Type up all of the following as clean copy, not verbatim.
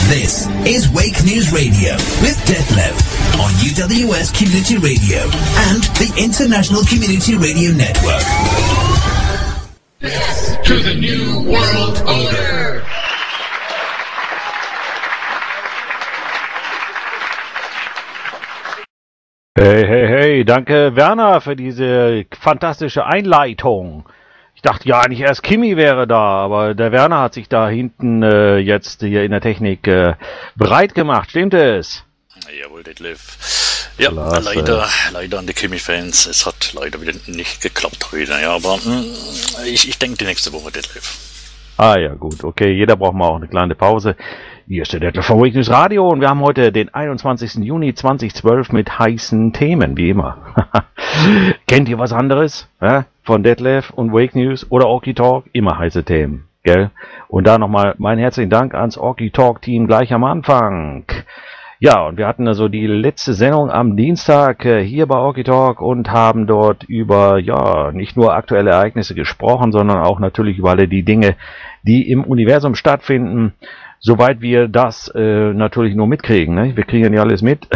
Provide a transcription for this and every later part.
This is Wake News Radio with Detlef on UWS Community Radio and the International Community Radio Network. Yes to the New World Order! Hey, danke Werner für diese fantastische Einleitung. Ich dachte ja eigentlich erst Kimi wäre da, aber der Werner hat sich da hinten jetzt hier in der Technik bereit gemacht, stimmt es? Jawohl, Detlef. Ja, leider an die Kimi-Fans, es hat leider wieder nicht geklappt heute, ja, aber ich denke die nächste Woche, Detlef. Ah ja, gut, okay, jeder braucht mal auch eine kleine Pause. Hier ist der Detlef von Wake News Radio und wir haben heute den 21. Juni 2012 mit heißen Themen, wie immer. Kennt ihr was anderes? Ja? Von Detlef und Wake News oder Orky Talk? Immer heiße Themen, gell? Und da nochmal meinen herzlichen Dank ans Orky Talk Team gleich am Anfang. Ja, und wir hatten also die letzte Sendung am Dienstag hier bei Orky Talk und haben dort über, ja, nicht nur aktuelle Ereignisse gesprochen, sondern auch natürlich über alle die Dinge, die im Universum stattfinden. Soweit wir das natürlich nur mitkriegen, ne? Wir kriegen ja nicht alles mit.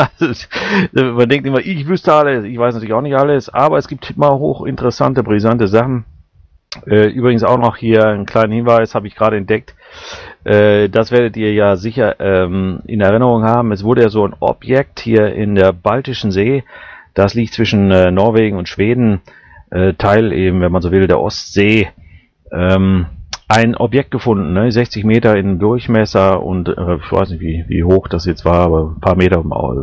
Man denkt immer, ich wüsste alles, ich weiß natürlich auch nicht alles, aber es gibt mal hochinteressante, brisante Sachen. Übrigens auch noch hier einen kleinen Hinweis, habe ich gerade entdeckt. Das werdet ihr ja sicher in Erinnerung haben. Es wurde ja so ein Objekt hier in der Baltischen See, das liegt zwischen Norwegen und Schweden, Teil eben, wenn man so will, der Ostsee, ein Objekt gefunden, ne? 60 Meter in Durchmesser und ich weiß nicht, wie hoch das jetzt war, aber ein paar Meter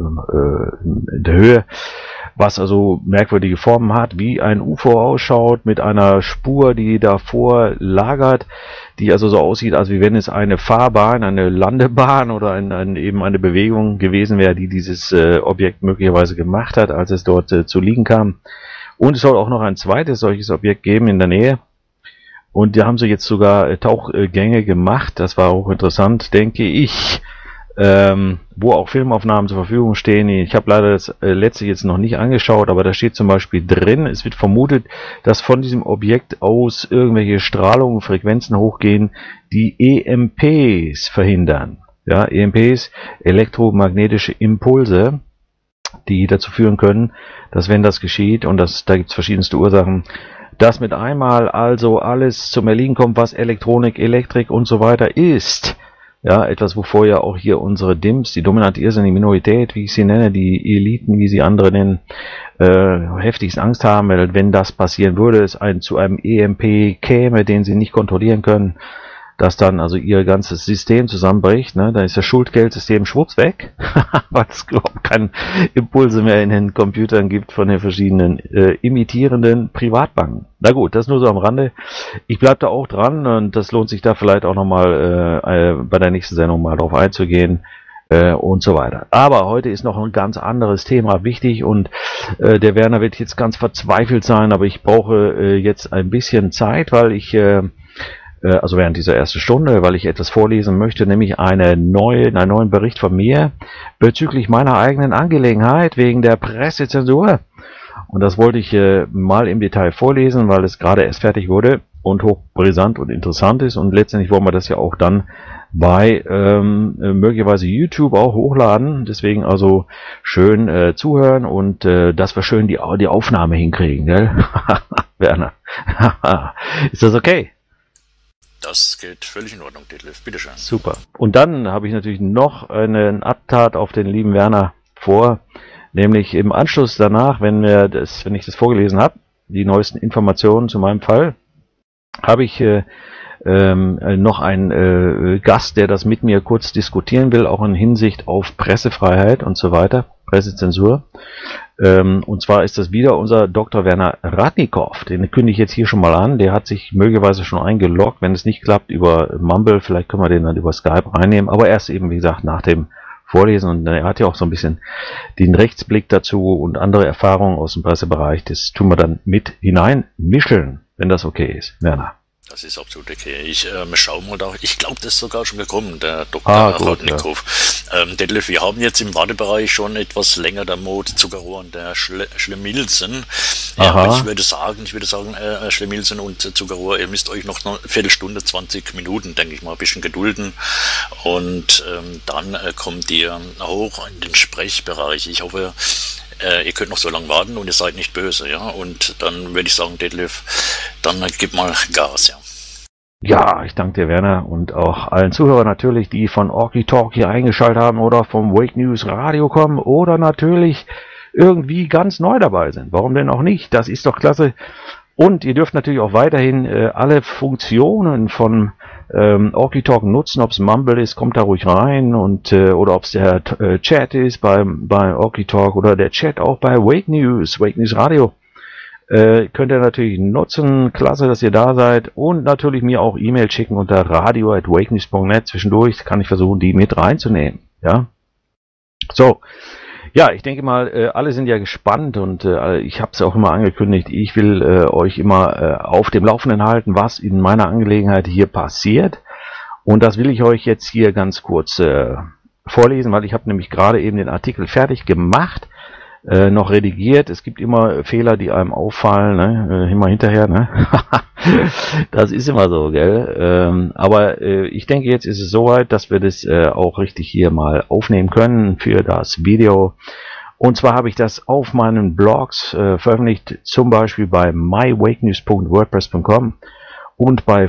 in der Höhe, was also merkwürdige Formen hat, wie ein UFO ausschaut, mit einer Spur, die davor lagert, die also so aussieht, als wie wenn es eine Fahrbahn, eine Landebahn oder eben eine Bewegung gewesen wäre, die dieses Objekt möglicherweise gemacht hat, als es dort zu liegen kam. Und es soll auch noch ein zweites solches Objekt geben in der Nähe. Und da haben sie jetzt sogar Tauchgänge gemacht, das war auch interessant, denke ich, wo auch Filmaufnahmen zur Verfügung stehen. Ich habe leider das letzte jetzt noch nicht angeschaut, aber da steht zum Beispiel drin, es wird vermutet, dass von diesem Objekt aus irgendwelche Strahlungen, Frequenzen hochgehen, die EMPs verhindern. Ja, EMPs, elektromagnetische Impulse, die dazu führen können, dass wenn das geschieht, und da gibt es verschiedenste Ursachen, dass mit einmal also alles zum Erliegen kommt, was Elektronik, Elektrik und so weiter ist. Ja, etwas, wovor ja auch hier unsere DIMs, die dominante irrsinnige Minorität, wie ich sie nenne, die Eliten, wie sie andere nennen, heftigst Angst haben, weil wenn das passieren würde, es zu einem EMP käme, den sie nicht kontrollieren können, dass dann also ihr ganzes System zusammenbricht, ne? Dann ist das Schuldgeldsystem schwupps weg, weil es überhaupt keine Impulse mehr in den Computern gibt von den verschiedenen imitierenden Privatbanken. Na gut, das nur so am Rande. Ich bleibe da auch dran und das lohnt sich da vielleicht auch nochmal bei der nächsten Sendung mal drauf einzugehen und so weiter. Aber heute ist noch ein ganz anderes Thema wichtig und der Werner wird jetzt ganz verzweifelt sein, aber ich brauche jetzt ein bisschen Zeit, weil ich also während dieser ersten Stunde, weil ich etwas vorlesen möchte, nämlich einen neuen Bericht von mir bezüglich meiner eigenen Angelegenheit wegen der Pressezensur. Und das wollte ich mal im Detail vorlesen, weil es gerade erst fertig wurde und hochbrisant und interessant ist. Und letztendlich wollen wir das ja auch dann bei möglicherweise YouTube auch hochladen. Deswegen also schön zuhören und dass wir schön die Aufnahme hinkriegen, gell? Werner, ist das okay? Das geht völlig in Ordnung, Detlef. Bitteschön. Super. Und dann habe ich natürlich noch einen Attentat auf den lieben Werner vor, nämlich im Anschluss danach, wenn ich das vorgelesen habe, die neuesten Informationen zu meinem Fall, habe ich noch einen Gast, der das mit mir kurz diskutieren will, auch in Hinsicht auf Pressefreiheit und so weiter, Pressezensur. Und zwar ist das wieder unser Dr. Werner Radnikow, den kündige ich jetzt hier schon mal an, der hat sich möglicherweise schon eingeloggt, wenn es nicht klappt über Mumble, vielleicht können wir den dann über Skype reinnehmen, aber erst eben, wie gesagt, nach dem Vorlesen und er hat ja auch so ein bisschen den Rechtsblick dazu und andere Erfahrungen aus dem Pressebereich, das tun wir dann mit hineinmischen, wenn das okay ist, Werner. Das ist absolut okay. Ich schau mal da. Ich glaube, das ist sogar schon gekommen, der Dr. Rodnikow. Ja. Detlef, wir haben jetzt im Wartebereich schon etwas länger der Mode Zuckerrohr und der Schlemilzen. Ja, aber ich würde sagen, Schlemilzen und Zuckerrohr, ihr müsst euch noch eine Viertelstunde, 20 Minuten, denke ich mal, ein bisschen gedulden. Und dann kommt ihr hoch in den Sprechbereich. Ich hoffe, ihr könnt noch so lange warten und ihr seid nicht böse, ja. Und dann würde ich sagen, Detlef, dann gib mal Gas, ja. Ja, ich danke dir, Werner, und auch allen Zuhörern natürlich, die von Orky Talk hier eingeschaltet haben oder vom Wake News Radio kommen oder natürlich irgendwie ganz neu dabei sind. Warum denn auch nicht? Das ist doch klasse. Und ihr dürft natürlich auch weiterhin alle Funktionen von Orky Talk nutzen, ob es Mumble ist, kommt da ruhig rein, und oder ob es der Chat ist bei Orky Talk oder der Chat auch bei Wake News Radio. Könnt ihr natürlich nutzen. Klasse, dass ihr da seid, und natürlich mir auch E-Mail schicken unter radio@wakenews.net. Zwischendurch kann ich versuchen, die mit reinzunehmen. Ja. So. Ja, ich denke mal, alle sind ja gespannt, und ich habe es auch immer angekündigt, ich will euch immer auf dem Laufenden halten, was in meiner Angelegenheit hier passiert. Und das will ich euch jetzt hier ganz kurz vorlesen, weil ich habe nämlich gerade eben den Artikel fertig gemacht, noch redigiert. Es gibt immer Fehler, die einem auffallen, ne? Immer hinterher, ne? Das ist immer so, gell? Aber ich denke, jetzt ist es soweit, dass wir das auch richtig hier mal aufnehmen können für das Video. Und zwar habe ich das auf meinen Blogs veröffentlicht, zum Beispiel bei mywakenews.wordpress.com und bei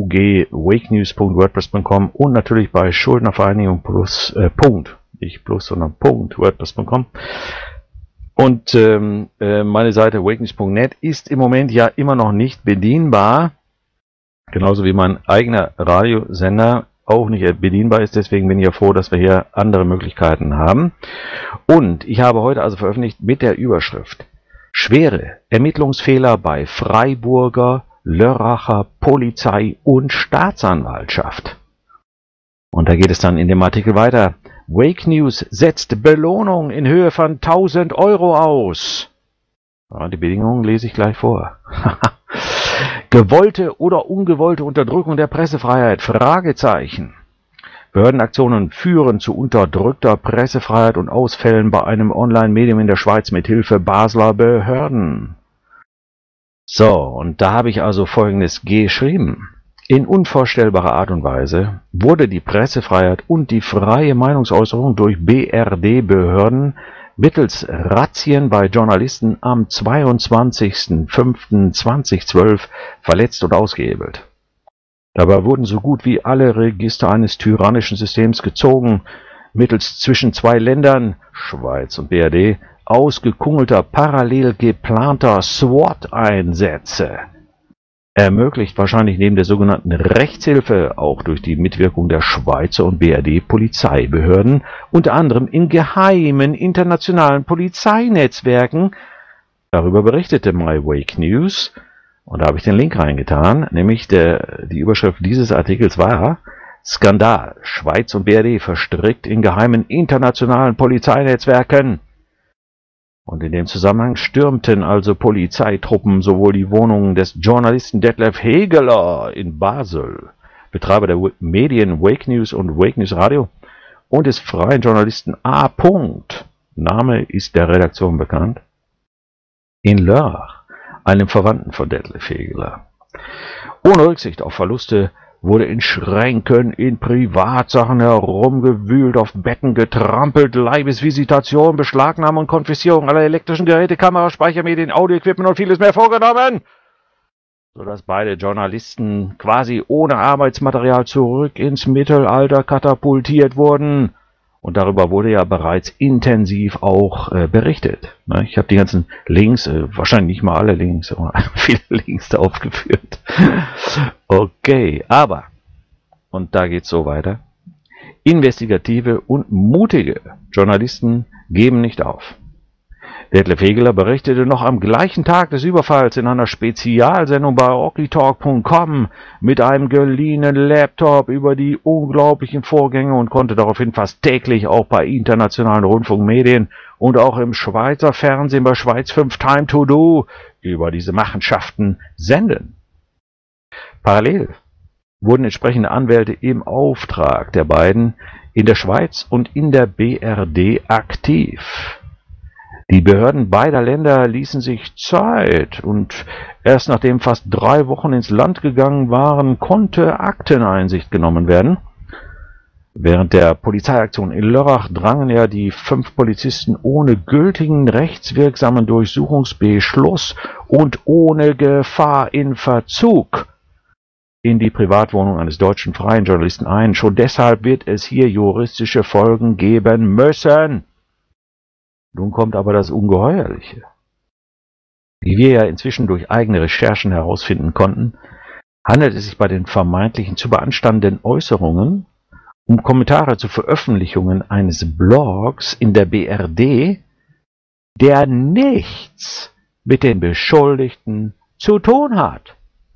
vugwakenews.wordpress.com und natürlich bei Schuldnervereinigung plus nicht plus, sondern .wordpress.com. Und meine Seite wakenews.net ist im Moment ja immer noch nicht bedienbar, genauso wie mein eigener Radiosender auch nicht bedienbar ist. Deswegen bin ich ja froh, dass wir hier andere Möglichkeiten haben. Und ich habe heute also veröffentlicht mit der Überschrift: Schwere Ermittlungsfehler bei Freiburger, Lörracher Polizei und Staatsanwaltschaft. Und da geht es dann in dem Artikel weiter. Wake News setzt Belohnung in Höhe von 1.000 Euro aus. Ja, die Bedingungen lese ich gleich vor. Gewollte oder ungewollte Unterdrückung der Pressefreiheit? Fragezeichen. Behördenaktionen führen zu unterdrückter Pressefreiheit und Ausfällen bei einem Online-Medium in der Schweiz mit Hilfe Basler Behörden. So, und da habe ich also Folgendes geschrieben. In unvorstellbarer Art und Weise wurde die Pressefreiheit und die freie Meinungsäußerung durch BRD-Behörden mittels Razzien bei Journalisten am 22.05.2012 verletzt und ausgehebelt. Dabei wurden so gut wie alle Register eines tyrannischen Systems gezogen, mittels zwischen zwei Ländern, Schweiz und BRD, ausgekungelter, parallel geplanter SWAT-Einsätze. Ermöglicht wahrscheinlich neben der sogenannten Rechtshilfe auch durch die Mitwirkung der Schweizer und BRD-Polizeibehörden, unter anderem in geheimen internationalen Polizeinetzwerken. Darüber berichtete MyWake News, und da habe ich den Link reingetan, nämlich die Überschrift dieses Artikels war: Skandal, Schweiz und BRD verstrickt in geheimen internationalen Polizeinetzwerken. Und in dem Zusammenhang stürmten also Polizeitruppen sowohl die Wohnungen des Journalisten Detlef Hegeler in Basel, Betreiber der Medien Wake News und Wake News Radio, und des freien Journalisten A. Name ist der Redaktion bekannt, in Lörrach, einem Verwandten von Detlef Hegeler. Ohne Rücksicht auf Verluste wurde in Schränken, in Privatsachen herumgewühlt, auf Betten getrampelt, Leibesvisitation, Beschlagnahme und Konfiszierung aller elektrischen Geräte, Kameras, Speichermedien, Audioequipment und vieles mehr vorgenommen, sodass beide Journalisten quasi ohne Arbeitsmaterial zurück ins Mittelalter katapultiert wurden. Und darüber wurde ja bereits intensiv auch berichtet. Ich habe die ganzen Links, wahrscheinlich nicht mal alle Links, aber viele Links da aufgeführt. Okay, aber, und da geht's so weiter, investigative und mutige Journalisten geben nicht auf. Detlef Hegeler berichtete noch am gleichen Tag des Überfalls in einer Spezialsendung bei OrkyTalk.com mit einem geliehenen Laptop über die unglaublichen Vorgänge und konnte daraufhin fast täglich auch bei internationalen Rundfunkmedien und auch im Schweizer Fernsehen bei Schweiz 5 Time to Do über diese Machenschaften senden. Parallel wurden entsprechende Anwälte im Auftrag der beiden in der Schweiz und in der BRD aktiv. Die Behörden beider Länder ließen sich Zeit und erst nachdem fast 3 Wochen ins Land gegangen waren, konnte Akteneinsicht genommen werden. Während der Polizeiaktion in Lörrach drangen ja die 5 Polizisten ohne gültigen rechtswirksamen Durchsuchungsbeschluss und ohne Gefahr in Verzug in die Privatwohnung eines deutschen freien Journalisten ein. Schon deshalb wird es hier juristische Folgen geben müssen. Nun kommt aber das Ungeheuerliche. Wie wir ja inzwischen durch eigene Recherchen herausfinden konnten, handelt es sich bei den vermeintlichen zu beanstandenden Äußerungen um Kommentare zu Veröffentlichungen eines Blogs in der BRD, der nichts mit den Beschuldigten zu tun hat.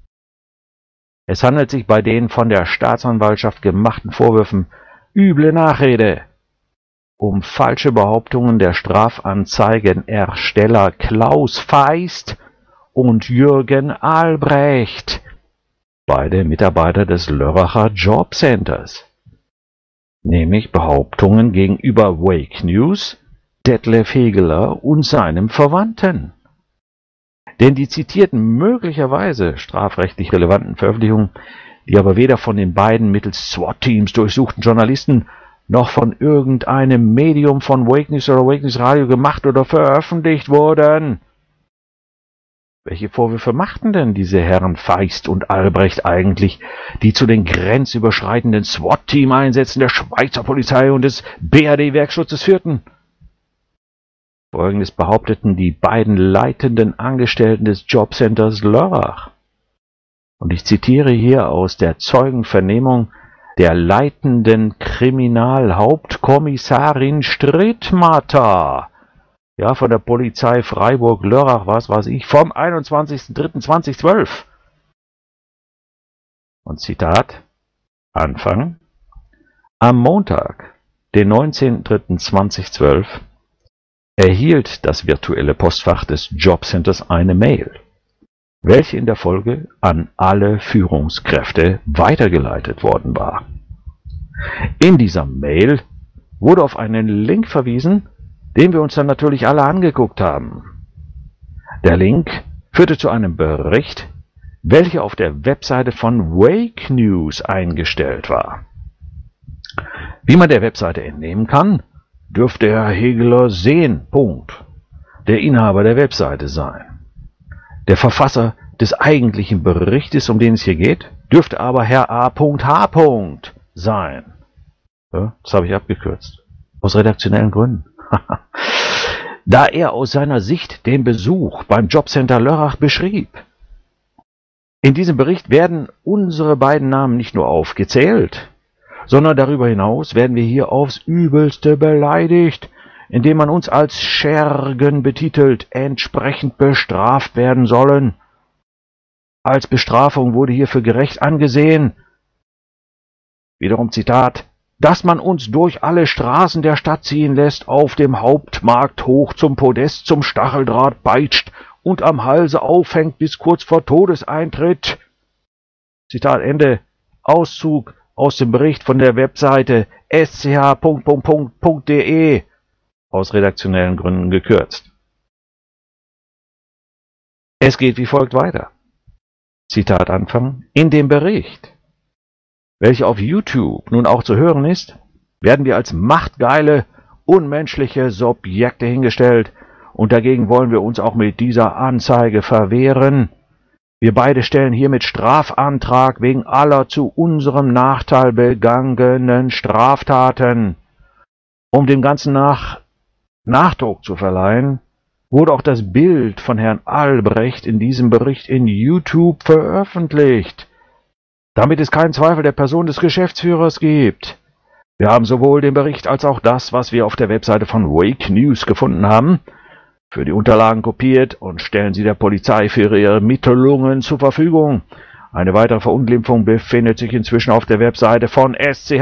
Es handelt sich bei den von der Staatsanwaltschaft gemachten Vorwürfen üble Nachrede um falsche Behauptungen der Strafanzeigenersteller Klaus Feist und Jürgen Albrecht, beide Mitarbeiter des Lörracher Jobcenters. Nämlich Behauptungen gegenüber Wake News, Detlef Hegeler und seinem Verwandten. Denn die zitierten möglicherweise strafrechtlich relevanten Veröffentlichungen, die aber weder von den beiden mittels SWAT-Teams durchsuchten Journalisten noch von irgendeinem Medium von Wake News oder Wake News Radio gemacht oder veröffentlicht wurden. Welche Vorwürfe machten denn diese Herren Feist und Albrecht eigentlich, die zu den grenzüberschreitenden SWAT-Team-Einsätzen der Schweizer Polizei und des BRD-Werkschutzes führten? Folgendes behaupteten die beiden leitenden Angestellten des Jobcenters Lörrach. Und ich zitiere hier aus der Zeugenvernehmung der leitenden Kriminalhauptkommissarin Strittmatter, ja, von der Polizei Freiburg-Lörrach, was weiß ich, vom 21.03.2012. Und Zitat, Anfang: Am Montag, den 19.03.2012, erhielt das virtuelle Postfach des Jobcenters eine Mail, welche in der Folge an alle Führungskräfte weitergeleitet worden war. In dieser Mail wurde auf einen Link verwiesen, den wir uns dann natürlich alle angeguckt haben. Der Link führte zu einem Bericht, welcher auf der Webseite von Wake News eingestellt war. Wie man der Webseite entnehmen kann, dürfte Herr Hegeler Sehn, der Inhaber der Webseite sein. Der Verfasser des eigentlichen Berichtes, um den es hier geht, dürfte aber Herr A.H. sein. Ja, das habe ich abgekürzt. Aus redaktionellen Gründen. Da er aus seiner Sicht den Besuch beim Jobcenter Lörrach beschrieb. In diesem Bericht werden unsere beiden Namen nicht nur aufgezählt, sondern darüber hinaus werden wir hier aufs Übelste beleidigt, indem man uns als Schergen betitelt, entsprechend bestraft werden sollen. Als Bestrafung wurde hierfür gerecht angesehen, wiederum Zitat, dass man uns durch alle Straßen der Stadt ziehen lässt, auf dem Hauptmarkt hoch zum Podest zum Stacheldraht peitscht und am Halse aufhängt bis kurz vor Todeseintritt. Zitat Ende. Auszug aus dem Bericht von der Webseite sch.de, aus redaktionellen Gründen gekürzt. Es geht wie folgt weiter. Zitat Anfang. In dem Bericht, welcher auf YouTube nun auch zu hören ist, werden wir als machtgeile, unmenschliche Subjekte hingestellt und dagegen wollen wir uns auch mit dieser Anzeige verwehren. Wir beide stellen hiermit Strafantrag wegen aller zu unserem Nachteil begangenen Straftaten. Um dem Ganzen Nachdruck zu verleihen, wurde auch das Bild von Herrn Albrecht in diesem Bericht in YouTube veröffentlicht, damit es keinen Zweifel der Person des Geschäftsführers gibt. Wir haben sowohl den Bericht als auch das, was wir auf der Webseite von Wake News gefunden haben, für die Unterlagen kopiert und stellen sie der Polizei für ihre Ermittlungen zur Verfügung. Eine weitere Verunglimpfung befindet sich inzwischen auf der Webseite von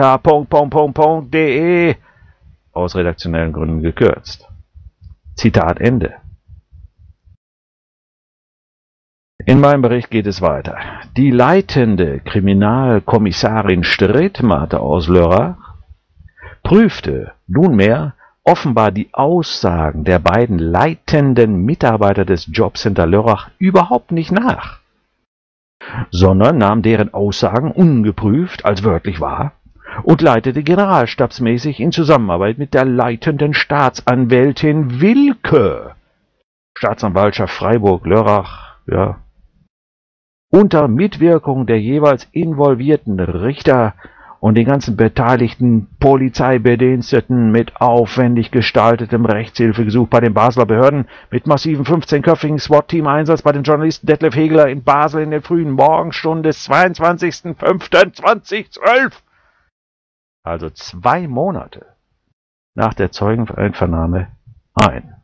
sch.de, aus redaktionellen Gründen gekürzt. Zitat Ende. In meinem Bericht geht es weiter. Die leitende Kriminalkommissarin Strittmatter aus Lörrach prüfte nunmehr offenbar die Aussagen der beiden leitenden Mitarbeiter des Jobcenter Lörrach überhaupt nicht nach, sondern nahm deren Aussagen ungeprüft als wörtlich wahr und leitete generalstabsmäßig in Zusammenarbeit mit der leitenden Staatsanwältin Wilke, Staatsanwaltschaft Freiburg-Lörrach, ja, unter Mitwirkung der jeweils involvierten Richter und den ganzen beteiligten Polizeibediensteten mit aufwendig gestaltetem Rechtshilfegesuch bei den Basler Behörden, mit massiven 15-köpfigen SWAT-Team-Einsatz bei dem Journalisten Detlef Hegeler in Basel in den frühen Morgenstunden des 22.05.2012. Also 2 Monate nach der Zeugeneinvernahme ein.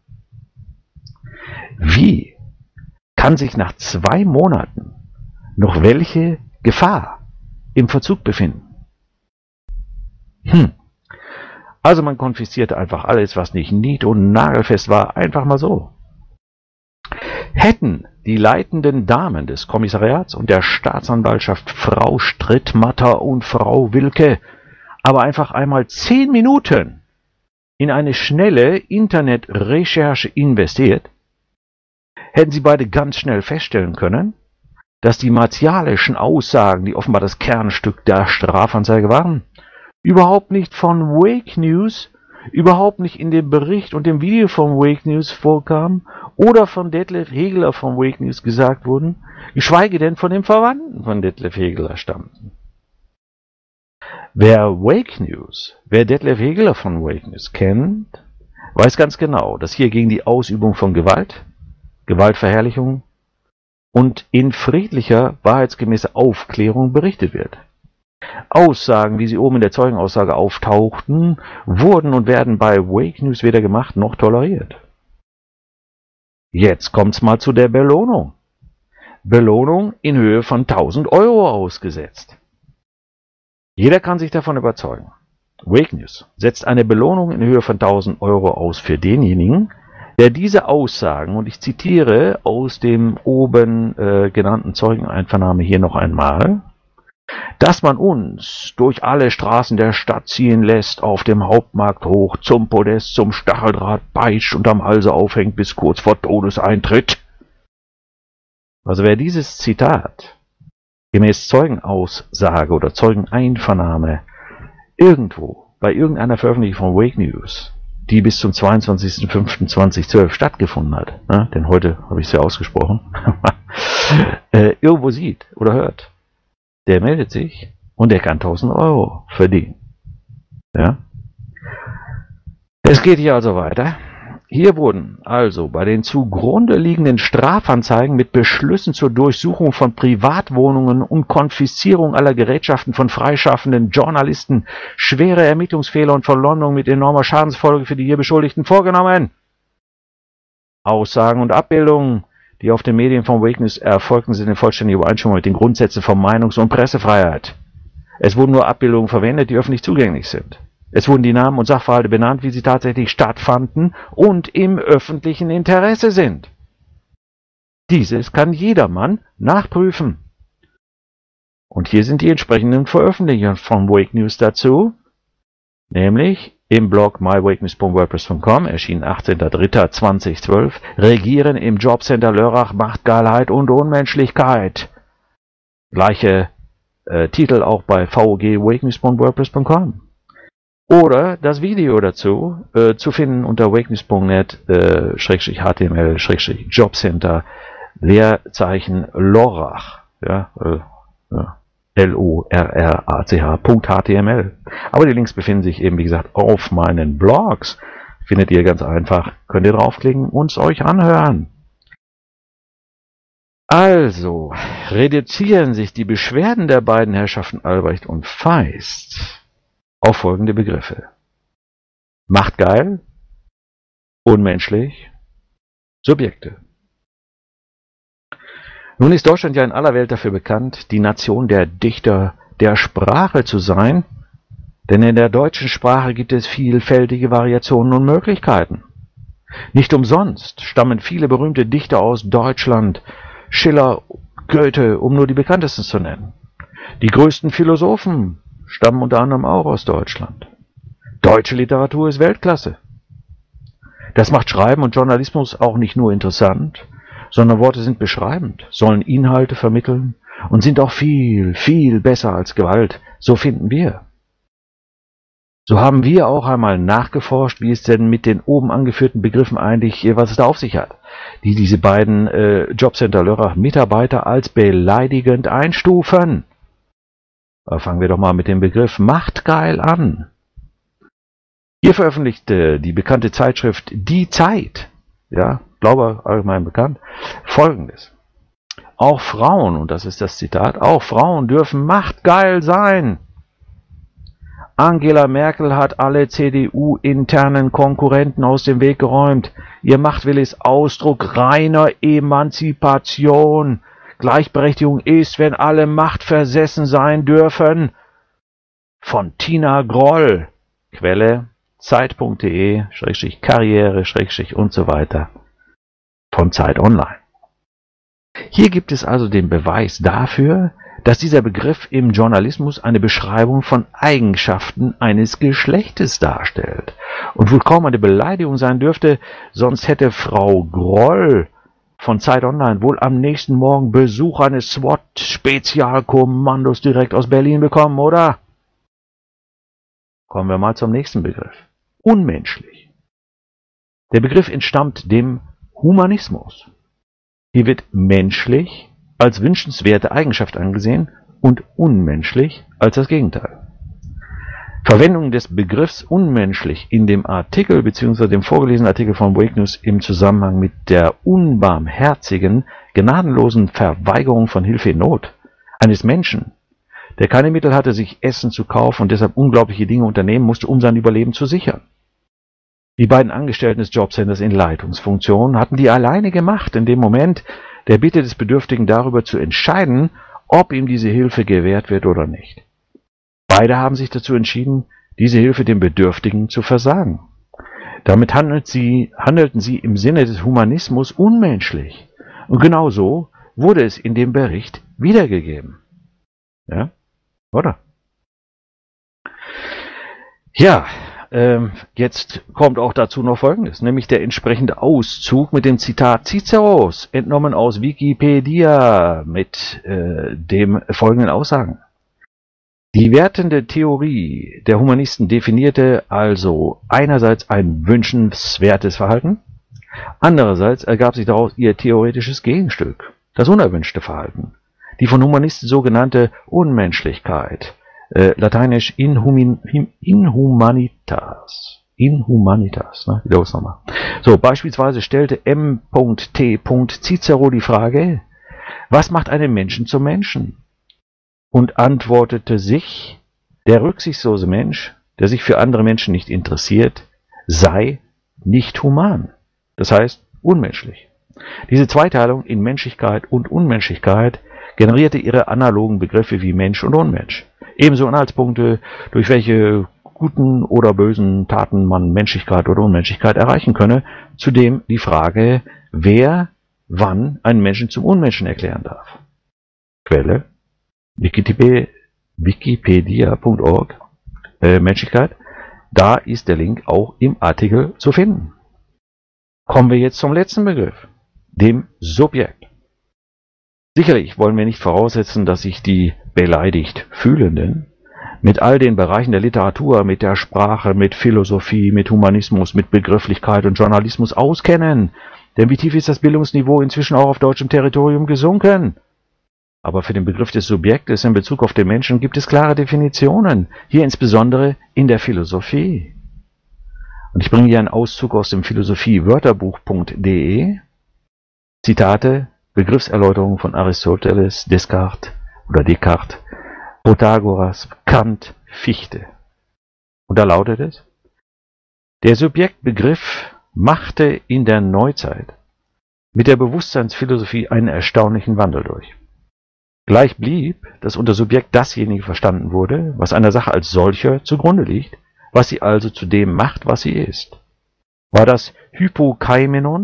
Wie kann sich nach 2 Monaten noch welche Gefahr im Verzug befinden? Also man konfiszierte einfach alles, was nicht nied- und nagelfest war, einfach mal so. Hätten die leitenden Damen des Kommissariats und der Staatsanwaltschaft Frau Strittmatter und Frau Wilke aber einfach einmal 10 Minuten in eine schnelle Internetrecherche investiert, hätten sie beide ganz schnell feststellen können, dass die martialischen Aussagen, die offenbar das Kernstück der Strafanzeige waren, überhaupt nicht von Wake News, überhaupt nicht in dem Bericht und dem Video von Wake News vorkamen oder von Detlef Hegeler von Wake News gesagt wurden, geschweige denn von den Verwandten von Detlef Hegeler stammten. Wer Wake News, wer Detlef Hegeler von Wake News kennt, weiß ganz genau, dass hier gegen die Ausübung von Gewalt, Gewaltverherrlichung und in friedlicher, wahrheitsgemäßer Aufklärung berichtet wird. Aussagen, wie sie oben in der Zeugenaussage auftauchten, wurden und werden bei Wake News weder gemacht noch toleriert. Jetzt kommt's mal zu der Belohnung. Belohnung in Höhe von 1.000 € ausgesetzt. Jeder kann sich davon überzeugen. Wake News setzt eine Belohnung in Höhe von 1.000 € aus für denjenigen, der diese Aussagen, und ich zitiere aus dem oben genannten Zeugeneinvernahme hier noch einmal, dass man uns durch alle Straßen der Stadt ziehen lässt, auf dem Hauptmarkt hoch, zum Podest, zum Stacheldraht peitscht und am Halse aufhängt bis kurz vor Todeseintritt. Also wer dieses Zitat gemäß Zeugenaussage oder Zeugeneinvernahme irgendwo bei irgendeiner Veröffentlichung von Wake News, die bis zum 22.05.2012 stattgefunden hat, ne, denn heute habe ich es ja ausgesprochen, irgendwo sieht oder hört, der meldet sich und der kann 1.000 € verdienen. Ja? Es geht hier also weiter. Hier wurden also bei den zugrunde liegenden Strafanzeigen mit Beschlüssen zur Durchsuchung von Privatwohnungen und Konfiszierung aller Gerätschaften von freischaffenden Journalisten schwere Ermittlungsfehler und Verleumdung mit enormer Schadensfolge für die hier Beschuldigten vorgenommen. Aussagen und Abbildungen, die auf den Medien von Wake News erfolgten, sind in vollständiger Übereinstimmung mit den Grundsätzen von Meinungs- und Pressefreiheit. Es wurden nur Abbildungen verwendet, die öffentlich zugänglich sind. Es wurden die Namen und Sachverhalte benannt, wie sie tatsächlich stattfanden und im öffentlichen Interesse sind. Dieses kann jedermann nachprüfen. Und hier sind die entsprechenden Veröffentlichungen von Wake News dazu, nämlich im Blog mywakenews.wordpress.com, erschienen 18.03.2012, Regieren im Jobcenter Lörrach, Machtgeilheit und Unmenschlichkeit. Gleiche Titel auch bei vogwakenews.wordpress.com. Oder das Video dazu zu finden unter wakenews.net/html/Jobcenter Leerzeichen Lörrach. Ja, LORRACH.html. Aber die Links befinden sich eben, wie gesagt, auf meinen Blogs. Findet ihr ganz einfach. Könnt ihr draufklicken und es euch anhören. Also, reduzieren sich die Beschwerden der beiden Herrschaften Albrecht und Feist auf folgende Begriffe: Machtgeil, unmenschlich, Subjekte. Nun ist Deutschland ja in aller Welt dafür bekannt, die Nation der Dichter der Sprache zu sein, denn in der deutschen Sprache gibt es vielfältige Variationen und Möglichkeiten. Nicht umsonst stammen viele berühmte Dichter aus Deutschland Schiller, Goethe, um nur die bekanntesten zu nennen. Die größten Philosophen stammen unter anderem auch aus Deutschland. Deutsche Literatur ist Weltklasse. Das macht Schreiben und Journalismus auch nicht nur interessant, sondern Worte sind beschreibend, sollen Inhalte vermitteln und sind auch viel, viel besser als Gewalt. So finden wir. So haben wir auch einmal nachgeforscht, wie es denn mit den oben angeführten Begriffen eigentlich, was es da auf sich hat, die diese beiden Jobcenter Lörrach Mitarbeiter als beleidigend einstufen. Aber fangen wir doch mal mit dem Begriff Machtgeil an. Hier veröffentlichte die bekannte Zeitschrift Die Zeit, ja, Blauber allgemein bekannt, Folgendes. Auch Frauen, und das ist das Zitat, auch Frauen dürfen machtgeil sein. Angela Merkel hat alle CDU-internen Konkurrenten aus dem Weg geräumt. Ihr Machtwille ist Ausdruck reiner Emanzipation. Gleichberechtigung ist, wenn alle machtversessen sein dürfen. Von Tina Groll. Quelle Zeit.de, Karriere, und so weiter. Von Zeit Online. Hier gibt es also den Beweis dafür, dass dieser Begriff im Journalismus eine Beschreibung von Eigenschaften eines Geschlechtes darstellt und wohl kaum eine Beleidigung sein dürfte, sonst hätte Frau Groll von Zeit Online wohl am nächsten Morgen Besuch eines SWAT-Spezialkommandos direkt aus Berlin bekommen, oder? Kommen wir mal zum nächsten Begriff. Unmenschlich. Der Begriff entstammt dem Humanismus. Hier wird menschlich als wünschenswerte Eigenschaft angesehen und unmenschlich als das Gegenteil. Verwendung des Begriffs unmenschlich in dem Artikel bzw. dem vorgelesenen Artikel von Wake News im Zusammenhang mit der unbarmherzigen, gnadenlosen Verweigerung von Hilfe in Not eines Menschen, der keine Mittel hatte, sich Essen zu kaufen und deshalb unglaubliche Dinge unternehmen musste, um sein Überleben zu sichern. Die beiden Angestellten des Jobcenters in Leitungsfunktion hatten die alleinige Macht in dem Moment, der Bitte des Bedürftigen darüber zu entscheiden, ob ihm diese Hilfe gewährt wird oder nicht. Beide haben sich dazu entschieden, diese Hilfe dem Bedürftigen zu versagen. Damit handelten sie im Sinne des Humanismus unmenschlich. Und genau so wurde es in dem Bericht wiedergegeben. Ja, oder? Ja, jetzt kommt auch dazu noch Folgendes, nämlich der entsprechende Auszug mit dem Zitat Ciceros, entnommen aus Wikipedia, mit dem folgenden Aussagen. Die wertende Theorie der Humanisten definierte also einerseits ein wünschenswertes Verhalten, andererseits ergab sich daraus ihr theoretisches Gegenstück, das unerwünschte Verhalten, die von Humanisten sogenannte Unmenschlichkeit, lateinisch Inhumanitas. Inhumanitas, ne? Wiederhol's nochmal. So, beispielsweise stellte M.T. Cicero die Frage, was macht einen Menschen zum Menschen? Und antwortete sich, der rücksichtslose Mensch, der sich für andere Menschen nicht interessiert, sei nicht human. Das heißt, unmenschlich. Diese Zweiteilung in Menschlichkeit und Unmenschlichkeit generierte ihre analogen Begriffe wie Mensch und Unmensch. Ebenso Anhaltspunkte, durch welche guten oder bösen Taten man Menschlichkeit oder Unmenschlichkeit erreichen könne. Zudem die Frage, wer wann einen Menschen zum Unmenschen erklären darf. Quelle wikipedia.org Menschlichkeit. Da ist der Link auch im Artikel zu finden. Kommen wir jetzt zum letzten Begriff, dem Subjekt. Sicherlich wollen wir nicht voraussetzen, dass sich die beleidigt Fühlenden mit all den Bereichen der Literatur, mit der Sprache, mit Philosophie, mit Humanismus, mit Begrifflichkeit und Journalismus auskennen. Denn wie tief ist das Bildungsniveau inzwischen auch auf deutschem Territorium gesunken? Aber für den Begriff des Subjektes in Bezug auf den Menschen gibt es klare Definitionen, hier insbesondere in der Philosophie. Und ich bringe hier einen Auszug aus dem Philosophiewörterbuch.de. Zitate, Begriffserläuterungen von Aristoteles, Descartes, Protagoras, Kant, Fichte. Und da lautet es, der Subjektbegriff machte in der Neuzeit mit der Bewusstseinsphilosophie einen erstaunlichen Wandel durch. Gleich blieb, dass unter Subjekt dasjenige verstanden wurde, was einer Sache als solcher zugrunde liegt, was sie also zu dem macht, was sie ist. War das Hypokaimenon,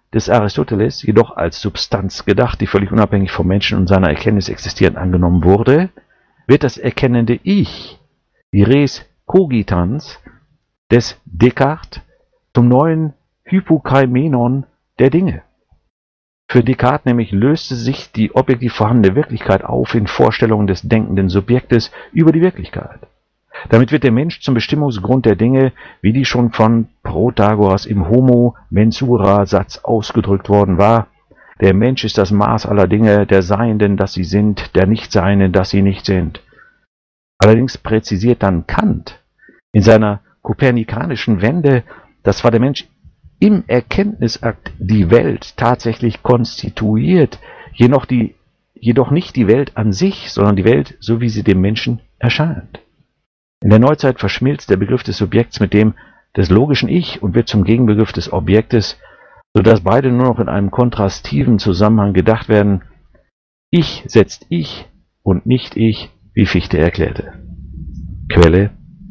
des Aristoteles jedoch als Substanz gedacht, die völlig unabhängig vom Menschen und seiner Erkenntnis existierend angenommen wurde, wird das erkennende Ich, die Res Cogitans des Descartes, zum neuen Hypokaimenon der Dinge. Für Descartes nämlich löste sich die objektiv vorhandene Wirklichkeit auf in Vorstellungen des denkenden Subjektes über die Wirklichkeit. Damit wird der Mensch zum Bestimmungsgrund der Dinge, wie die schon von Protagoras im Homo Mensura-Satz ausgedrückt worden war. Der Mensch ist das Maß aller Dinge, der Seienden, dass sie sind, der Nichtseienden, dass sie nicht sind. Allerdings präzisiert dann Kant in seiner kopernikanischen Wende, dass zwar der Mensch im Erkenntnisakt die Welt tatsächlich konstituiert, jedoch nicht die Welt an sich, sondern die Welt, so wie sie dem Menschen erscheint. In der Neuzeit verschmilzt der Begriff des Subjekts mit dem des logischen Ich und wird zum Gegenbegriff des Objektes, sodass beide nur noch in einem kontrastiven Zusammenhang gedacht werden. Ich setzt Ich und nicht Ich, wie Fichte erklärte. Quelle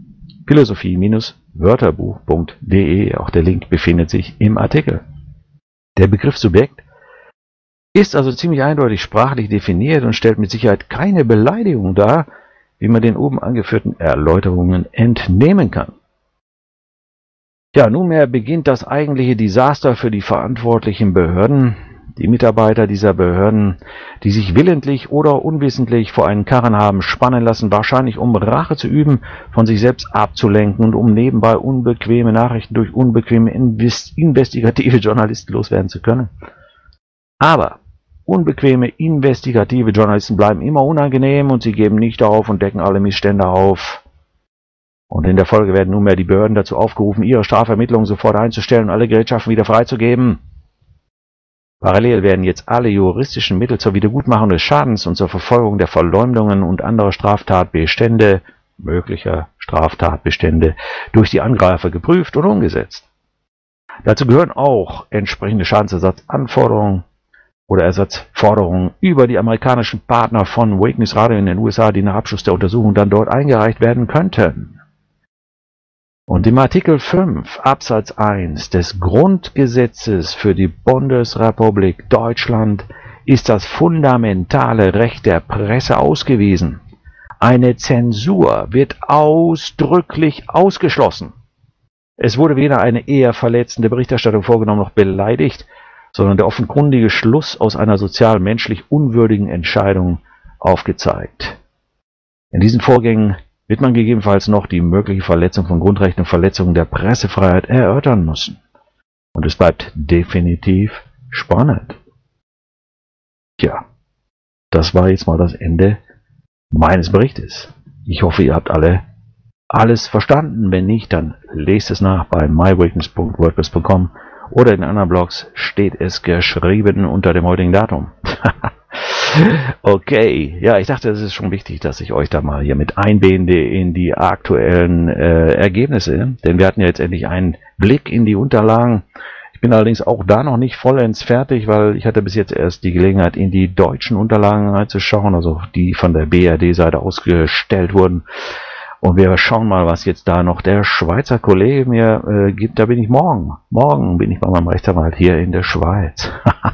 philosophie-wörterbuch.de, auch der Link befindet sich im Artikel. Der Begriff Subjekt ist also ziemlich eindeutig sprachlich definiert und stellt mit Sicherheit keine Beleidigung dar, wie man den oben angeführten Erläuterungen entnehmen kann. Ja, nunmehr beginnt das eigentliche Desaster für die verantwortlichen Behörden. Die Mitarbeiter dieser Behörden, die sich willentlich oder unwissentlich vor einen Karren haben spannen lassen, wahrscheinlich um Rache zu üben, von sich selbst abzulenken und um nebenbei unbequeme Nachrichten durch unbequeme investigative Journalisten loswerden zu können. Aber unbequeme investigative Journalisten bleiben immer unangenehm und sie geben nicht auf und decken alle Missstände auf. Und in der Folge werden nunmehr die Behörden dazu aufgerufen, ihre Strafvermittlungen sofort einzustellen und alle Gerätschaften wieder freizugeben. Parallel werden jetzt alle juristischen Mittel zur Wiedergutmachung des Schadens und zur Verfolgung der Verleumdungen und anderer Straftatbestände, möglicher Straftatbestände, durch die Angreifer geprüft und umgesetzt. Dazu gehören auch entsprechende Schadensersatzanforderungen oder Ersatzforderungen über die amerikanischen Partner von Wake News Radio in den USA, die nach Abschluss der Untersuchung dann dort eingereicht werden könnten. Und im Artikel 5 Absatz 1 des Grundgesetzes für die Bundesrepublik Deutschland ist das fundamentale Recht der Presse ausgewiesen. Eine Zensur wird ausdrücklich ausgeschlossen. Es wurde weder eine eher verletzende Berichterstattung vorgenommen noch beleidigt, sondern der offenkundige Schluss aus einer sozial-menschlich unwürdigen Entscheidung aufgezeigt. In diesen Vorgängen wird man gegebenenfalls noch die mögliche Verletzung von Grundrechten und Verletzungen der Pressefreiheit erörtern müssen. Und es bleibt definitiv spannend. Tja, das war jetzt mal das Ende meines Berichtes. Ich hoffe, ihr habt alles verstanden. Wenn nicht, dann lest es nach bei mywitness.wordpress.com oder in anderen Blogs steht es geschrieben unter dem heutigen Datum. Okay, ja, ich dachte, es ist schon wichtig, dass ich euch da mal hier mit einbinde in die aktuellen Ergebnisse, denn wir hatten ja jetzt endlich einen Blick in die Unterlagen. Ich bin allerdings auch da noch nicht vollends fertig, weil ich hatte bis jetzt erst die Gelegenheit, in die deutschen Unterlagen reinzuschauen, also die von der BRD-Seite ausgestellt wurden. Und wir schauen mal, was jetzt da noch der Schweizer Kollege mir gibt. Da bin ich morgen bin ich bei meinem Rechtsanwalt hier in der Schweiz.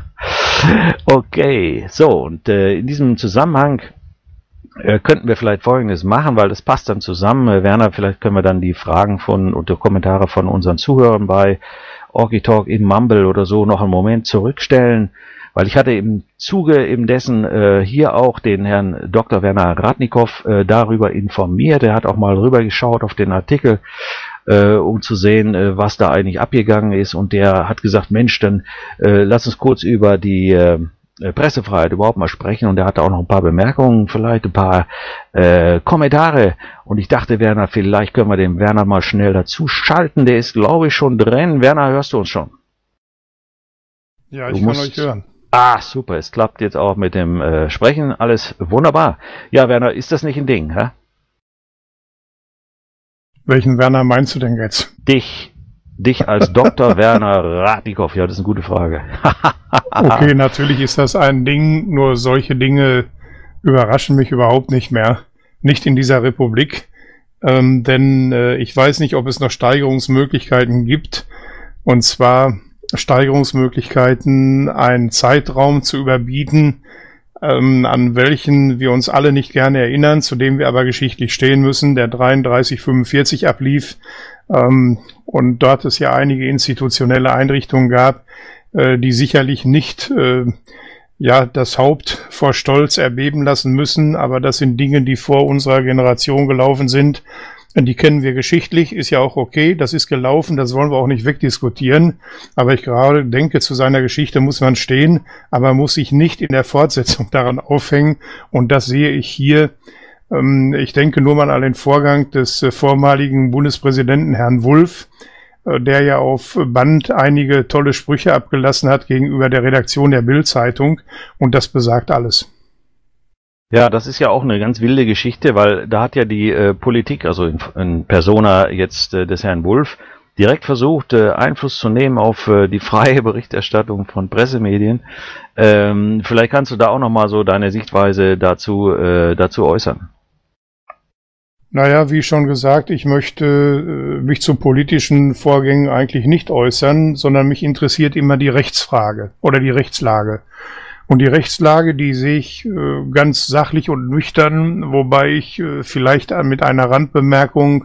Okay, so, und in diesem Zusammenhang könnten wir vielleicht Folgendes machen, weil das passt dann zusammen. Werner, vielleicht können wir dann die Fragen und die Kommentare von unseren Zuhörern bei Orkitalk im Mumble oder so noch einen Moment zurückstellen, weil ich hatte im Zuge dessen hier auch den Herrn Dr. Werner Ratnikow darüber informiert. Er hat auch mal rübergeschaut auf den Artikel, um zu sehen, was da eigentlich abgegangen ist, und der hat gesagt, Mensch, dann lass uns kurz über die Pressefreiheit überhaupt mal sprechen, und er hatte auch noch ein paar Bemerkungen, vielleicht ein paar Kommentare, und ich dachte, Werner, vielleicht können wir den Werner mal schnell dazu schalten, der ist, glaube ich, schon drin. Werner, hörst du uns schon? Ja, ich kann euch hören. Ah, super, es klappt jetzt auch mit dem Sprechen, alles wunderbar. Ja, Werner, ist das nicht ein Ding, hä? Welchen Werner meinst du denn jetzt? Dich als Dr. Werner Ratnikow, ja, das ist eine gute Frage. Okay, natürlich ist das ein Ding, nur solche Dinge überraschen mich überhaupt nicht mehr. Nicht in dieser Republik, denn ich weiß nicht, ob es noch Steigerungsmöglichkeiten gibt. Und zwar Steigerungsmöglichkeiten, einen Zeitraum zu überbieten, an welchen wir uns alle nicht gerne erinnern, zu dem wir aber geschichtlich stehen müssen, der 3345 ablief, und dort es ja einige institutionelle Einrichtungen gab, die sicherlich nicht das Haupt vor Stolz erbeben lassen müssen, aber das sind Dinge, die vor unserer Generation gelaufen sind. Die kennen wir geschichtlich, ist ja auch okay, das ist gelaufen, das wollen wir auch nicht wegdiskutieren, aber ich gerade denke, zu seiner Geschichte muss man stehen, aber muss sich nicht in der Fortsetzung daran aufhängen, und das sehe ich hier. Ich denke nur mal an den Vorgang des vormaligen Bundespräsidenten Herrn Wulff, der ja auf Band einige tolle Sprüche abgelassen hat gegenüber der Redaktion der Bild-Zeitung, und das besagt alles. Ja, das ist ja auch eine ganz wilde Geschichte, weil da hat ja die Politik, also in Persona jetzt des Herrn Wulff, direkt versucht, Einfluss zu nehmen auf die freie Berichterstattung von Pressemedien. Vielleicht kannst du da auch nochmal so deine Sichtweise dazu äußern. Naja, wie schon gesagt, ich möchte mich zu politischen Vorgängen eigentlich nicht äußern, sondern mich interessiert immer die Rechtsfrage oder die Rechtslage. Und die Rechtslage, die sehe ich ganz sachlich und nüchtern, wobei ich vielleicht mit einer Randbemerkung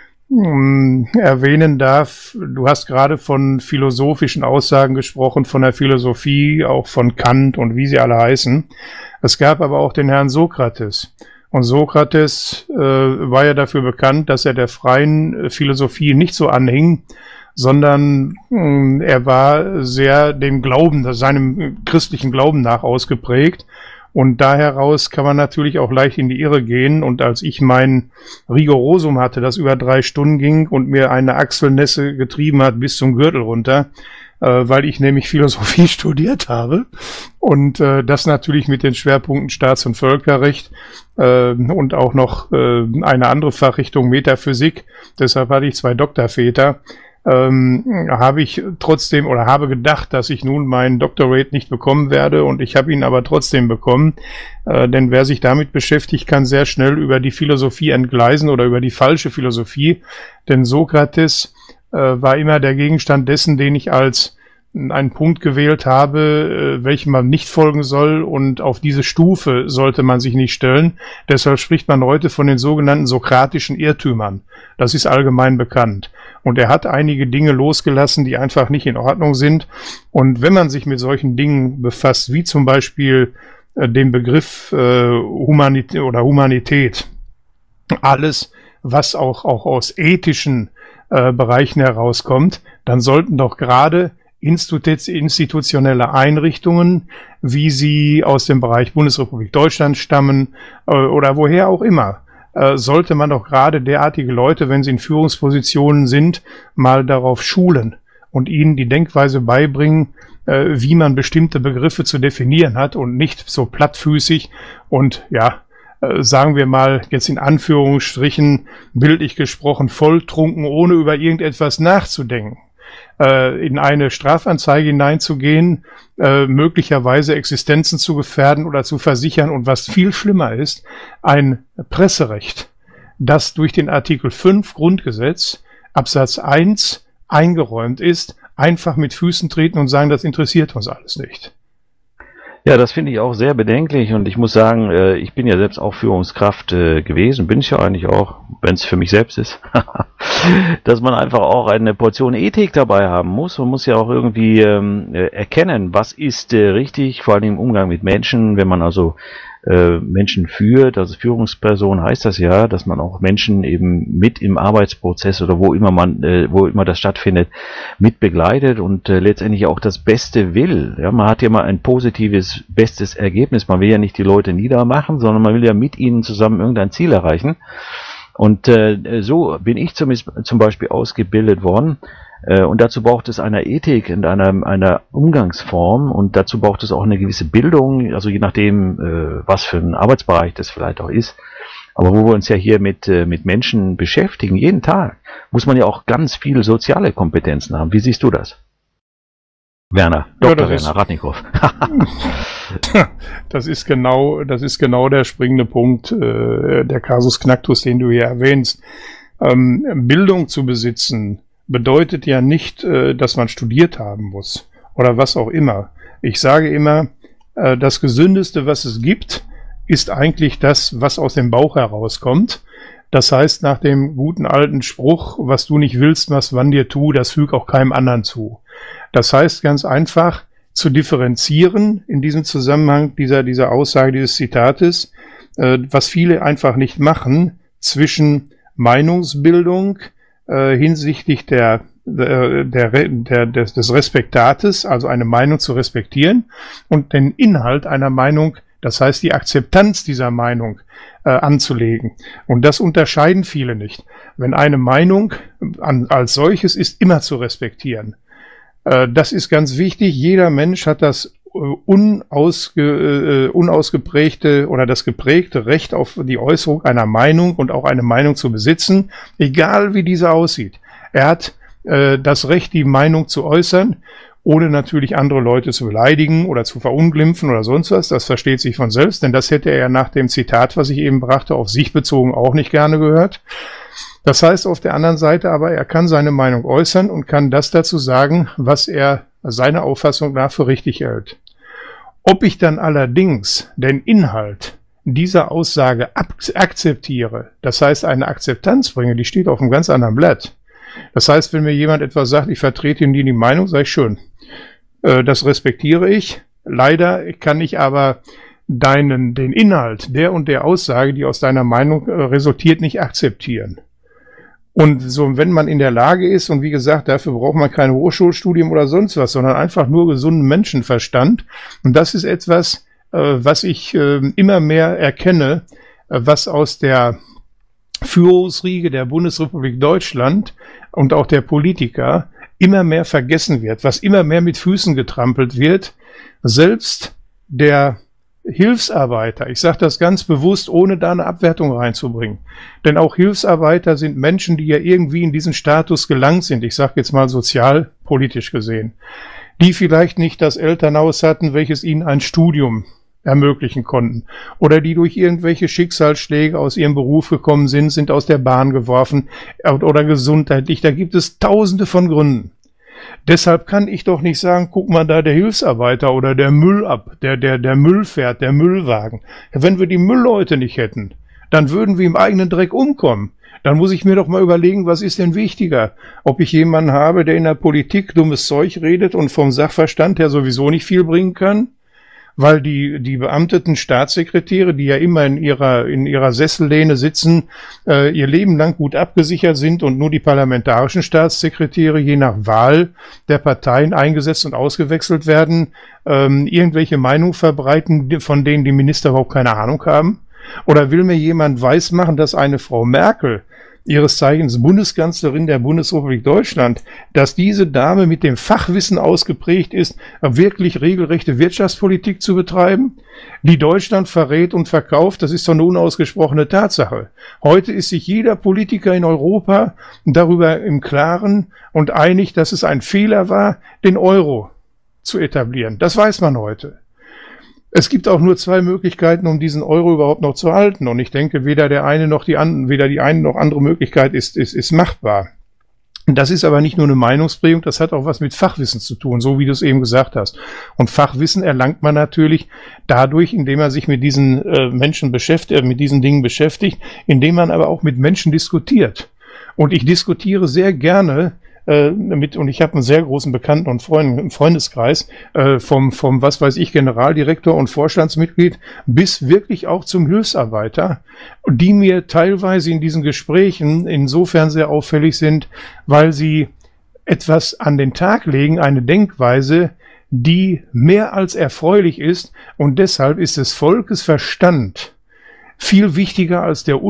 erwähnen darf. Du hast gerade von philosophischen Aussagen gesprochen, von der Philosophie, auch von Kant und wie sie alle heißen. Es gab aber auch den Herrn Sokrates. Und Sokrates war ja dafür bekannt, dass er der freien Philosophie nicht so anhing, sondern er war sehr dem Glauben, seinem christlichen Glauben nach ausgeprägt. Und da heraus kann man natürlich auch leicht in die Irre gehen. Und als ich mein Rigorosum hatte, das über 3 Stunden ging und mir eine Achselnässe getrieben hat bis zum Gürtel runter, weil ich nämlich Philosophie studiert habe und das natürlich mit den Schwerpunkten Staats- und Völkerrecht und auch noch eine andere Fachrichtung Metaphysik, deshalb hatte ich 2 Doktorväter, habe ich trotzdem oder habe gedacht, dass ich nun meinen Doctorate nicht bekommen werde, und ich habe ihn aber trotzdem bekommen, denn wer sich damit beschäftigt, kann sehr schnell über die Philosophie entgleisen oder über die falsche Philosophie, denn Sokrates war immer der Gegenstand dessen, den ich als einen Punkt gewählt habe, welchem man nicht folgen soll, und auf diese Stufe sollte man sich nicht stellen. Deshalb spricht man heute von den sogenannten sokratischen Irrtümern. Das ist allgemein bekannt. Und er hat einige Dinge losgelassen, die einfach nicht in Ordnung sind. Und wenn man sich mit solchen Dingen befasst, wie zum Beispiel dem Begriff Humanität, alles, was auch aus ethischen Bereichen herauskommt, dann sollten doch gerade institutionelle Einrichtungen, wie sie aus dem Bereich Bundesrepublik Deutschland stammen oder woher auch immer, sollte man doch gerade derartige Leute, wenn sie in Führungspositionen sind, mal darauf schulen und ihnen die Denkweise beibringen, wie man bestimmte Begriffe zu definieren hat, und nicht so plattfüßig und sagen wir mal jetzt in Anführungsstrichen, bildlich gesprochen, volltrunken, ohne über irgendetwas nachzudenken, in eine Strafanzeige hineinzugehen, möglicherweise Existenzen zu gefährden oder zu versichern, und was viel schlimmer ist, ein Presserecht, das durch den Artikel 5 Grundgesetz Absatz 1 eingeräumt ist, einfach mit Füßen treten und sagen, das interessiert uns alles nicht. Ja, das finde ich auch sehr bedenklich, und ich muss sagen, ich bin ja selbst auch Führungskraft gewesen, bin ich ja eigentlich auch, wenn es für mich selbst ist, dass man einfach auch eine Portion Ethik dabei haben muss. Man muss ja auch irgendwie erkennen, was ist richtig, vor allem im Umgang mit Menschen, wenn man also Menschen führt, also Führungsperson heißt das ja, dass man auch Menschen eben mit im Arbeitsprozess oder wo immer das stattfindet, mit begleitet und letztendlich auch das Beste will. Ja, man hat ja mal ein positives, bestes Ergebnis. Man will ja nicht die Leute niedermachen, sondern man will ja mit ihnen zusammen irgendein Ziel erreichen. Und so bin ich zum Beispiel ausgebildet worden. Und dazu braucht es eine Ethik und einer Umgangsform, und dazu braucht es auch eine gewisse Bildung, also je nachdem, was für ein Arbeitsbereich das vielleicht auch ist. Aber wo wir uns ja hier mit Menschen beschäftigen, jeden Tag, muss man ja auch ganz viele soziale Kompetenzen haben. Wie siehst du das? Werner, Dr. Werner Ratnikow. Das ist genau der springende Punkt, der Kasus Knacktus, den du hier erwähnst. Bildung zu besitzen bedeutet ja nicht, dass man studiert haben muss oder was auch immer. Ich sage immer, das Gesündeste, was es gibt, ist eigentlich das, was aus dem Bauch herauskommt. Das heißt, nach dem guten alten Spruch, was du nicht willst, was man dir tu, das füg auch keinem anderen zu. Das heißt ganz einfach, zu differenzieren in diesem Zusammenhang dieser Aussage, dieses Zitates, was viele einfach nicht machen, zwischen Meinungsbildung hinsichtlich des Respektates, also eine Meinung zu respektieren, und den Inhalt einer Meinung, das heißt die Akzeptanz dieser Meinung anzulegen. Und das unterscheiden viele nicht. Wenn eine Meinung als solches ist, immer zu respektieren. Das ist ganz wichtig. Jeder Mensch hat das unausgeprägte oder das geprägte Recht auf die Äußerung einer Meinung und auch eine Meinung zu besitzen, egal wie diese aussieht. Er hat das Recht, die Meinung zu äußern, ohne natürlich andere Leute zu beleidigen oder zu verunglimpfen oder sonst was. Das versteht sich von selbst, denn das hätte er ja nach dem Zitat, was ich eben brachte, auf sich bezogen auch nicht gerne gehört. Das heißt auf der anderen Seite aber, er kann seine Meinung äußern und kann das dazu sagen, was er seiner Auffassung nach für richtig hält. Ob ich dann allerdings den Inhalt dieser Aussage akzeptiere, das heißt eine Akzeptanz bringe, die steht auf einem ganz anderen Blatt. Das heißt, wenn mir jemand etwas sagt, ich vertrete ihm die Meinung, sage ich schön, das respektiere ich. Leider kann ich aber den Inhalt der und der Aussage, die aus deiner Meinung resultiert, nicht akzeptieren. Und so, wenn man in der Lage ist, und wie gesagt, dafür braucht man kein Hochschulstudium oder sonst was, sondern einfach nur gesunden Menschenverstand. Und das ist etwas, was ich immer mehr erkenne, was aus der Führungsriege der Bundesrepublik Deutschland und auch der Politiker immer mehr vergessen wird, was immer mehr mit Füßen getrampelt wird. Selbst der Hilfsarbeiter, ich sage das ganz bewusst, ohne da eine Abwertung reinzubringen, denn auch Hilfsarbeiter sind Menschen, die ja irgendwie in diesen Status gelangt sind, ich sage jetzt mal sozialpolitisch gesehen, die vielleicht nicht das Elternhaus hatten, welches ihnen ein Studium ermöglichen konnten, oder die durch irgendwelche Schicksalsschläge aus ihrem Beruf gekommen sind aus der Bahn geworfen oder gesundheitlich, da gibt es tausende von Gründen. Deshalb kann ich doch nicht sagen, guck mal da der Hilfsarbeiter oder der Müll ab, der Müll fährt, der Müllwagen. Wenn wir die Müllleute nicht hätten, dann würden wir im eigenen Dreck umkommen. Dann muss ich mir doch mal überlegen, was ist denn wichtiger? Ob ich jemanden habe, der in der Politik dummes Zeug redet und vom Sachverstand her sowieso nicht viel bringen kann? Weil die beamteten Staatssekretäre, die ja immer in ihrer Sessellehne sitzen, ihr Leben lang gut abgesichert sind und nur die parlamentarischen Staatssekretäre je nach Wahl der Parteien eingesetzt und ausgewechselt werden, irgendwelche Meinungen verbreiten, von denen die Minister überhaupt keine Ahnung haben? Oder will mir jemand weismachen, dass eine Frau Merkel, ihres Zeichens Bundeskanzlerin der Bundesrepublik Deutschland, dass diese Dame mit dem Fachwissen ausgeprägt ist, wirklich regelrechte Wirtschaftspolitik zu betreiben, die Deutschland verrät und verkauft, das ist doch eine unausgesprochene Tatsache. Heute ist sich jeder Politiker in Europa darüber im Klaren und einig, dass es ein Fehler war, den Euro zu etablieren. Das weiß man heute. Es gibt auch nur zwei Möglichkeiten, um diesen Euro überhaupt noch zu halten. Und ich denke, weder die eine noch andere Möglichkeit ist machbar. Das ist aber nicht nur eine Meinungsprägung, das hat auch was mit Fachwissen zu tun, so wie du es eben gesagt hast. Und Fachwissen erlangt man natürlich dadurch, indem man sich mit diesen mit diesen Dingen beschäftigt, indem man aber auch mit Menschen diskutiert. Und ich diskutiere sehr gerne und ich habe einen sehr großen Bekannten- und Freundeskreis, vom was weiß ich, Generaldirektor und Vorstandsmitglied bis wirklich auch zum Hilfsarbeiter, die mir teilweise in diesen Gesprächen insofern sehr auffällig sind, weil sie etwas an den Tag legen, eine Denkweise, die mehr als erfreulich ist, und deshalb ist des Volkes Verstand viel wichtiger als der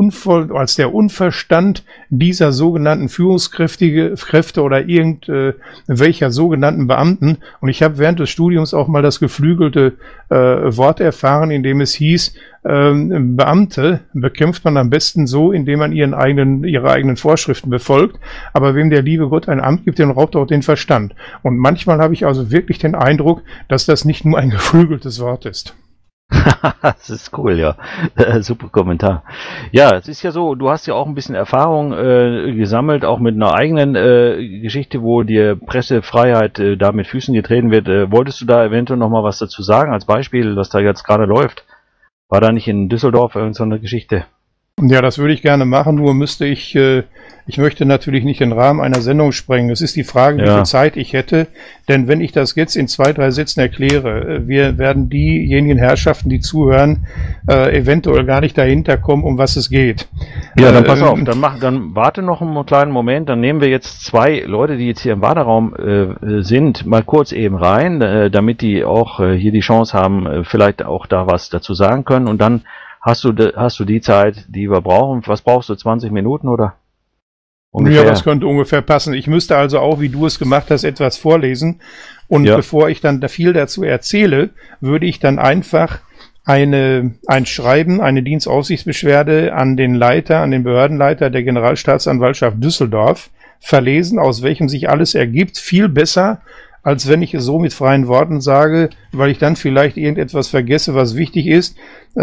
Unverstand dieser sogenannten Führungskräfte oder irgendwelcher sogenannten Beamten. Und ich habe während des Studiums auch mal das geflügelte Wort erfahren, in dem es hieß, Beamte bekämpft man am besten so, indem man ihre eigenen Vorschriften befolgt. Aber wem der liebe Gott ein Amt gibt, dem raubt auch den Verstand. Und manchmal habe ich also wirklich den Eindruck, dass das nicht nur ein geflügeltes Wort ist. Das ist cool, ja. Super Kommentar. Ja, es ist ja so, du hast ja auch ein bisschen Erfahrung gesammelt, auch mit einer eigenen Geschichte, wo dir Pressefreiheit da mit Füßen getreten wird. Wolltest du da eventuell nochmal was dazu sagen, als Beispiel, was da jetzt gerade läuft? War da nicht in Düsseldorf irgend so eine Geschichte? Ja, das würde ich gerne machen, nur müsste ich möchte natürlich nicht den Rahmen einer Sendung sprengen. Es ist die Frage, wie viel Zeit ich hätte, denn wenn ich das jetzt in 2, 3 Sätzen erkläre, wir werden diejenigen Herrschaften, die zuhören, eventuell gar nicht dahinter kommen, um was es geht. Ja, dann pass auf, dann warte noch einen kleinen Moment, dann nehmen wir jetzt 2 Leute, die jetzt hier im Warteraum sind, mal kurz eben rein, damit die auch hier die Chance haben, vielleicht auch da was dazu sagen können, und dann hast du die Zeit, die wir brauchen. Was brauchst du, 20 Minuten oder? Ungefähr? Ja, das könnte ungefähr passen. Ich müsste also auch, wie du es gemacht hast, etwas vorlesen. Und bevor ich dann viel dazu erzähle, würde ich dann einfach ein Schreiben, eine Dienstaufsichtsbeschwerde an den Behördenleiter der Generalstaatsanwaltschaft Düsseldorf verlesen, aus welchem sich alles ergibt. Viel besser, als wenn ich es so mit freien Worten sage, weil ich dann vielleicht irgendetwas vergesse, was wichtig ist.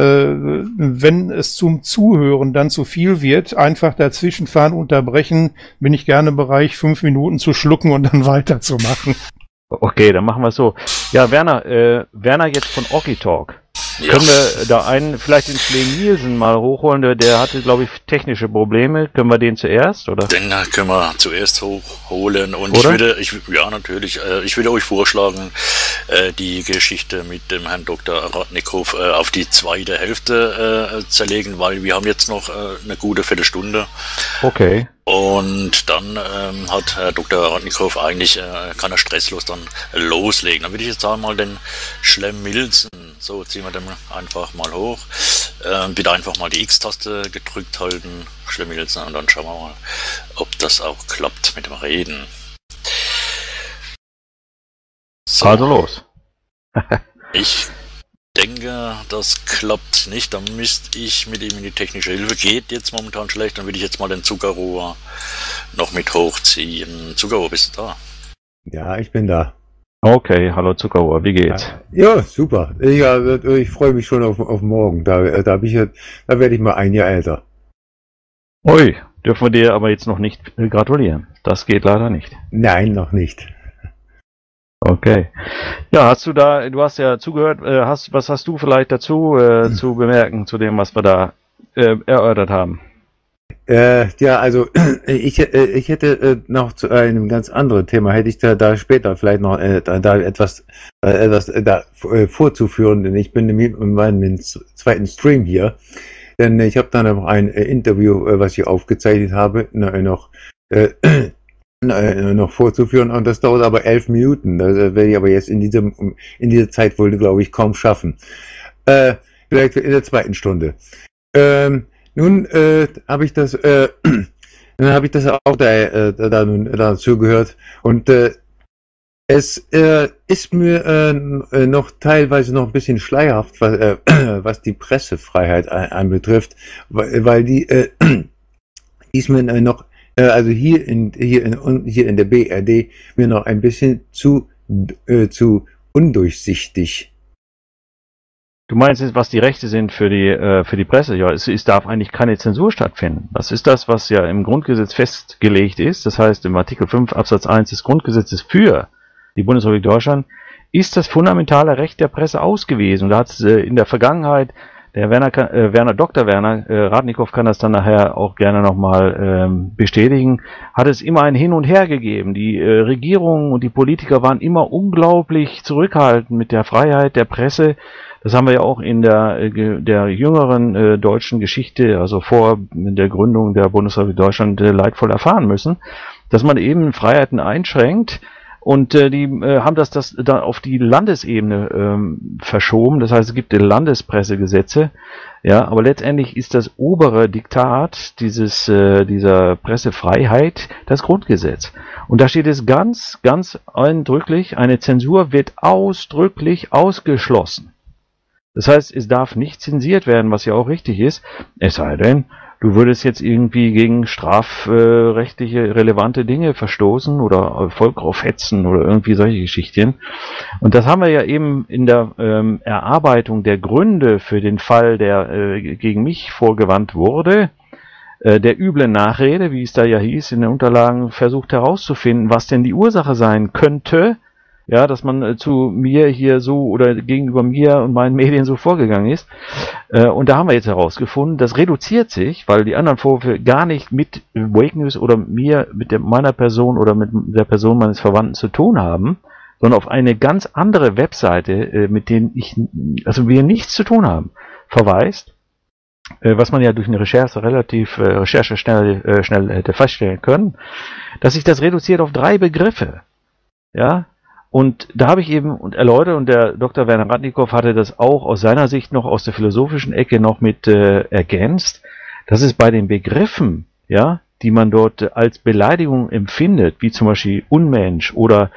Wenn es zum Zuhören dann zu viel wird, einfach dazwischenfahren, unterbrechen, bin ich gerne bereit, 5 Minuten zu schlucken und dann weiterzumachen. Okay, dann machen wir es so. Ja, Werner jetzt von Okitalk. Ja. Können wir da vielleicht den Sven Nielsen mal hochholen? Der hatte, glaube ich, technische Probleme. Können wir den zuerst, oder? Den können wir zuerst hochholen. Und ich würde euch vorschlagen, die Geschichte mit dem Herrn Dr. Radnikow auf die zweite Hälfte zerlegen, weil wir haben jetzt noch eine gute Viertelstunde. Okay. Und dann hat Herr Dr. Radnikow eigentlich, kann er stresslos dann loslegen. Dann würde ich jetzt sagen mal den Schlemilsen, so ziehen wir den einfach mal hoch. Bitte einfach mal die X-Taste gedrückt halten, Schlemilsen, und dann schauen wir mal, ob das auch klappt mit dem Reden. So. Also los. Ich denke, das klappt nicht. Dann müsste ich mit ihm in die technische Hilfe. Geht jetzt momentan schlecht. Dann würde ich jetzt mal den Zuckerrohr noch mit hochziehen. Zuckerrohr, bist du da? Ja, ich bin da. Okay, hallo Zuckerrohr, wie geht's? Ja, super. Ich freue mich schon auf morgen. Da werde ich mal 1 Jahr älter. Ui, dürfen wir dir aber jetzt noch nicht gratulieren. Das geht leider nicht. Nein, noch nicht. Okay. Ja, du hast ja zugehört, was hast du vielleicht dazu zu bemerken, zu dem, was wir da erörtert haben? Ja, also ich hätte noch zu einem ganz anderen Thema, hätte ich da später vielleicht noch da etwas vorzuführen, denn ich bin nämlich in meinem zweiten Stream hier, denn ich habe dann noch ein Interview, was ich aufgezeichnet habe, noch vorzuführen, und das dauert aber 11 Minuten. Das werde ich aber jetzt in dieser Zeit wohl, glaube ich, kaum schaffen. Vielleicht in der zweiten Stunde. Nun habe ich das auch dazu gehört, und es ist mir noch teilweise noch ein bisschen schleierhaft, was die Pressefreiheit anbetrifft, weil die ist mir noch also hier in der BRD mir noch ein bisschen zu undurchsichtig. Du meinst jetzt, was die Rechte sind für die Presse? Ja, es darf eigentlich keine Zensur stattfinden. Das ist das, was ja im Grundgesetz festgelegt ist. Das heißt, im Artikel 5 Absatz 1 des Grundgesetzes für die Bundesrepublik Deutschland ist das fundamentale Recht der Presse ausgewiesen. Und da hat es in der Vergangenheit der Dr. Werner Radnikow kann das dann nachher auch gerne nochmal bestätigen, hat es immer ein Hin und Her gegeben. Die Regierungen und die Politiker waren immer unglaublich zurückhaltend mit der Freiheit der Presse. Das haben wir ja auch in der jüngeren deutschen Geschichte, also vor der Gründung der Bundesrepublik Deutschland, leidvoll erfahren müssen, dass man eben Freiheiten einschränkt. Und die haben das da auf die Landesebene verschoben. Das heißt, es gibt Landespressegesetze. Ja, aber letztendlich ist das obere Diktat dieser Pressefreiheit das Grundgesetz. Und da steht es ganz, ganz eindrücklich, eine Zensur wird ausdrücklich ausgeschlossen. Das heißt, es darf nicht zensiert werden, was ja auch richtig ist, es sei denn, du würdest jetzt irgendwie gegen strafrechtliche relevante Dinge verstoßen oder Volk aufhetzen oder irgendwie solche Geschichten. Und das haben wir ja eben in der Erarbeitung der Gründe für den Fall, der gegen mich vorgewandt wurde, der üblen Nachrede, wie es da ja hieß, in den Unterlagen versucht herauszufinden, was denn die Ursache sein könnte, ja, dass man zu mir hier so oder gegenüber mir und meinen Medien so vorgegangen ist. Und da haben wir jetzt herausgefunden, das reduziert sich, weil die anderen Vorwürfe gar nicht mit Wake News oder mir, meiner Person oder mit der Person meines Verwandten zu tun haben, sondern auf eine ganz andere Webseite, mit denen wir nichts zu tun haben, verweist. Was man ja durch eine Recherche schnell hätte feststellen können, dass sich das reduziert auf 3 Begriffe. Ja, und da habe ich eben erläutert, und der Dr. Werner Ratnikow hatte das auch aus seiner Sicht noch aus der philosophischen Ecke noch mit ergänzt, dass es bei den Begriffen, ja, die man dort als Beleidigung empfindet, wie zum Beispiel Unmensch oder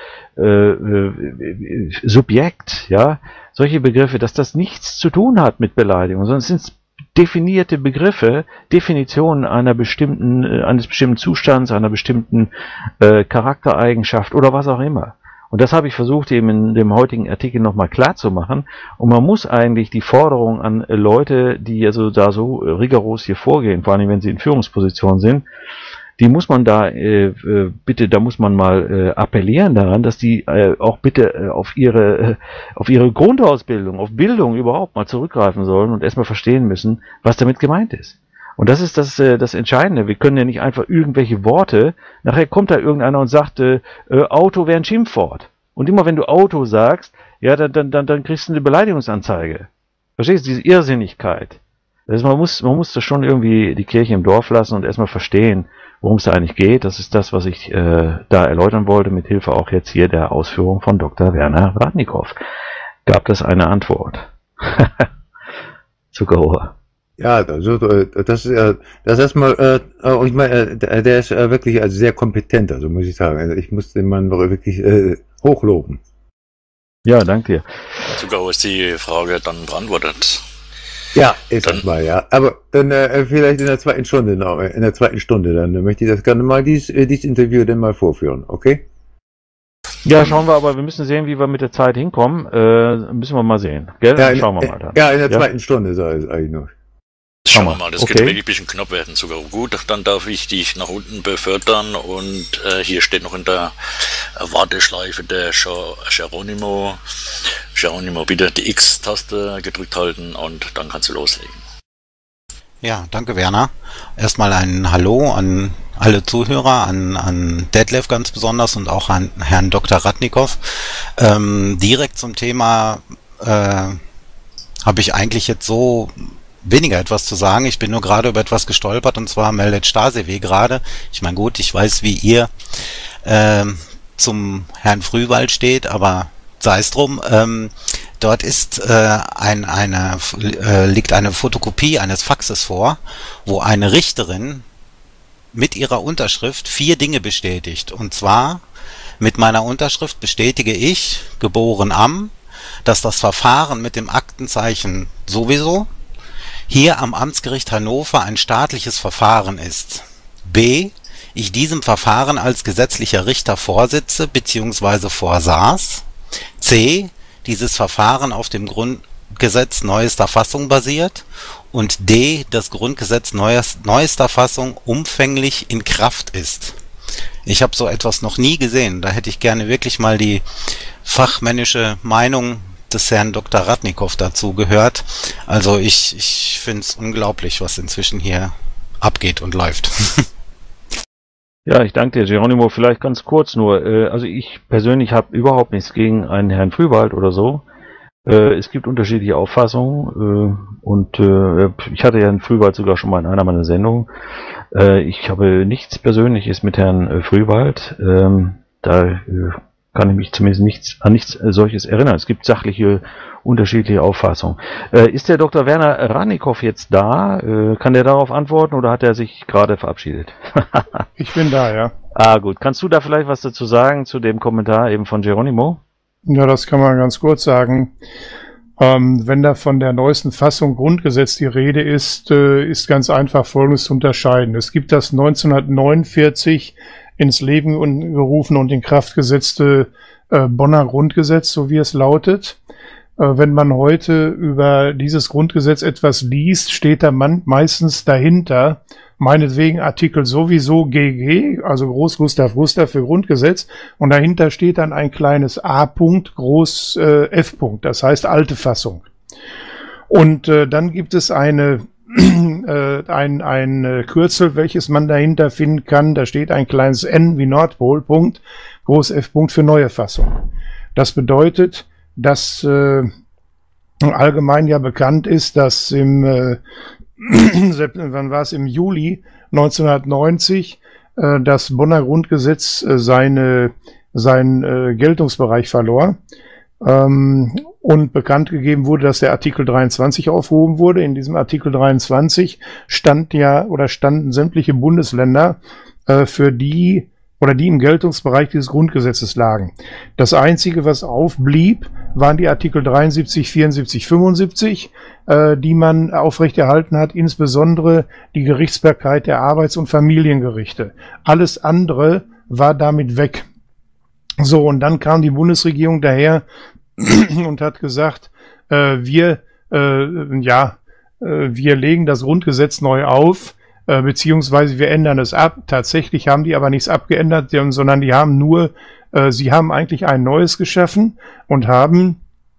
Subjekt, ja, solche Begriffe, dass das nichts zu tun hat mit Beleidigung, sondern es sind definierte Begriffe, Definitionen eines bestimmten Zustands, einer bestimmten Charaktereigenschaft oder was auch immer. Und das habe ich versucht, eben in dem heutigen Artikel nochmal klar zu machen. Und man muss eigentlich die Forderung an Leute, die also da so rigoros hier vorgehen, vor allem wenn sie in Führungspositionen sind, die muss man da da muss man mal appellieren daran, dass die auch bitte auf ihre Grundausbildung, auf Bildung überhaupt mal zurückgreifen sollen und erstmal verstehen müssen, was damit gemeint ist. Und das ist das Entscheidende. Wir können ja nicht einfach irgendwelche Worte, nachher kommt da irgendeiner und sagt, Auto wäre ein Schimpfwort. Und immer wenn du Auto sagst, ja, dann kriegst du eine Beleidigungsanzeige. Verstehst du, diese Irrsinnigkeit? Das heißt, man muss das schon irgendwie die Kirche im Dorf lassen und erstmal verstehen, worum es da eigentlich geht. Das ist das, was ich da erläutern wollte, mit Hilfe auch jetzt hier der Ausführung von Dr. Werner Ratnikow. Gab das eine Antwort? Zuckerrohr. Ja, das erstmal, ich meine, der ist wirklich also sehr kompetent, also muss ich sagen. Also ich muss den Mann wirklich hochloben. Ja, danke dir. Sogar ist die Frage dann beantwortet. Ja, ist dann mal, ja. Aber dann vielleicht in der zweiten Stunde dann möchte ich das gerne mal dieses Interview dann mal vorführen, okay? Ja, schauen wir, aber wir müssen sehen, wie wir mit der Zeit hinkommen. Müssen wir mal sehen. Gell? Ja, schauen wir mal dann. Ja, in der zweiten Stunde soll es eigentlich noch. Schauen wir mal, das könnte wirklich ein bisschen knapp werden sogar. Gut, dann darf ich dich nach unten befördern und hier steht noch in der Warteschleife der Geronimo. Geronimo, bitte die X-Taste gedrückt halten und dann kannst du loslegen. Ja, danke Werner. Erstmal ein Hallo an alle Zuhörer, an Detlef ganz besonders und auch an Herrn Dr. Ratnikow. Direkt zum Thema habe ich eigentlich jetzt so weniger etwas zu sagen. Ich bin nur gerade über etwas gestolpert, und zwar meldet Stasi-W gerade. Ich meine, gut, ich weiß, wie ihr zum Herrn Frühwald steht, aber sei es drum. Dort ist liegt eine Fotokopie eines Faxes vor, wo eine Richterin mit ihrer Unterschrift 4 Dinge bestätigt. Und zwar, mit meiner Unterschrift bestätige ich, geboren am, dass das Verfahren mit dem Aktenzeichen sowieso hier am Amtsgericht Hannover ein staatliches Verfahren ist. B. Ich diesem Verfahren als gesetzlicher Richter vorsitze bzw. vorsaß. C. Dieses Verfahren auf dem Grundgesetz neuester Fassung basiert. Und D. Das Grundgesetz neuester Fassung umfänglich in Kraft ist. Ich habe so etwas noch nie gesehen. Da hätte ich gerne wirklich mal die fachmännische Meinung des Herrn Dr. Ratnikow dazu gehört. Also ich finde es unglaublich, was inzwischen hier abgeht und läuft. Ja, ich danke dir, Geronimo. Vielleicht ganz kurz nur. Also ich persönlich habe überhaupt nichts gegen einen Herrn Frühwald oder so. Es gibt unterschiedliche Auffassungen und ich hatte ja Herrn Frühwald sogar schon mal in einer meiner Sendungen. Ich habe nichts Persönliches mit Herrn Frühwald. Da kann ich mich zumindest an nichts solches erinnern. Es gibt sachliche, unterschiedliche Auffassungen. Ist der Dr. Werner Ratnikow jetzt da? Kann der darauf antworten oder hat er sich gerade verabschiedet? Ich bin da, ja. Ah, gut. Kannst du da vielleicht was dazu sagen, zu dem Kommentar eben von Geronimo? Ja, das kann man ganz kurz sagen. Wenn da von der neuesten Fassung Grundgesetz die Rede ist, ist ganz einfach Folgendes zu unterscheiden. Es gibt das 1949 ins Leben gerufen und in Kraft gesetzte Bonner Grundgesetz, so wie es lautet. Wenn man heute über dieses Grundgesetz etwas liest, steht da meistens dahinter, meinetwegen Artikel sowieso GG, also Groß Gustav für Grundgesetz, und dahinter steht dann ein kleines A-Punkt, Groß F-Punkt, das heißt alte Fassung. Und dann gibt es ein Kürzel, welches man dahinter finden kann, da steht ein kleines N wie Nordpol, Punkt, Groß F-Punkt für neue Fassung. Das bedeutet, dass allgemein ja bekannt ist, dass wann war es, im Juli 1990 das Bonner Grundgesetz seinen Geltungsbereich verlor und bekannt gegeben wurde, dass der Artikel 23 aufgehoben wurde. In diesem Artikel 23 standen sämtliche Bundesländer für die im Geltungsbereich dieses Grundgesetzes lagen. Das Einzige, was aufblieb, waren die Artikel 73, 74, 75, die man aufrechterhalten hat, insbesondere die Gerichtsbarkeit der Arbeits- und Familiengerichte. Alles andere war damit weg. So, und dann kam die Bundesregierung daher und hat gesagt, wir legen das Grundgesetz neu auf, beziehungsweise wir ändern es ab. Tatsächlich haben die aber nichts abgeändert, sondern sie haben eigentlich ein neues geschaffen und haben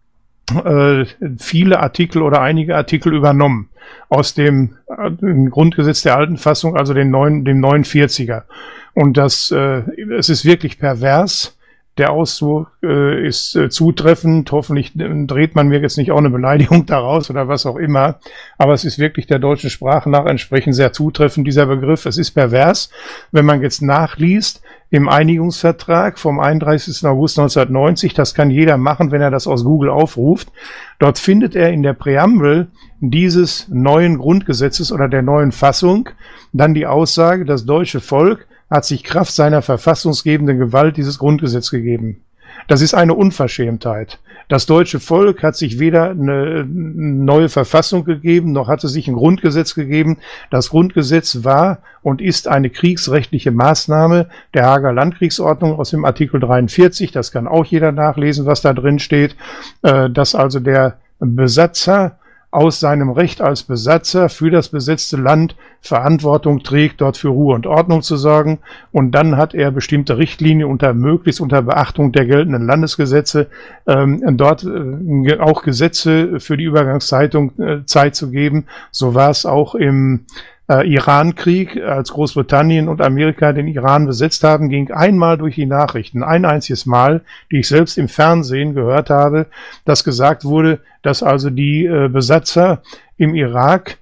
viele Artikel oder einige Artikel übernommen aus dem Grundgesetz der alten Fassung, also dem 49er. Und es ist wirklich pervers. Der Ausdruck ist zutreffend. Hoffentlich dreht man mir jetzt nicht auch eine Beleidigung daraus oder was auch immer. Aber es ist wirklich der deutschen Sprache nach entsprechend sehr zutreffend, dieser Begriff. Es ist pervers, wenn man jetzt nachliest im Einigungsvertrag vom 31. August 1990. Das kann jeder machen, wenn er das aus Google aufruft. Dort findet er in der Präambel dieses neuen Grundgesetzes oder der neuen Fassung dann die Aussage, das deutsche Volk hat sich Kraft seiner verfassungsgebenden Gewalt dieses Grundgesetz gegeben. Das ist eine Unverschämtheit. Das deutsche Volk hat sich weder eine neue Verfassung gegeben, noch hat es sich ein Grundgesetz gegeben. Das Grundgesetz war und ist eine kriegsrechtliche Maßnahme der Haager Landkriegsordnung aus dem Artikel 43. Das kann auch jeder nachlesen, was da drin steht, dass also der Besatzer aus seinem Recht als Besatzer für das besetzte Land Verantwortung trägt, dort für Ruhe und Ordnung zu sorgen. Und dann hat er bestimmte Richtlinien möglichst unter Beachtung der geltenden Landesgesetze, dort auch Gesetze für die Übergangszeit zu geben. So war es auch im Irankrieg, als Großbritannien und Amerika den Iran besetzt haben, ging einmal durch die Nachrichten, ein einziges Mal, die ich selbst im Fernsehen gehört habe, dass gesagt wurde, dass also die Besatzer im Irak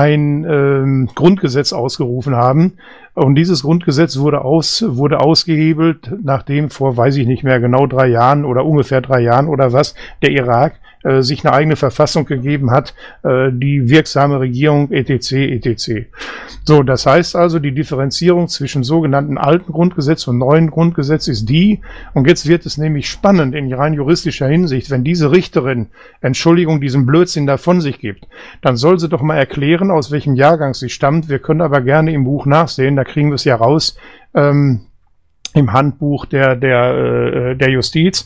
ein Grundgesetz ausgerufen haben. Und dieses Grundgesetz wurde ausgehebelt, nachdem vor, weiß ich nicht mehr, genau 3 Jahren oder ungefähr 3 Jahren oder was, der Irak sich eine eigene Verfassung gegeben hat, die wirksame Regierung etc. So, das heißt also, die Differenzierung zwischen sogenannten alten Grundgesetz und neuen Grundgesetz ist die, und jetzt wird es nämlich spannend in rein juristischer Hinsicht, wenn diese Richterin, Entschuldigung, diesen Blödsinn da von sich gibt, dann soll sie doch mal erklären, aus welchem Jahrgang sie stammt. Wir können aber gerne im Buch nachsehen, da kriegen wir es ja raus, im Handbuch der Justiz,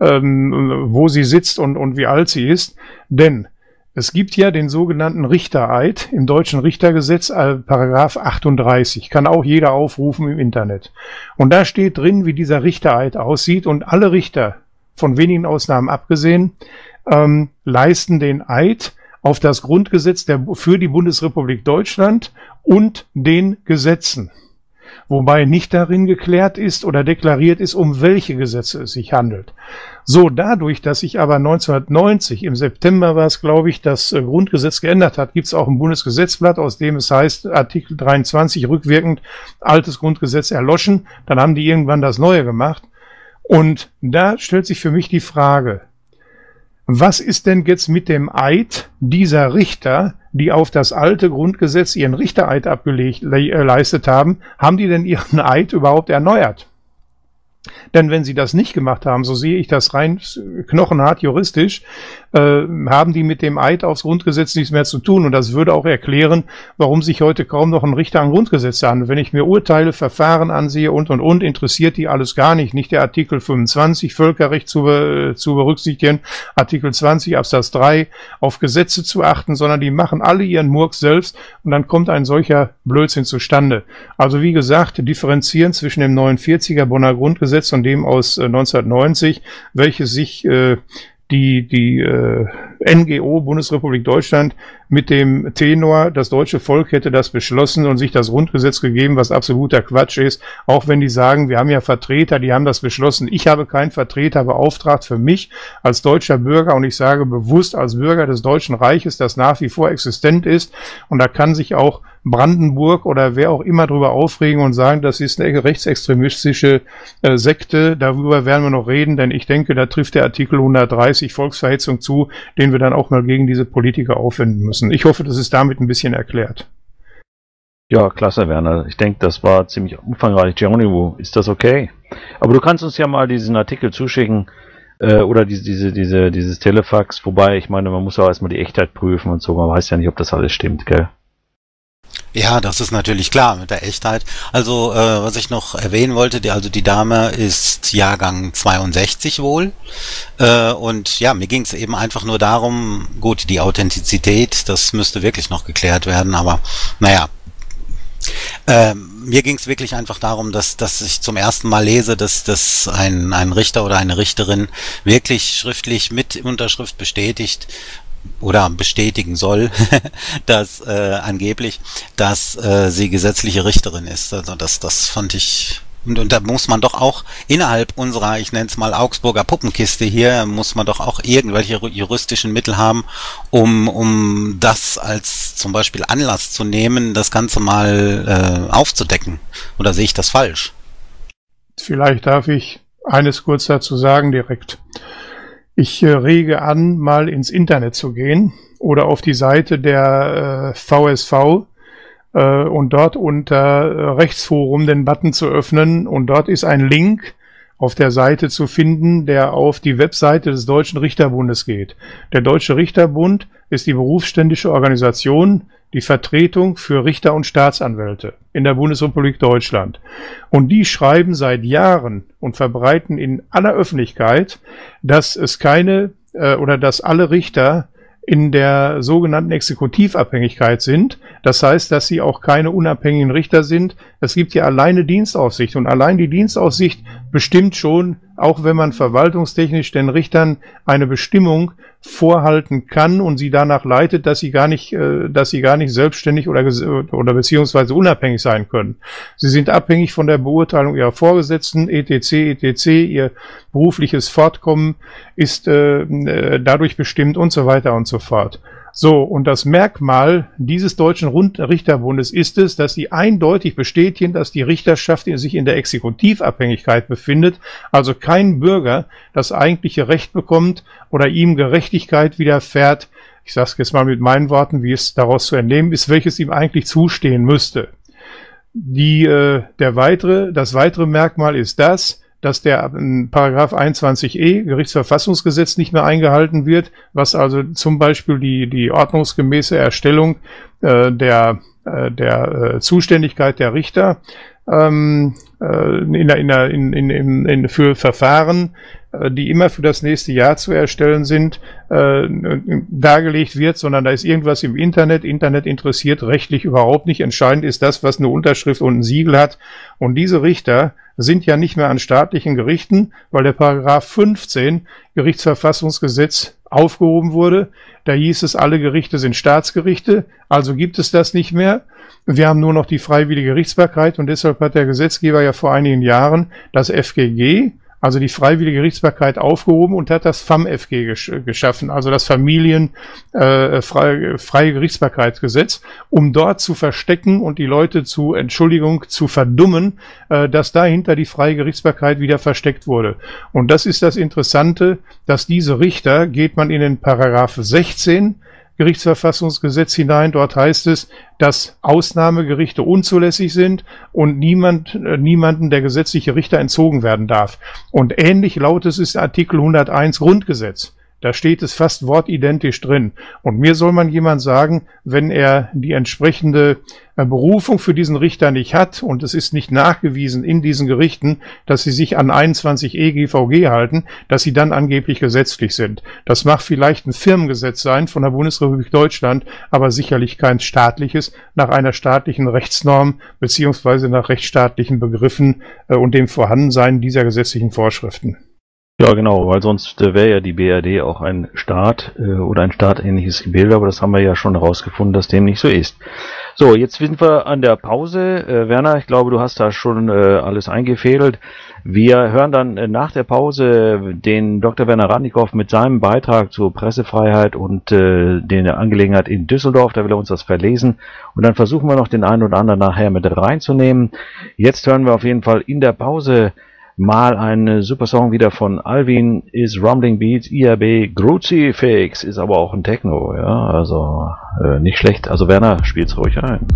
wo sie sitzt und wie alt sie ist. Denn es gibt ja den sogenannten Richtereid im deutschen Richtergesetz, Paragraph 38. Kann auch jeder aufrufen im Internet. Und da steht drin, wie dieser Richtereid aussieht. Und alle Richter, von wenigen Ausnahmen abgesehen, leisten den Eid auf das Grundgesetz für die Bundesrepublik Deutschland und den Gesetzen. Wobei nicht darin geklärt ist oder deklariert ist, um welche Gesetze es sich handelt. So, dadurch, dass sich aber 1990, im September war es, glaube ich, das Grundgesetz geändert hat, gibt es auch ein Bundesgesetzblatt, aus dem es heißt, Artikel 23 rückwirkend, altes Grundgesetz erloschen. Dann haben die irgendwann das Neue gemacht. Und da stellt sich für mich die Frage, was ist denn jetzt mit dem Eid dieser Richter, die auf das alte Grundgesetz ihren Richtereid abgeleistet haben? Haben die denn ihren Eid überhaupt erneuert? Denn wenn sie das nicht gemacht haben, so sehe ich das rein knochenhart juristisch, haben die mit dem Eid aufs Grundgesetz nichts mehr zu tun. Und das würde auch erklären, warum sich heute kaum noch ein Richter an Grundgesetze handelt. Wenn ich mir Urteile, Verfahren ansehe und, interessiert die alles gar nicht. Nicht der Artikel 25 Völkerrecht zu berücksichtigen, Artikel 20 Absatz 3 auf Gesetze zu achten, sondern die machen alle ihren Murks selbst und dann kommt ein solcher Blödsinn zustande. Also wie gesagt, differenzieren zwischen dem 49er Bonner Grundgesetz und dem aus 1990, welches sich die NGO Bundesrepublik Deutschland mit dem Tenor, das deutsche Volk hätte das beschlossen und sich das Grundgesetz gegeben, was absoluter Quatsch ist, auch wenn die sagen, wir haben ja Vertreter, die haben das beschlossen. Ich habe keinen Vertreter beauftragt für mich als deutscher Bürger und ich sage bewusst als Bürger des Deutschen Reiches, das nach wie vor existent ist und da kann sich auch Brandenburg oder wer auch immer drüber aufregen und sagen, das ist eine rechtsextremistische Sekte. Darüber werden wir noch reden, denn ich denke, da trifft der Artikel 130 Volksverhetzung zu, den wir dann auch mal gegen diese Politiker aufwenden müssen. Ich hoffe, das ist damit ein bisschen erklärt. Ja, klasse, Werner. Ich denke, das war ziemlich umfangreich. Geronimo, ist das okay? Aber du kannst uns ja mal diesen Artikel zuschicken oder dieses Telefax. Wobei, ich meine, man muss auch erstmal die Echtheit prüfen und so. Man weiß ja nicht, ob das alles stimmt, gell? Ja, das ist natürlich klar mit der Echtheit. Also, was ich noch erwähnen wollte, die Dame ist Jahrgang 62 wohl. Und ja, mir ging es eben einfach nur darum, gut, die Authentizität, das müsste wirklich noch geklärt werden, aber naja. Mir ging es wirklich einfach darum, dass ich zum ersten Mal lese, dass ein Richter oder eine Richterin wirklich schriftlich mit Unterschrift bestätigt oder bestätigen soll, dass angeblich, dass sie gesetzliche Richterin ist. Also das fand ich, und da muss man doch auch innerhalb unserer, ich nenne es mal Augsburger Puppenkiste hier, muss man doch auch irgendwelche juristischen Mittel haben, um das als zum Beispiel Anlass zu nehmen, das Ganze mal aufzudecken. Oder sehe ich das falsch? Vielleicht darf ich eines kurz dazu sagen direkt. Ich rege an, mal ins Internet zu gehen oder auf die Seite der VSV und dort unter Rechtsforum den Button zu öffnen und dort ist ein Link auf der Seite zu finden, der auf die Webseite des Deutschen Richterbundes geht. Der Deutsche Richterbund ist die berufsständische Organisation, die Vertretung für Richter und Staatsanwälte in der Bundesrepublik Deutschland. Und die schreiben seit Jahren und verbreiten in aller Öffentlichkeit, dass es keine oder dass alle Richter in der sogenannten Exekutivabhängigkeit sind. Das heißt, dass sie auch keine unabhängigen Richter sind. Es gibt ja alleine Dienstaufsicht und allein die Dienstaufsicht bestimmt schon, auch wenn man verwaltungstechnisch den Richtern eine Bestimmung vorhalten kann und sie danach leitet, dass sie gar nicht selbstständig oder beziehungsweise unabhängig sein können. Sie sind abhängig von der Beurteilung ihrer Vorgesetzten, etc., ihr berufliches Fortkommen ist dadurch bestimmt und so weiter und so fort. So, und das Merkmal dieses Deutschen Richterbundes ist es, dass sie eindeutig bestätigen, dass die Richterschaft sich in der Exekutivabhängigkeit befindet, also kein Bürger das eigentliche Recht bekommt oder ihm Gerechtigkeit widerfährt, ich sage es jetzt mal mit meinen Worten, wie es daraus zu entnehmen ist, welches ihm eigentlich zustehen müsste. Das weitere Merkmal ist das, dass der Paragraph 21e Gerichtsverfassungsgesetz nicht mehr eingehalten wird, was also zum Beispiel die ordnungsgemäße Erstellung der Zuständigkeit der Richter für Verfahren, die immer für das nächste Jahr zu erstellen sind, dargelegt wird, sondern da ist irgendwas im Internet. Internet interessiert rechtlich überhaupt nicht. Entscheidend ist das, was eine Unterschrift und ein Siegel hat. Und diese Richter sind ja nicht mehr an staatlichen Gerichten, weil der Paragraph 15 Gerichtsverfassungsgesetz aufgehoben wurde. Da hieß es, alle Gerichte sind Staatsgerichte, also gibt es das nicht mehr. Wir haben nur noch die freiwillige Gerichtsbarkeit und deshalb hat der Gesetzgeber ja vor einigen Jahren das FGG, also die freiwillige Gerichtsbarkeit, aufgehoben und hat das FAMFG geschaffen, also das freie Gerichtsbarkeitsgesetz, um dort zu verstecken und die Leute zu verdummen, dass dahinter die freie Gerichtsbarkeit wieder versteckt wurde. Und das ist das Interessante, dass diese Richter, geht man in den Paragraph 16 Gerichtsverfassungsgesetz hinein. Dort heißt es, dass Ausnahmegerichte unzulässig sind und niemanden der gesetzliche Richter entzogen werden darf. Und ähnlich lautet es in Artikel 101 Grundgesetz. Da steht es fast wortidentisch drin. Und mir soll man jemand sagen, wenn er die entsprechende Berufung für diesen Richter nicht hat und es ist nicht nachgewiesen in diesen Gerichten, dass sie sich an 21 EGVG halten, dass sie dann angeblich gesetzlich sind. Das mag vielleicht ein Firmengesetz sein von der Bundesrepublik Deutschland, aber sicherlich kein staatliches, nach einer staatlichen Rechtsnorm beziehungsweise nach rechtsstaatlichen Begriffen und dem Vorhandensein dieser gesetzlichen Vorschriften. Ja, genau, weil sonst wäre ja die BRD auch ein Staat oder ein staatähnliches Gebilde, aber das haben wir ja schon herausgefunden, dass dem nicht so ist. So, jetzt sind wir an der Pause. Werner, ich glaube, du hast da schon alles eingefädelt. Wir hören dann nach der Pause den Dr. Werner Radnikow mit seinem Beitrag zur Pressefreiheit und der Angelegenheit in Düsseldorf. Da will er uns das verlesen. Und dann versuchen wir noch den einen oder anderen nachher mit reinzunehmen. Jetzt hören wir auf jeden Fall in der Pause mal ein super Song wieder von Alvin, ist Rumbling Beats, IRB, Crucifix, ist aber auch ein Techno, ja, also nicht schlecht. Also Werner, spielt's ruhig ein.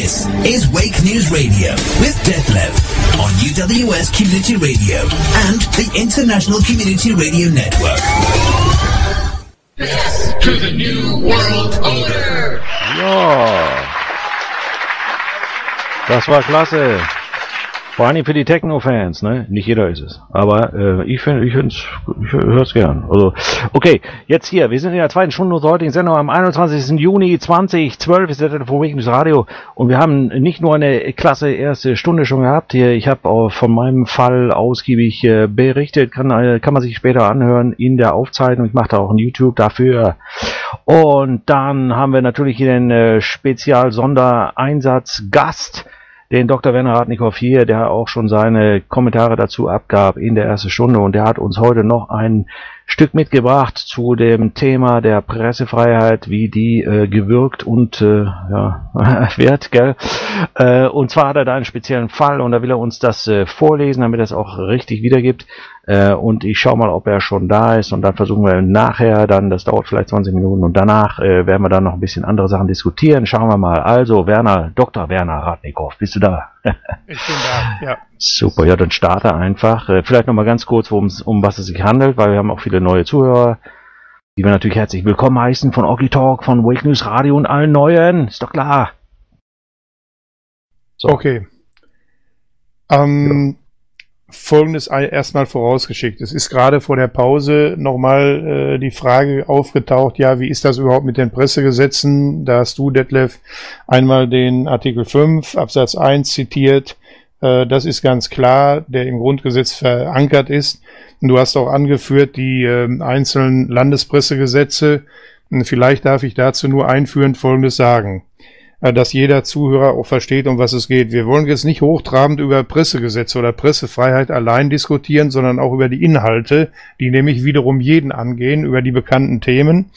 This is Wake News Radio with Detlef on UWS Community Radio and the International Community Radio Network. Yes to the New World Order! Ja, das war klasse. Vor allem für die Techno-Fans, ne? Nicht jeder ist es. Aber ich höre es gern. Also, okay, jetzt hier. Wir sind in der zweiten Stunde unserer heutigen Sendung am 21. Juni 2012. Ist der Wake News Radio. Und wir haben nicht nur eine klasse erste Stunde schon gehabt. Hier, ich habe auch von meinem Fall ausgiebig berichtet. Kann man sich später anhören in der Aufzeichnung. Ich mache da auch ein YouTube dafür. Und dann haben wir natürlich hier den Spezial-Sondereinsatz-Gast, den Dr. Werner Ratnikow hier, der auch schon seine Kommentare dazu abgab in der ersten Stunde, und der hat uns heute noch ein Stück mitgebracht zu dem Thema der Pressefreiheit, wie die gewirkt und wird, gell? Und zwar hat er da einen speziellen Fall, und da will er uns das vorlesen, damit er es auch richtig wiedergibt. Und ich schaue mal, ob er schon da ist, und dann versuchen wir nachher, das dauert vielleicht 20 Minuten, und danach werden wir dann noch ein bisschen andere Sachen diskutieren. Schauen wir mal. Also, Dr. Werner Ratnikow, bist du da? Ich bin da, ja. Super, ja, dann starte einfach. Vielleicht nochmal ganz kurz, um was es sich handelt, weil wir haben auch viele neue Zuhörer, die wir natürlich herzlich willkommen heißen von Oggy Talk, von Wake News Radio und allen Neuen. Ist doch klar. So. Okay. Folgendes erstmal vorausgeschickt. Es ist gerade vor der Pause nochmal die Frage aufgetaucht, ja, wie ist das überhaupt mit den Pressegesetzen? Da hast du, Detlef, einmal den Artikel 5 Absatz 1 zitiert. Das ist ganz klar, der im Grundgesetz verankert ist. Und du hast auch angeführt die einzelnen Landespressegesetze. Und vielleicht darf ich dazu nur einführend Folgendes sagen, dass jeder Zuhörer auch versteht, um was es geht. Wir wollen jetzt nicht hochtrabend über Pressegesetze oder Pressefreiheit allein diskutieren, sondern auch über die Inhalte, die nämlich wiederum jeden angehen, über die bekannten Themen.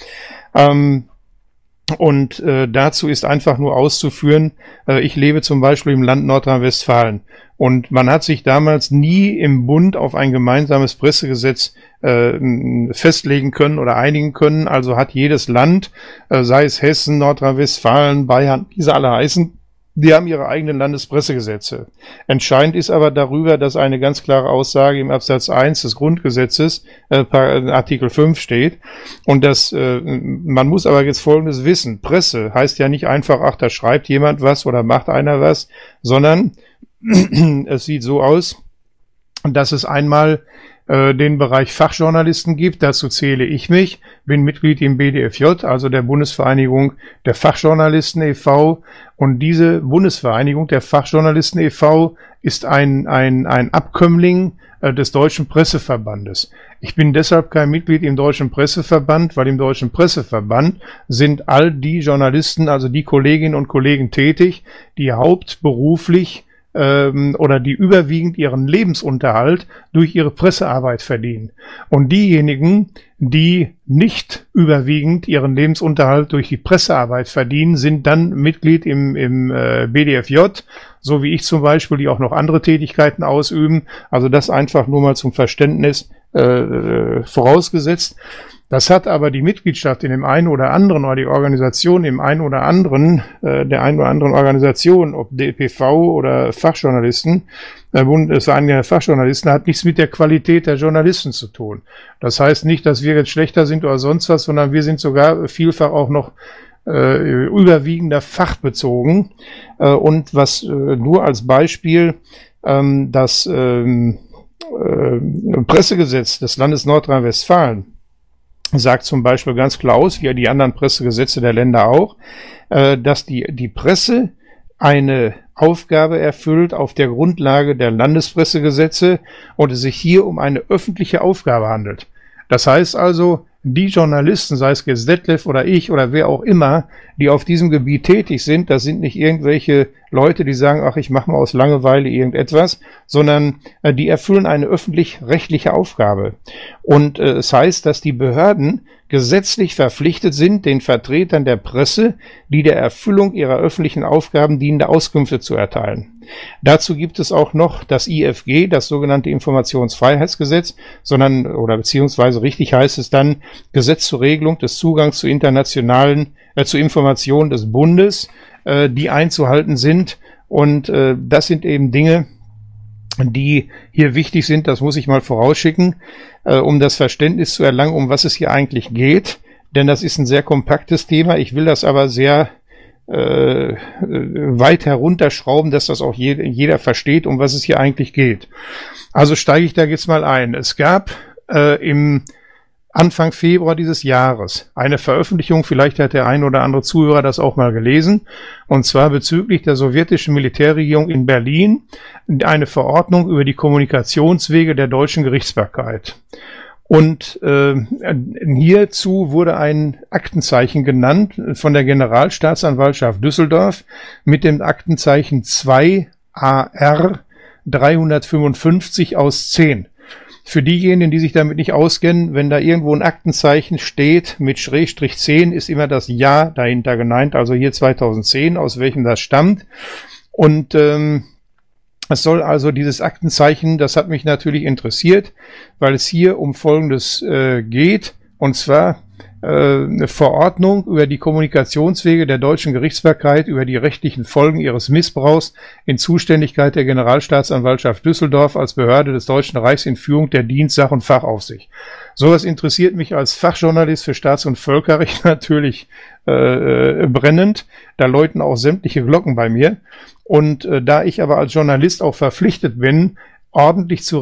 Und dazu ist einfach nur auszuführen, ich lebe zum Beispiel im Land Nordrhein-Westfalen, und man hat sich damals nie im Bund auf ein gemeinsames Pressegesetz festlegen können oder einigen können. Also hat jedes Land, sei es Hessen, Nordrhein-Westfalen, Bayern, wie sie alle heißen, die haben ihre eigenen Landespressegesetze. Entscheidend ist aber darüber, dass eine ganz klare Aussage im Absatz 1 des Grundgesetzes, Artikel 5 steht. Und man muss aber jetzt Folgendes wissen. Presse heißt ja nicht einfach, ach, da schreibt jemand was oder macht einer was, sondern es sieht so aus, dass es einmal den Bereich Fachjournalisten gibt. Dazu zähle ich mich, bin Mitglied im BDFJ, also der Bundesvereinigung der Fachjournalisten e.V. Und diese Bundesvereinigung der Fachjournalisten e.V. ist ein Abkömmling des Deutschen Presseverbandes. Ich bin deshalb kein Mitglied im Deutschen Presseverband, weil im Deutschen Presseverband sind all die Journalisten, also die Kolleginnen und Kollegen tätig, die hauptberuflich oder die überwiegend ihren Lebensunterhalt durch ihre Pressearbeit verdienen. Und diejenigen, die nicht überwiegend ihren Lebensunterhalt durch die Pressearbeit verdienen, sind dann Mitglied im BDFJ, so wie ich zum Beispiel, die auch noch andere Tätigkeiten ausüben. Also das einfach nur mal zum Verständnis vorausgesetzt. Das hat aber die Mitgliedschaft in dem einen oder anderen oder die Organisation im einen oder anderen, der einen oder anderen Organisation, ob DPV oder Fachjournalisten, Bundesvereinigung der Fachjournalisten, hat nichts mit der Qualität der Journalisten zu tun. Das heißt nicht, dass wir jetzt schlechter sind oder sonst was, sondern wir sind sogar vielfach auch noch überwiegender fachbezogen. Und was nur als Beispiel das Pressegesetz des Landes Nordrhein-Westfalen sagt zum Beispiel ganz klar aus, wie die anderen Pressegesetze der Länder auch, dass die Presse eine Aufgabe erfüllt auf der Grundlage der Landespressegesetze und es sich hier um eine öffentliche Aufgabe handelt. Das heißt also, die Journalisten, sei es jetzt Detlef oder ich oder wer auch immer, die auf diesem Gebiet tätig sind, das sind nicht irgendwelche Leute, die sagen, ach, ich mache mal aus Langeweile irgendetwas, sondern die erfüllen eine öffentlich-rechtliche Aufgabe. Und es heißt, dass die Behörden gesetzlich verpflichtet sind, den Vertretern der Presse, die der Erfüllung ihrer öffentlichen Aufgaben dienende Auskünfte zu erteilen. Dazu gibt es auch noch das IFG, das sogenannte Informationsfreiheitsgesetz, beziehungsweise richtig heißt es dann Gesetz zur Regelung des Zugangs zu zu Informationen des Bundes, die einzuhalten sind. Und das sind eben Dinge, die hier wichtig sind, das muss ich mal vorausschicken, um das Verständnis zu erlangen, um was es hier eigentlich geht. Denn das ist ein sehr kompaktes Thema. Ich will das aber sehr weit herunterschrauben, dass das auch jeder versteht, um was es hier eigentlich geht. Also steige ich da jetzt mal ein. Es gab im Anfang Februar dieses Jahres eine Veröffentlichung, vielleicht hat der ein oder andere Zuhörer das auch mal gelesen, und zwar bezüglich der sowjetischen Militärregierung in Berlin, eine Verordnung über die Kommunikationswege der deutschen Gerichtsbarkeit. Und hierzu wurde ein Aktenzeichen genannt von der Generalstaatsanwaltschaft Düsseldorf mit dem Aktenzeichen 2 AR 355 aus 10. Für diejenigen, die sich damit nicht auskennen, wenn da irgendwo ein Aktenzeichen steht mit Schrägstrich 10, ist immer das Jahr dahinter genannt, also hier 2010, aus welchem das stammt. Und es soll also dieses Aktenzeichen, das hat mich natürlich interessiert, weil es hier um Folgendes geht, und zwar eine Verordnung über die Kommunikationswege der deutschen Gerichtsbarkeit, über die rechtlichen Folgen ihres Missbrauchs in Zuständigkeit der Generalstaatsanwaltschaft Düsseldorf als Behörde des Deutschen Reichs in Führung der Dienst-, Sach- und Fachaufsicht. Sowas interessiert mich als Fachjournalist für Staats- und Völkerrecht natürlich brennend. Da läuten auch sämtliche Glocken bei mir. Und da ich aber als Journalist auch verpflichtet bin, ordentlich zu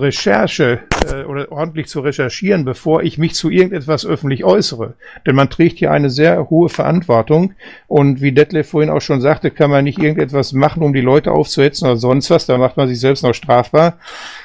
recherchieren, bevor ich mich zu irgendetwas öffentlich äußere. Denn man trägt hier eine sehr hohe Verantwortung, und wie Detlef vorhin auch schon sagte, kann man nicht irgendetwas machen, um die Leute aufzuhetzen oder sonst was, da macht man sich selbst noch strafbar.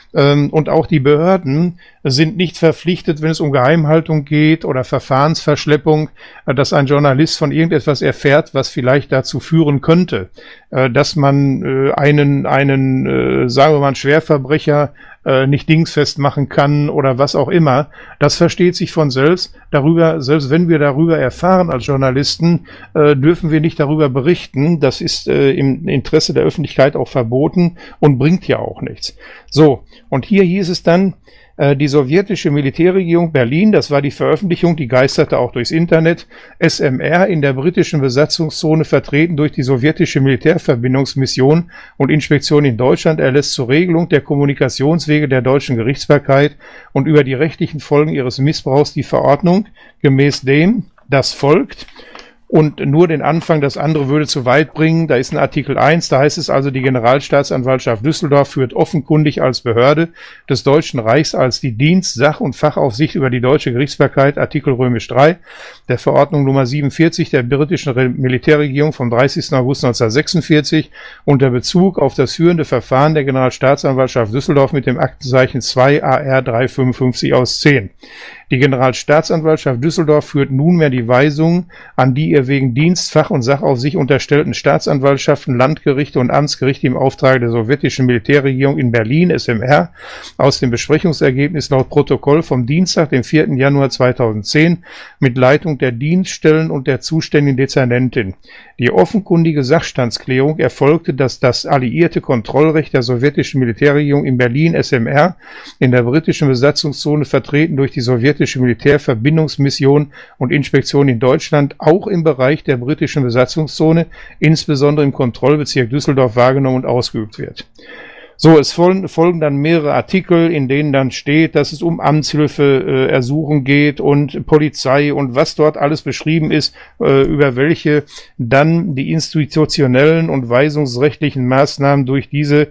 Und auch die Behörden sind nicht verpflichtet, wenn es um Geheimhaltung geht oder Verfahrensverschleppung, dass ein Journalist von irgendetwas erfährt, was vielleicht dazu führen könnte, dass man einen sagen wir mal, einen Schwerverbrecher nicht dingfest machen kann oder was auch immer. Das versteht sich von selbst. Selbst wenn wir darüber erfahren als Journalisten, dürfen wir nicht darüber berichten. Das ist im Interesse der Öffentlichkeit auch verboten und bringt ja auch nichts. So, und hier hieß es dann, die sowjetische Militärregierung Berlin, das war die Veröffentlichung, die geisterte auch durchs Internet, SMR in der britischen Besatzungszone vertreten durch die sowjetische Militärverbindungsmission und Inspektion in Deutschland, erlässt zur Regelung der Kommunikationswege der deutschen Gerichtsbarkeit und über die rechtlichen Folgen ihres Missbrauchs die Verordnung, gemäß dem das folgt. Und nur den Anfang, das andere würde zu weit bringen. Da ist ein Artikel 1, da heißt es also, die Generalstaatsanwaltschaft Düsseldorf führt offenkundig als Behörde des Deutschen Reichs als die Dienst-, Sach- und Fachaufsicht über die deutsche Gerichtsbarkeit, Artikel römisch 3, der Verordnung Nummer 47 der britischen Militärregierung vom 30. August 1946 unter Bezug auf das führende Verfahren der Generalstaatsanwaltschaft Düsseldorf mit dem Aktenzeichen 2 AR 355 aus 10. Die Generalstaatsanwaltschaft Düsseldorf führt nunmehr die Weisungen an die ihr wegen Dienst-, Fach- und Sachaufsicht unterstellten Staatsanwaltschaften, Landgerichte und Amtsgerichte im Auftrag der sowjetischen Militärregierung in Berlin, SMR, aus dem Besprechungsergebnis laut Protokoll vom Dienstag, dem 4. Januar 2010, mit Leitung der Dienststellen und der zuständigen Dezernentin. Die offenkundige Sachstandsklärung erfolgte, dass das alliierte Kontrollrecht der sowjetischen Militärregierung in Berlin, SMR, in der britischen Besatzungszone vertreten durch die sowjetische Militärverbindungsmission und Inspektion in Deutschland, auch im Bereich der britischen Besatzungszone, insbesondere im Kontrollbezirk Düsseldorf, wahrgenommen und ausgeübt wird. So, es folgen dann mehrere Artikel, in denen dann steht, dass es um Amtshilfeersuchen geht und Polizei und was dort alles beschrieben ist, über welche dann die institutionellen und weisungsrechtlichen Maßnahmen durch diese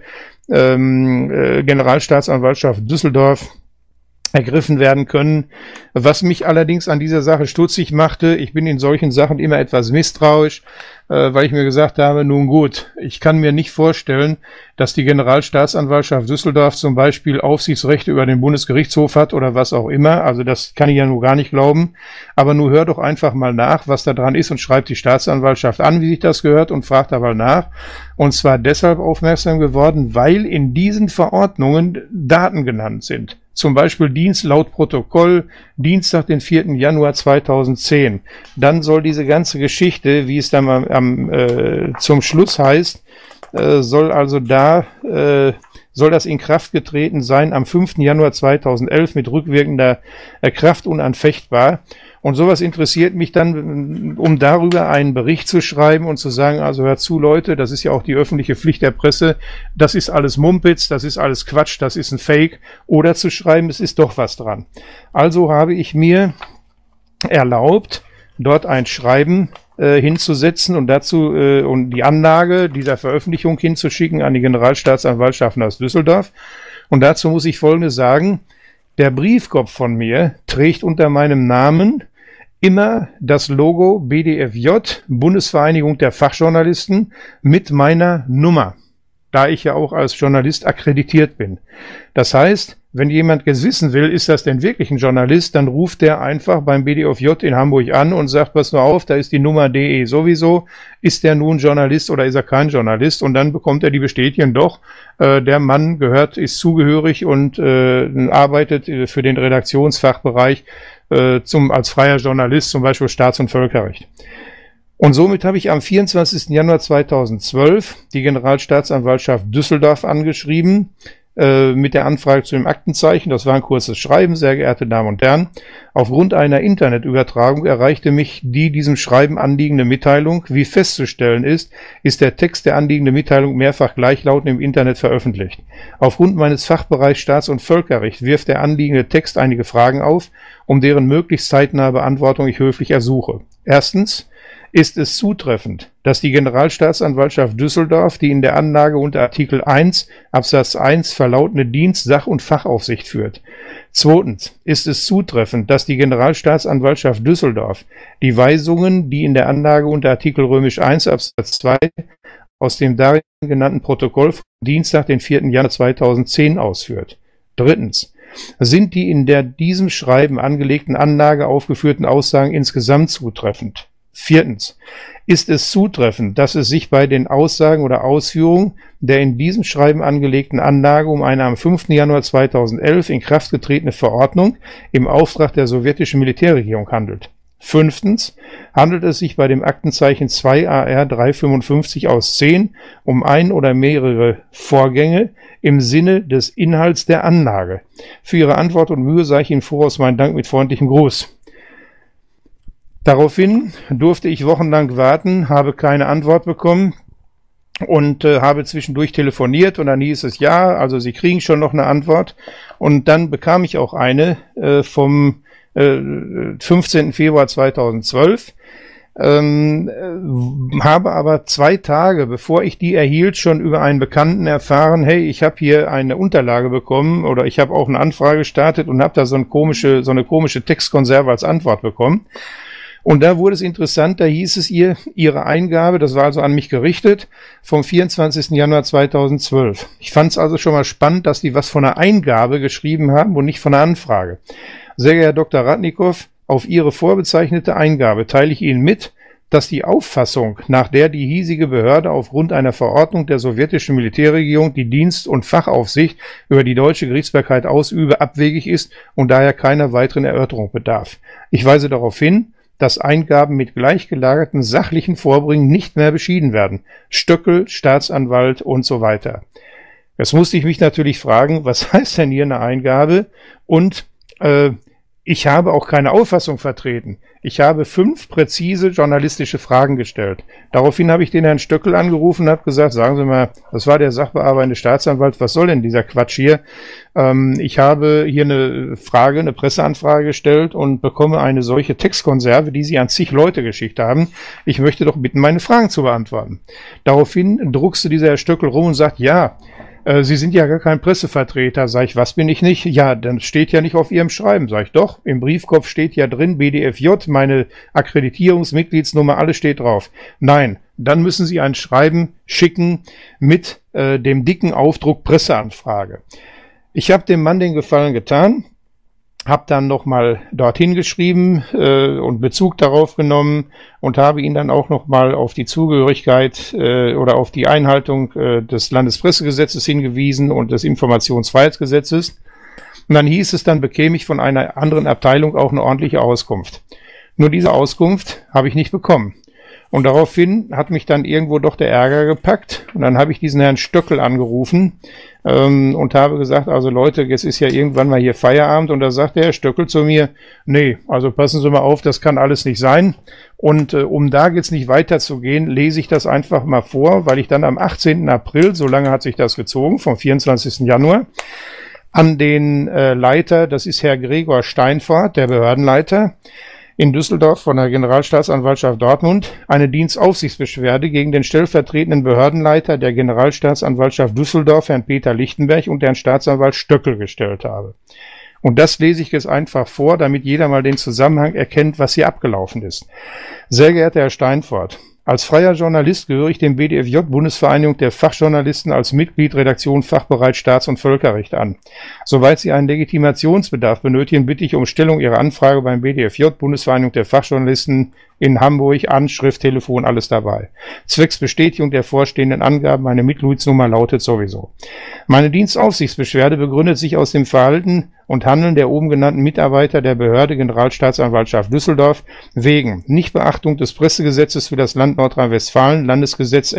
Generalstaatsanwaltschaft Düsseldorf ergriffen werden können. Was mich allerdings an dieser Sache stutzig machte, ich bin in solchen Sachen immer etwas misstrauisch, weil ich mir gesagt habe, nun gut, ich kann mir nicht vorstellen, dass die Generalstaatsanwaltschaft Düsseldorf zum Beispiel Aufsichtsrechte über den Bundesgerichtshof hat oder was auch immer. Also das kann ich ja nur gar nicht glauben. Aber nun hör doch einfach mal nach, was da dran ist, und schreibt die Staatsanwaltschaft an, wie sich das gehört, und fragt da mal nach. Und zwar deshalb aufmerksam geworden, weil in diesen Verordnungen Daten genannt sind. Zum Beispiel Dienst laut Protokoll, Dienstag, den 4. Januar 2010. Dann soll diese ganze Geschichte, wie es dann zum Schluss heißt, soll das in Kraft getreten sein am 5. Januar 2011 mit rückwirkender Kraft unanfechtbar. Und sowas interessiert mich dann, um darüber einen Bericht zu schreiben und zu sagen, also hört zu Leute, das ist ja auch die öffentliche Pflicht der Presse, das ist alles Mumpitz, das ist alles Quatsch, das ist ein Fake, oder zu schreiben, es ist doch was dran. Also habe ich mir erlaubt, dort ein Schreiben hinzusetzen und dazu und die Anlage dieser Veröffentlichung hinzuschicken an die Generalstaatsanwaltschaften aus Düsseldorf. Und dazu muss ich Folgendes sagen: Der Briefkopf von mir trägt unter meinem Namen immer das Logo BDFJ, Bundesvereinigung der Fachjournalisten, mit meiner Nummer, da ich ja auch als Journalist akkreditiert bin. Das heißt, wenn jemand wissen will, ist das denn wirklich ein Journalist, dann ruft der einfach beim BDFJ in Hamburg an und sagt, pass nur auf, da ist die Nummer DE sowieso, ist der nun Journalist oder ist er kein Journalist? Und dann bekommt er die Bestätigung, doch, der Mann ist zugehörig und arbeitet für den Redaktionsfachbereich als freier Journalist, zum Beispiel Staats- und Völkerrecht. Und somit habe ich am 24. Januar 2012 die Generalstaatsanwaltschaft Düsseldorf angeschrieben, mit der Anfrage zu dem Aktenzeichen. Das war ein kurzes Schreiben, sehr geehrte Damen und Herren. Aufgrund einer Internetübertragung erreichte mich die diesem Schreiben anliegende Mitteilung. Wie festzustellen ist der Text der anliegenden Mitteilung mehrfach gleichlautend im Internet veröffentlicht. Aufgrund meines Fachbereichs Staats- und Völkerrecht wirft der anliegende Text einige Fragen auf, um deren möglichst zeitnahe Beantwortung ich höflich ersuche. Erstens: Ist es zutreffend, dass die Generalstaatsanwaltschaft Düsseldorf die in der Anlage unter Artikel 1 Absatz 1 verlautende Dienst-, Sach- und Fachaufsicht führt? Zweitens: Ist es zutreffend, dass die Generalstaatsanwaltschaft Düsseldorf die Weisungen, die in der Anlage unter Artikel I Absatz 2 aus dem darin genannten Protokoll vom Dienstag, den 4. Januar 2010 ausführt? Drittens: Sind die in der diesem Schreiben angelegten Anlage aufgeführten Aussagen insgesamt zutreffend? Viertens: Ist es zutreffend, dass es sich bei den Aussagen oder Ausführungen der in diesem Schreiben angelegten Anlage um eine am 5. Januar 2011 in Kraft getretene Verordnung im Auftrag der sowjetischen Militärregierung handelt? Fünftens: Handelt es sich bei dem Aktenzeichen 2 AR 355 aus 10 um ein oder mehrere Vorgänge im Sinne des Inhalts der Anlage? Für Ihre Antwort und Mühe sage ich Ihnen voraus meinen Dank mit freundlichem Gruß. Daraufhin durfte ich wochenlang warten, habe keine Antwort bekommen und habe zwischendurch telefoniert und dann hieß es, ja, also Sie kriegen schon noch eine Antwort. Und dann bekam ich auch eine vom 15. Februar 2012, habe aber 2 Tage, bevor ich die erhielt, schon über einen Bekannten erfahren, hey, ich habe hier eine Unterlage bekommen oder ich habe auch eine Anfrage gestartet und habe da so eine komische Textkonserve als Antwort bekommen. Und da wurde es interessant, da hieß es ihre Eingabe, das war also an mich gerichtet, vom 24. Januar 2012. Ich fand es also schon mal spannend, dass die was von einer Eingabe geschrieben haben und nicht von einer Anfrage. Sehr geehrter Herr Dr. Ratnikow, auf Ihre vorbezeichnete Eingabe teile ich Ihnen mit, dass die Auffassung, nach der die hiesige Behörde aufgrund einer Verordnung der sowjetischen Militärregierung die Dienst- und Fachaufsicht über die deutsche Gerichtsbarkeit ausübe, abwegig ist und daher keiner weiteren Erörterung bedarf. Ich weise darauf hin, dass Eingaben mit gleichgelagerten sachlichen Vorbringen nicht mehr beschieden werden. Stöckel, Staatsanwalt und so weiter. Jetzt musste ich mich natürlich fragen, was heißt denn hier eine Eingabe? Und ich habe auch keine Auffassung vertreten. Ich habe 5 präzise journalistische Fragen gestellt. Daraufhin habe ich den Herrn Stöckel angerufen und habe gesagt, sagen Sie mal, das war der sachbearbeitende Staatsanwalt, was soll denn dieser Quatsch hier? Ich habe hier eine Presseanfrage gestellt und bekomme eine solche Textkonserve, die Sie an zig Leute geschickt haben. Ich möchte doch bitten, meine Fragen zu beantworten. Daraufhin druckste dieser Herr Stöckel rum und sagt, ja, Sie sind ja gar kein Pressevertreter. Sag ich, was bin ich nicht? Ja, dann steht ja nicht auf Ihrem Schreiben. Sag ich, doch, im Briefkopf steht ja drin, BDFJ, meine Akkreditierungsmitgliedsnummer, alles steht drauf. Nein, dann müssen Sie ein Schreiben schicken mit dem dicken Aufdruck Presseanfrage. Ich habe dem Mann den Gefallen getan, habe dann nochmal dorthin geschrieben und Bezug darauf genommen und habe ihn dann auch nochmal auf die Zugehörigkeit oder auf die Einhaltung des Landespressegesetzes hingewiesen und des Informationsfreiheitsgesetzes. Und dann hieß es, dann bekäme ich von einer anderen Abteilung auch eine ordentliche Auskunft. Nur diese Auskunft habe ich nicht bekommen. Und daraufhin hat mich dann irgendwo doch der Ärger gepackt. Und dann habe ich diesen Herrn Stöckel angerufen und habe gesagt, also Leute, jetzt ist ja irgendwann mal hier Feierabend. Und da sagt der Herr Stöckel zu mir, nee, also passen Sie mal auf, das kann alles nicht sein. Und um da jetzt nicht weiterzugehen, lese ich das einfach mal vor, weil ich dann am 18. April, so lange hat sich das gezogen, vom 24. Januar, an den Leiter, das ist Herr Gregor Steinfort, der Behördenleiter, in Düsseldorf von der Generalstaatsanwaltschaft Dortmund eine Dienstaufsichtsbeschwerde gegen den stellvertretenden Behördenleiter der Generalstaatsanwaltschaft Düsseldorf, Herrn Peter Lichtenberg, und Herrn Staatsanwalt Stöckel gestellt habe. Und das lese ich jetzt einfach vor, damit jeder mal den Zusammenhang erkennt, was hier abgelaufen ist. Sehr geehrter Herr Steinfort, als freier Journalist gehöre ich dem BDFJ, Bundesvereinigung der Fachjournalisten, als Mitglied Redaktion Fachbereich Staats- und Völkerrecht an. Soweit Sie einen Legitimationsbedarf benötigen, bitte ich um Stellung Ihrer Anfrage beim BDFJ, Bundesvereinigung der Fachjournalisten in Hamburg, Anschrift, Telefon, alles dabei. Zwecks Bestätigung der vorstehenden Angaben, meine Mitgliedsnummer lautet sowieso. Meine Dienstaufsichtsbeschwerde begründet sich aus dem Verhalten und Handeln der oben genannten Mitarbeiter der Behörde Generalstaatsanwaltschaft Düsseldorf wegen Nichtbeachtung des Pressegesetzes für das Land Nordrhein-Westfalen, Landespressegesetz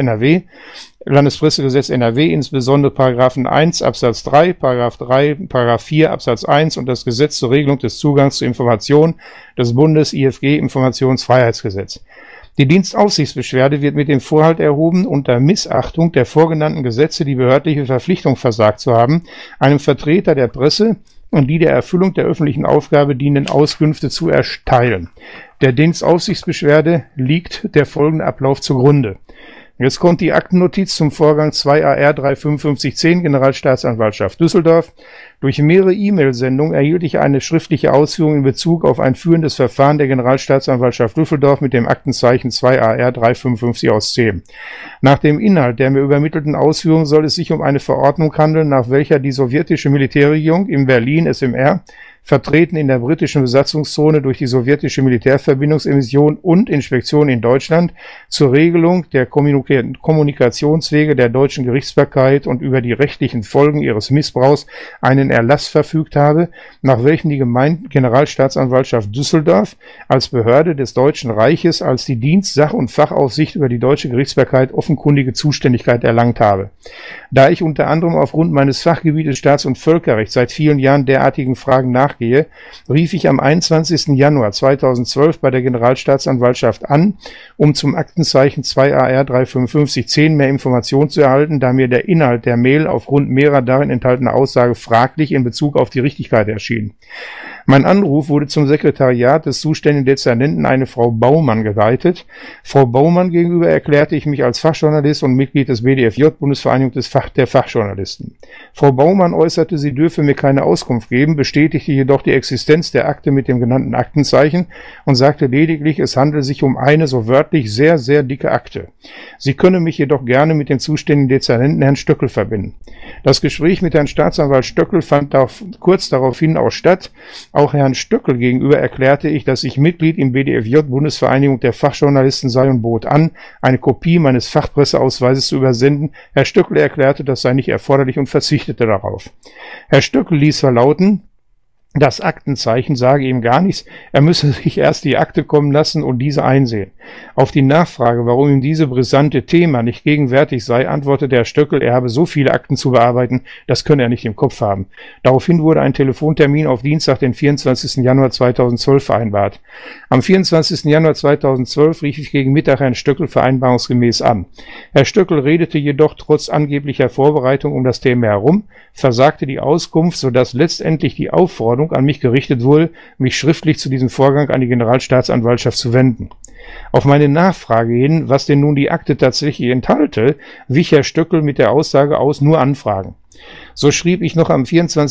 NRW, insbesondere Paragraphen 1 Absatz 3, Paragraph 3, Paragraph 4 Absatz 1 und das Gesetz zur Regelung des Zugangs zu Informationen des Bundes IFG Informationsfreiheitsgesetz. Die Dienstaufsichtsbeschwerde wird mit dem Vorhalt erhoben, unter Missachtung der vorgenannten Gesetze die behördliche Verpflichtung versagt zu haben, einem Vertreter der Presse und die der Erfüllung der öffentlichen Aufgabe dienenden Auskünfte zu erteilen. Der Dienstaufsichtsbeschwerde liegt der folgende Ablauf zugrunde. Jetzt kommt die Aktennotiz zum Vorgang 2AR 35510 Generalstaatsanwaltschaft Düsseldorf. Durch mehrere E-Mail-Sendungen erhielt ich eine schriftliche Ausführung in Bezug auf ein führendes Verfahren der Generalstaatsanwaltschaft Düsseldorf mit dem Aktenzeichen 2AR 355 aus 10. Nach dem Inhalt der mir übermittelten Ausführungen soll es sich um eine Verordnung handeln, nach welcher die sowjetische Militärregierung in Berlin SMR vertreten in der britischen Besatzungszone durch die sowjetische Militärverbindungsemission und Inspektion in Deutschland zur Regelung der Kommunikationswege der deutschen Gerichtsbarkeit und über die rechtlichen Folgen ihres Missbrauchs einen Erlass verfügt habe, nach welchem die Generalstaatsanwaltschaft Düsseldorf als Behörde des Deutschen Reiches als die Dienst-, Sach- und Fachaufsicht über die deutsche Gerichtsbarkeit offenkundige Zuständigkeit erlangt habe. Da ich unter anderem aufgrund meines Fachgebietes Staats- und Völkerrecht seit vielen Jahren derartigen Fragen nachgehe, rief ich am 21. Januar 2012 bei der Generalstaatsanwaltschaft an, um zum Aktenzeichen 2AR 35510 mehr Informationen zu erhalten, da mir der Inhalt der Mail aufgrund mehrerer darin enthaltener Aussagen fraglich in Bezug auf die Richtigkeit erschien. Mein Anruf wurde zum Sekretariat des zuständigen Dezernenten, eine Frau Baumann, geleitet. Frau Baumann gegenüber erklärte ich mich als Fachjournalist und Mitglied des BDFJ, Bundesvereinigung der Fachjournalisten. Frau Baumann äußerte, sie dürfe mir keine Auskunft geben, bestätigte jedoch die Existenz der Akte mit dem genannten Aktenzeichen und sagte lediglich, es handele sich um eine, so wörtlich, sehr, sehr dicke Akte. Sie könne mich jedoch gerne mit dem zuständigen Dezernenten, Herrn Stöckel, verbinden. Das Gespräch mit Herrn Staatsanwalt Stöckel fand kurz daraufhin auch statt. Auch Herrn Stöckel gegenüber erklärte ich, dass ich Mitglied im BDFJ, Bundesvereinigung der Fachjournalisten sei, und bot an, eine Kopie meines Fachpresseausweises zu übersenden. Herr Stöckel erklärte, das sei nicht erforderlich und verzichtete darauf. Herr Stöckel ließ verlauten, das Aktenzeichen sage ihm gar nichts, er müsse sich erst die Akte kommen lassen und diese einsehen. Auf die Nachfrage, warum ihm diese brisante Thema nicht gegenwärtig sei, antwortete Herr Stöckel, er habe so viele Akten zu bearbeiten, das könne er nicht im Kopf haben. Daraufhin wurde ein Telefontermin auf Dienstag, den 24. Januar 2012 vereinbart. Am 24. Januar 2012 rief ich gegen Mittag Herrn Stöckel vereinbarungsgemäß an. Herr Stöckel redete jedoch trotz angeblicher Vorbereitung um das Thema herum, versagte die Auskunft, sodass letztendlich die Aufforderung an mich gerichtet wurde, mich schriftlich zu diesem Vorgang an die Generalstaatsanwaltschaft zu wenden. Auf meine Nachfrage hin, was denn nun die Akte tatsächlich enthalte, wich Herr Stöckel mit der Aussage aus, nur Anfragen. So schrieb ich noch am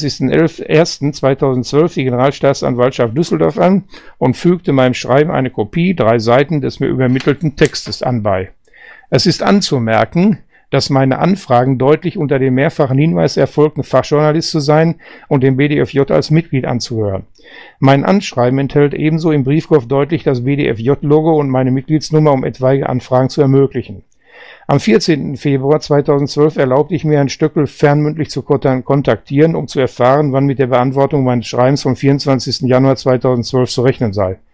24.01.2012 die Generalstaatsanwaltschaft Düsseldorf an und fügte meinem Schreiben eine Kopie, 3 Seiten des mir übermittelten Textes anbei. Es ist anzumerken, dass meine Anfragen deutlich unter dem mehrfachen Hinweis erfolgten, Fachjournalist zu sein und dem BDFJ als Mitglied anzuhören. Mein Anschreiben enthält ebenso im Briefkopf deutlich das BDFJ-Logo und meine Mitgliedsnummer, um etwaige Anfragen zu ermöglichen. Am 14. Februar 2012 erlaubte ich mir, Herrn Stöckel fernmündlich zu kontaktieren, um zu erfahren, wann mit der Beantwortung meines Schreibens vom 24. Januar 2012 zu rechnen sei.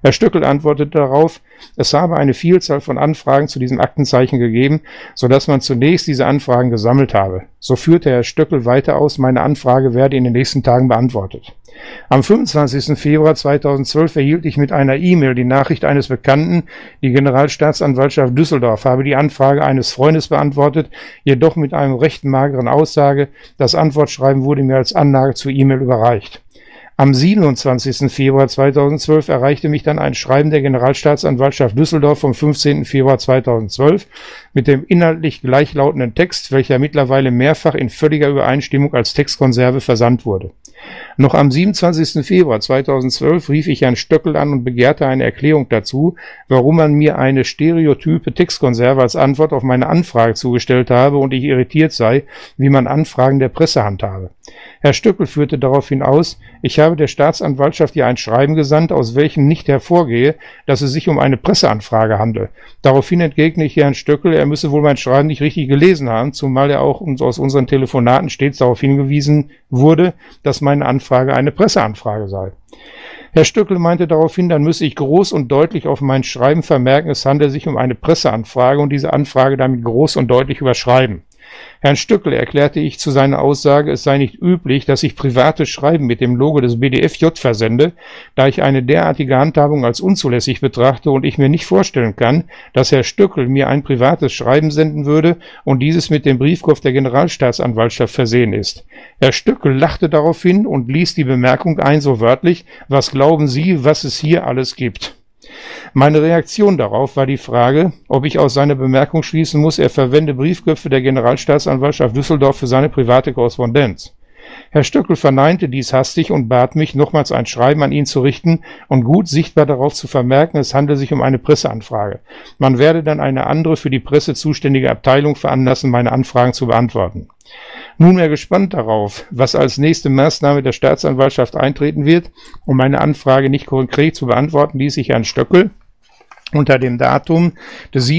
Herr Stöckel antwortete darauf, es habe eine Vielzahl von Anfragen zu diesem Aktenzeichen gegeben, sodass man zunächst diese Anfragen gesammelt habe. So führte Herr Stöckel weiter aus, meine Anfrage werde in den nächsten Tagen beantwortet. Am 25. Februar 2012 erhielt ich mit einer E-Mail die Nachricht eines Bekannten, die Generalstaatsanwaltschaft Düsseldorf habe die Anfrage eines Freundes beantwortet, jedoch mit einem recht mageren Aussage, das Antwortschreiben wurde mir als Anlage zur E-Mail überreicht. Am 27. Februar 2012 erreichte mich dann ein Schreiben der Generalstaatsanwaltschaft Düsseldorf vom 15. Februar 2012 mit dem inhaltlich gleichlautenden Text, welcher mittlerweile mehrfach in völliger Übereinstimmung als Textkonserve versandt wurde. Noch am 27. Februar 2012 rief ich Herrn Stöckel an und begehrte eine Erklärung dazu, warum man mir eine stereotype Textkonserve als Antwort auf meine Anfrage zugestellt habe und ich irritiert sei, wie man Anfragen der Presse handhabe. Herr Stöckel führte daraufhin aus, ich habe der Staatsanwaltschaft ja ein Schreiben gesandt, aus welchem nicht hervorgehe, dass es sich um eine Presseanfrage handle. Daraufhin entgegne ich Herrn Stöckel, er müsse wohl mein Schreiben nicht richtig gelesen haben, zumal er auch aus unseren Telefonaten stets darauf hingewiesen wurde, dass meine Anfrage eine Presseanfrage sei. Herr Stöckel meinte daraufhin, dann müsse ich groß und deutlich auf mein Schreiben vermerken, es handle sich um eine Presseanfrage und diese Anfrage damit groß und deutlich überschreiben. Herrn Stöckel erklärte ich zu seiner Aussage, es sei nicht üblich, dass ich private Schreiben mit dem Logo des BDFJ versende, da ich eine derartige Handhabung als unzulässig betrachte und ich mir nicht vorstellen kann, dass Herr Stöckel mir ein privates Schreiben senden würde und dieses mit dem Briefkopf der Generalstaatsanwaltschaft versehen ist. Herr Stöckel lachte daraufhin und ließ die Bemerkung ein, so wörtlich, was glauben Sie, was es hier alles gibt? Meine Reaktion darauf war die Frage, ob ich aus seiner Bemerkung schließen muss, er verwende Briefköpfe der Generalstaatsanwaltschaft Düsseldorf für seine private Korrespondenz. Herr Stöckel verneinte dies hastig und bat mich, nochmals ein Schreiben an ihn zu richten und gut sichtbar darauf zu vermerken, es handle sich um eine Presseanfrage. Man werde dann eine andere für die Presse zuständige Abteilung veranlassen, meine Anfragen zu beantworten. Nunmehr gespannt darauf, was als nächste Maßnahme der Staatsanwaltschaft eintreten wird, um meine Anfrage nicht konkret zu beantworten, ließ ich Herrn Stöckel unter dem Datum des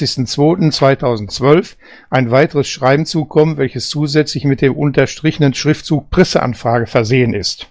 27.02.2012 ein weiteres Schreiben zukommen, welches zusätzlich mit dem unterstrichenen Schriftzug Presseanfrage versehen ist.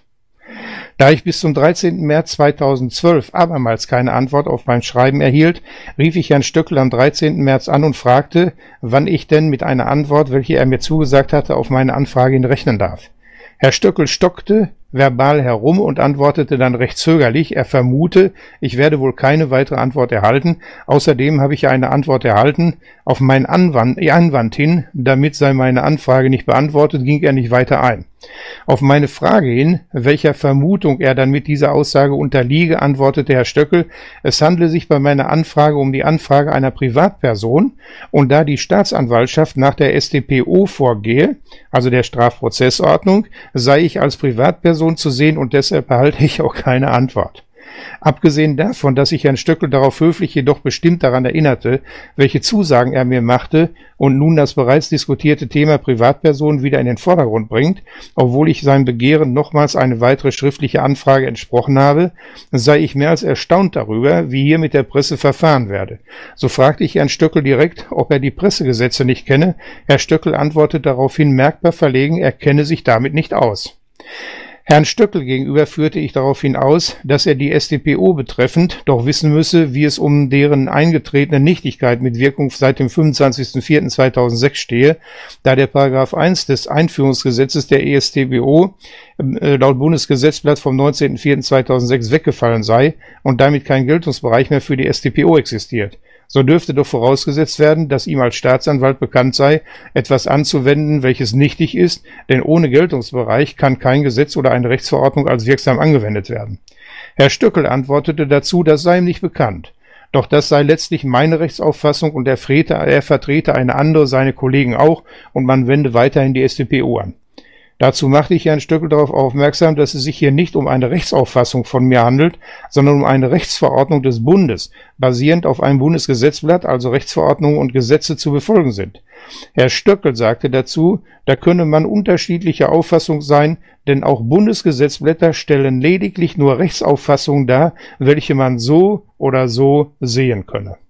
Da ich bis zum 13. März 2012 abermals keine Antwort auf mein Schreiben erhielt, rief ich Herrn Stöckel am 13. März an und fragte, wann ich denn mit einer Antwort, welche er mir zugesagt hatte, auf meine Anfrage hin rechnen darf. Herr Stöckel stockte verbal herum und antwortete dann recht zögerlich, er vermute, ich werde wohl keine weitere Antwort erhalten. Außerdem habe ich ja eine Antwort erhalten auf meinen Einwand hin, damit sei meine Anfrage nicht beantwortet, ging er nicht weiter ein. Auf meine Frage hin, welcher Vermutung er dann mit dieser Aussage unterliege, antwortete Herr Stöckel, es handle sich bei meiner Anfrage um die Anfrage einer Privatperson und da die Staatsanwaltschaft nach der StPO vorgehe, also der Strafprozessordnung, sei ich als Privatperson zu sehen und deshalb erhalte ich auch keine Antwort. Abgesehen davon, dass ich Herrn Stöckel darauf höflich jedoch bestimmt daran erinnerte, welche Zusagen er mir machte und nun das bereits diskutierte Thema Privatpersonen wieder in den Vordergrund bringt, obwohl ich seinem Begehren nochmals eine weitere schriftliche Anfrage entsprochen habe, sei ich mehr als erstaunt darüber, wie hier mit der Presse verfahren werde. So fragte ich Herrn Stöckel direkt, ob er die Pressegesetze nicht kenne. Herr Stöckel antwortete daraufhin merkbar verlegen, er kenne sich damit nicht aus. Herrn Stöckel gegenüber führte ich daraufhin aus, dass er die StPO betreffend doch wissen müsse, wie es um deren eingetretene Nichtigkeit mit Wirkung seit dem 25.04.2006 stehe, da der § 1 des Einführungsgesetzes der EStPO laut Bundesgesetzblatt vom 19.04.2006 weggefallen sei und damit kein Geltungsbereich mehr für die StPO existiert. So dürfte doch vorausgesetzt werden, dass ihm als Staatsanwalt bekannt sei, etwas anzuwenden, welches nichtig ist, denn ohne Geltungsbereich kann kein Gesetz oder eine Rechtsverordnung als wirksam angewendet werden. Herr Stöckel antwortete dazu, das sei ihm nicht bekannt. Doch das sei letztlich meine Rechtsauffassung und er vertrete eine andere, seine Kollegen auch, und man wende weiterhin die StPO an. Dazu machte ich Herrn Stöckel darauf aufmerksam, dass es sich hier nicht um eine Rechtsauffassung von mir handelt, sondern um eine Rechtsverordnung des Bundes, basierend auf einem Bundesgesetzblatt, also Rechtsverordnungen und Gesetze zu befolgen sind. Herr Stöckel sagte dazu, da könne man unterschiedlicher Auffassung sein, denn auch Bundesgesetzblätter stellen lediglich nur Rechtsauffassungen dar, welche man so oder so sehen könne.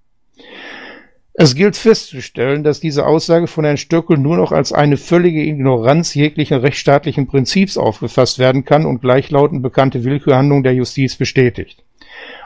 Es gilt festzustellen, dass diese Aussage von Herrn Stöckel nur noch als eine völlige Ignoranz jeglichen rechtsstaatlichen Prinzips aufgefasst werden kann und gleichlautend bekannte Willkürhandlungen der Justiz bestätigt.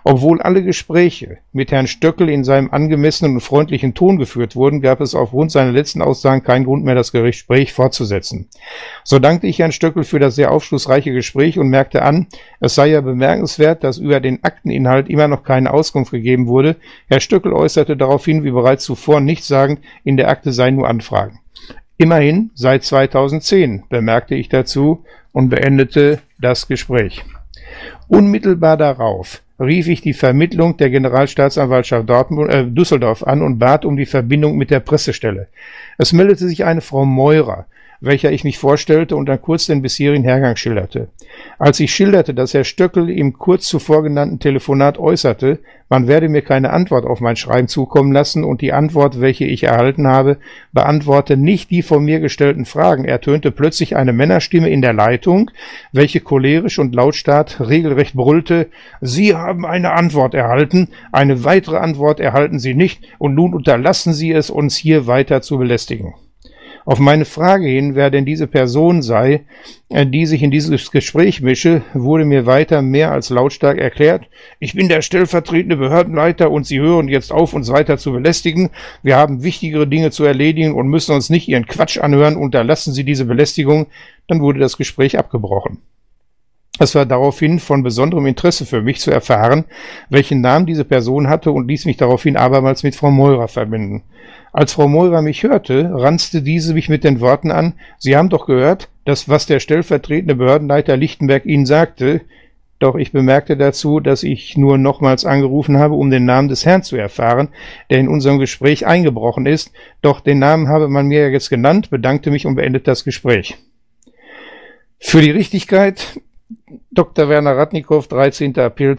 Obwohl alle Gespräche mit Herrn Stöckel in seinem angemessenen und freundlichen Ton geführt wurden, gab es aufgrund seiner letzten Aussagen keinen Grund mehr, das Gespräch fortzusetzen. So dankte ich Herrn Stöckel für das sehr aufschlussreiche Gespräch und merkte an, es sei ja bemerkenswert, dass über den Akteninhalt immer noch keine Auskunft gegeben wurde. Herr Stöckel äußerte daraufhin, wie bereits zuvor, nichtssagend, in der Akte seien nur Anfragen. Immerhin seit 2010, bemerkte ich dazu und beendete das Gespräch. Unmittelbar darauf rief ich die Vermittlung der Generalstaatsanwaltschaft Düsseldorf an und bat um die Verbindung mit der Pressestelle. Es meldete sich eine Frau Meurer, welcher ich mich vorstellte und dann kurz den bisherigen Hergang schilderte. Als ich schilderte, dass Herr Stöckel im kurz zuvor genannten Telefonat äußerte, man werde mir keine Antwort auf mein Schreiben zukommen lassen und die Antwort, welche ich erhalten habe, beantworte nicht die von mir gestellten Fragen, ertönte plötzlich eine Männerstimme in der Leitung, welche cholerisch und lautstark regelrecht brüllte: Sie haben eine Antwort erhalten, eine weitere Antwort erhalten Sie nicht und nun unterlassen Sie es, uns hier weiter zu belästigen. Auf meine Frage hin, wer denn diese Person sei, die sich in dieses Gespräch mische, wurde mir weiter mehr als lautstark erklärt: Ich bin der stellvertretende Behördenleiter und Sie hören jetzt auf, uns weiter zu belästigen. Wir haben wichtigere Dinge zu erledigen und müssen uns nicht Ihren Quatsch anhören. Unterlassen Sie diese Belästigung. Dann wurde das Gespräch abgebrochen. Es war daraufhin von besonderem Interesse für mich zu erfahren, welchen Namen diese Person hatte und ließ mich daraufhin abermals mit Frau Meurer verbinden. Als Frau Meurer mich hörte, ranzte diese mich mit den Worten an: Sie haben doch gehört, was der stellvertretende Behördenleiter Lichtenberg Ihnen sagte. Doch ich bemerkte dazu, dass ich nur nochmals angerufen habe, um den Namen des Herrn zu erfahren, der in unserem Gespräch eingebrochen ist. Doch den Namen habe man mir ja jetzt genannt, bedankte mich und beendete das Gespräch. Für die Richtigkeit: Dr. Werner Ratnikow, 13. April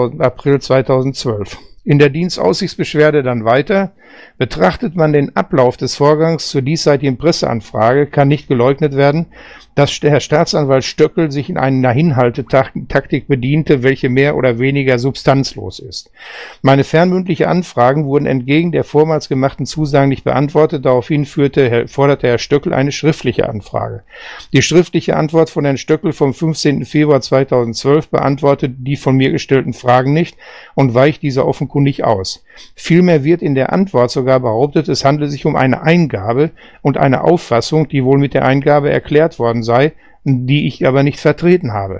2012. In der Dienstaussichtsbeschwerde dann weiter: Betrachtet man den Ablauf des Vorgangs zur diesseitigen Presseanfrage, kann nicht geleugnet werden, dass der Herr Staatsanwalt Stöckel sich in einer Hinhaltetaktik bediente, welche mehr oder weniger substanzlos ist. Meine fernmündliche Anfragen wurden entgegen der vormals gemachten Zusagen nicht beantwortet. Daraufhin forderte Herr Stöckel eine schriftliche Anfrage. Die schriftliche Antwort von Herrn Stöckel vom 15. Februar 2012 beantwortet die von mir gestellten Fragen nicht und weicht dieser offenkundig aus. Vielmehr wird in der Antwort sogar behauptet, es handle sich um eine Eingabe und eine Auffassung, die wohl mit der Eingabe erklärt worden sei, die ich aber nicht vertreten habe.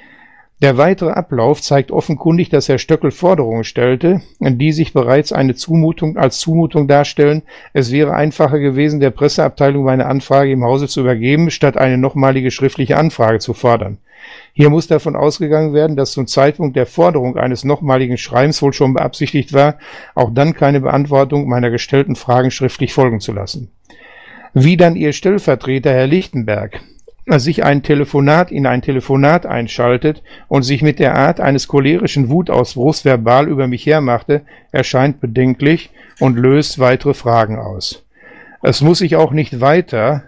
Der weitere Ablauf zeigt offenkundig, dass Herr Stöckel Forderungen stellte, die sich bereits als Zumutung darstellen. Es wäre einfacher gewesen, der Presseabteilung meine Anfrage im Hause zu übergeben, statt eine nochmalige schriftliche Anfrage zu fordern. Hier muss davon ausgegangen werden, dass zum Zeitpunkt der Forderung eines nochmaligen Schreibens wohl schon beabsichtigt war, auch dann keine Beantwortung meiner gestellten Fragen schriftlich folgen zu lassen. Wie dann Ihr Stellvertreter, Herr Lichtenberg, sich in ein Telefonat einschaltet und sich mit der Art eines cholerischen Wutausbruchs verbal über mich hermachte, erscheint bedenklich und löst weitere Fragen aus. Es muss auch hier nicht weiter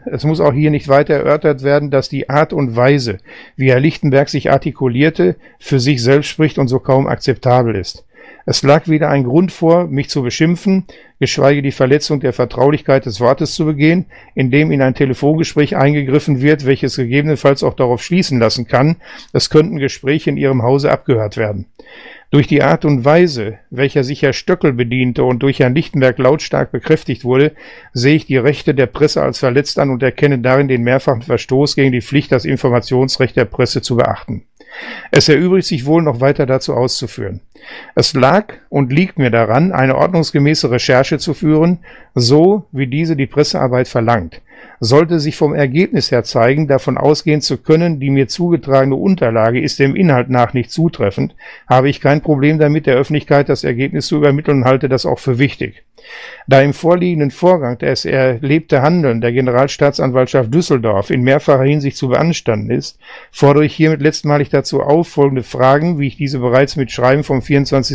erörtert werden, dass die Art und Weise, wie Herr Lichtenberg sich artikulierte, für sich selbst spricht und so kaum akzeptabel ist. Es lag wieder ein Grund vor, mich zu beschimpfen, geschweige die Verletzung der Vertraulichkeit des Wortes zu begehen, indem in ein Telefongespräch eingegriffen wird, welches gegebenenfalls auch darauf schließen lassen kann, es könnten Gespräche in Ihrem Hause abgehört werden. Durch die Art und Weise, welcher sich Herr Stöckel bediente und durch Herrn Lichtenberg lautstark bekräftigt wurde, sehe ich die Rechte der Presse als verletzt an und erkenne darin den mehrfachen Verstoß gegen die Pflicht, das Informationsrecht der Presse zu beachten. Es erübrigt sich wohl noch weiter dazu auszuführen. Es lag und liegt mir daran, eine ordnungsgemäße Recherche zu führen, so wie diese die Pressearbeit verlangt. Sollte sich vom Ergebnis her zeigen, davon ausgehen zu können, die mir zugetragene Unterlage ist dem Inhalt nach nicht zutreffend, habe ich kein Problem damit, der Öffentlichkeit das Ergebnis zu übermitteln und halte das auch für wichtig. Da im vorliegenden Vorgang das erlebte Handeln der Generalstaatsanwaltschaft Düsseldorf in mehrfacher Hinsicht zu beanstanden ist, fordere ich hiermit letztmalig dazu auf, folgende Fragen, wie ich diese bereits mit Schreiben vom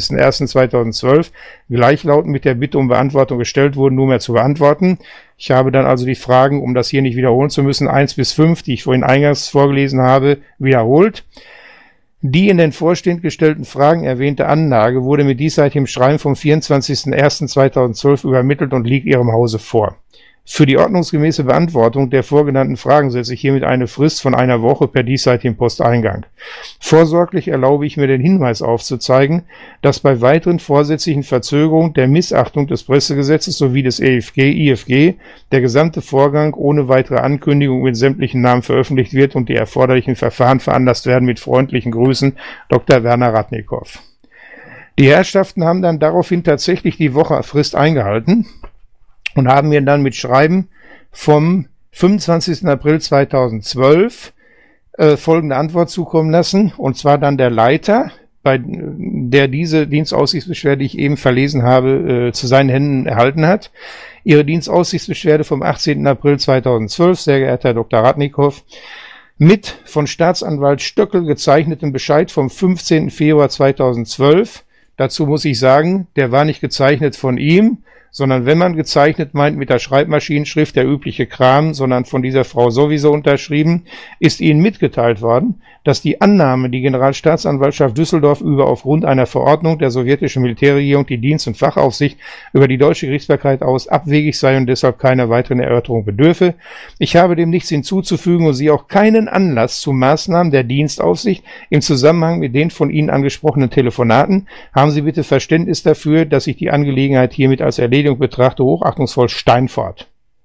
24.01.2012 gleichlautend mit der Bitte um Beantwortung gestellt wurden, nunmehr zu beantworten. Ich habe dann also die Fragen, um das hier nicht wiederholen zu müssen, 1 bis 5, die ich vorhin eingangs vorgelesen habe, wiederholt. Die in den vorstehend gestellten Fragen erwähnte Anlage wurde mit diesseitigem Schreiben vom 24.01.2012 übermittelt und liegt Ihrem Hause vor. Für die ordnungsgemäße Beantwortung der vorgenannten Fragen setze ich hiermit eine Frist von einer Woche per diesseitigen Posteingang. Vorsorglich erlaube ich mir den Hinweis aufzuzeigen, dass bei weiteren vorsätzlichen Verzögerungen der Missachtung des Pressegesetzes sowie des IFG der gesamte Vorgang ohne weitere Ankündigung mit sämtlichen Namen veröffentlicht wird und die erforderlichen Verfahren veranlasst werden. Mit freundlichen Grüßen, Dr. Werner Ratnikow. Die Herrschaften haben dann daraufhin tatsächlich die Wochefrist eingehalten und haben mir dann mit Schreiben vom 25. April 2012 folgende Antwort zukommen lassen, und zwar dann der Leiter, bei der diese Dienstaussichtsbeschwerde, die ich eben verlesen habe, zu seinen Händen erhalten hat. Ihre Dienstaussichtsbeschwerde vom 18. April 2012, sehr geehrter Herr Dr. Ratnikow, mit von Staatsanwalt Stöckel gezeichnetem Bescheid vom 15. Februar 2012. Dazu muss ich sagen, der war nicht gezeichnet von ihm, sondern wenn man gezeichnet meint mit der Schreibmaschinenschrift, der übliche Kram, sondern von dieser Frau sowieso unterschrieben, ist Ihnen mitgeteilt worden, dass die Annahme, die Generalstaatsanwaltschaft Düsseldorf über aufgrund einer Verordnung der sowjetischen Militärregierung die Dienst- und Fachaufsicht über die deutsche Gerichtsbarkeit aus abwegig sei und deshalb keiner weiteren Erörterung bedürfe. Ich habe dem nichts hinzuzufügen und sehe auch keinen Anlass zu Maßnahmen der Dienstaufsicht im Zusammenhang mit den von Ihnen angesprochenen Telefonaten. Haben Sie bitte Verständnis dafür, dass ich die Angelegenheit hiermit als Erledigung betrachte. Hochachtungsvoll, Steinfort.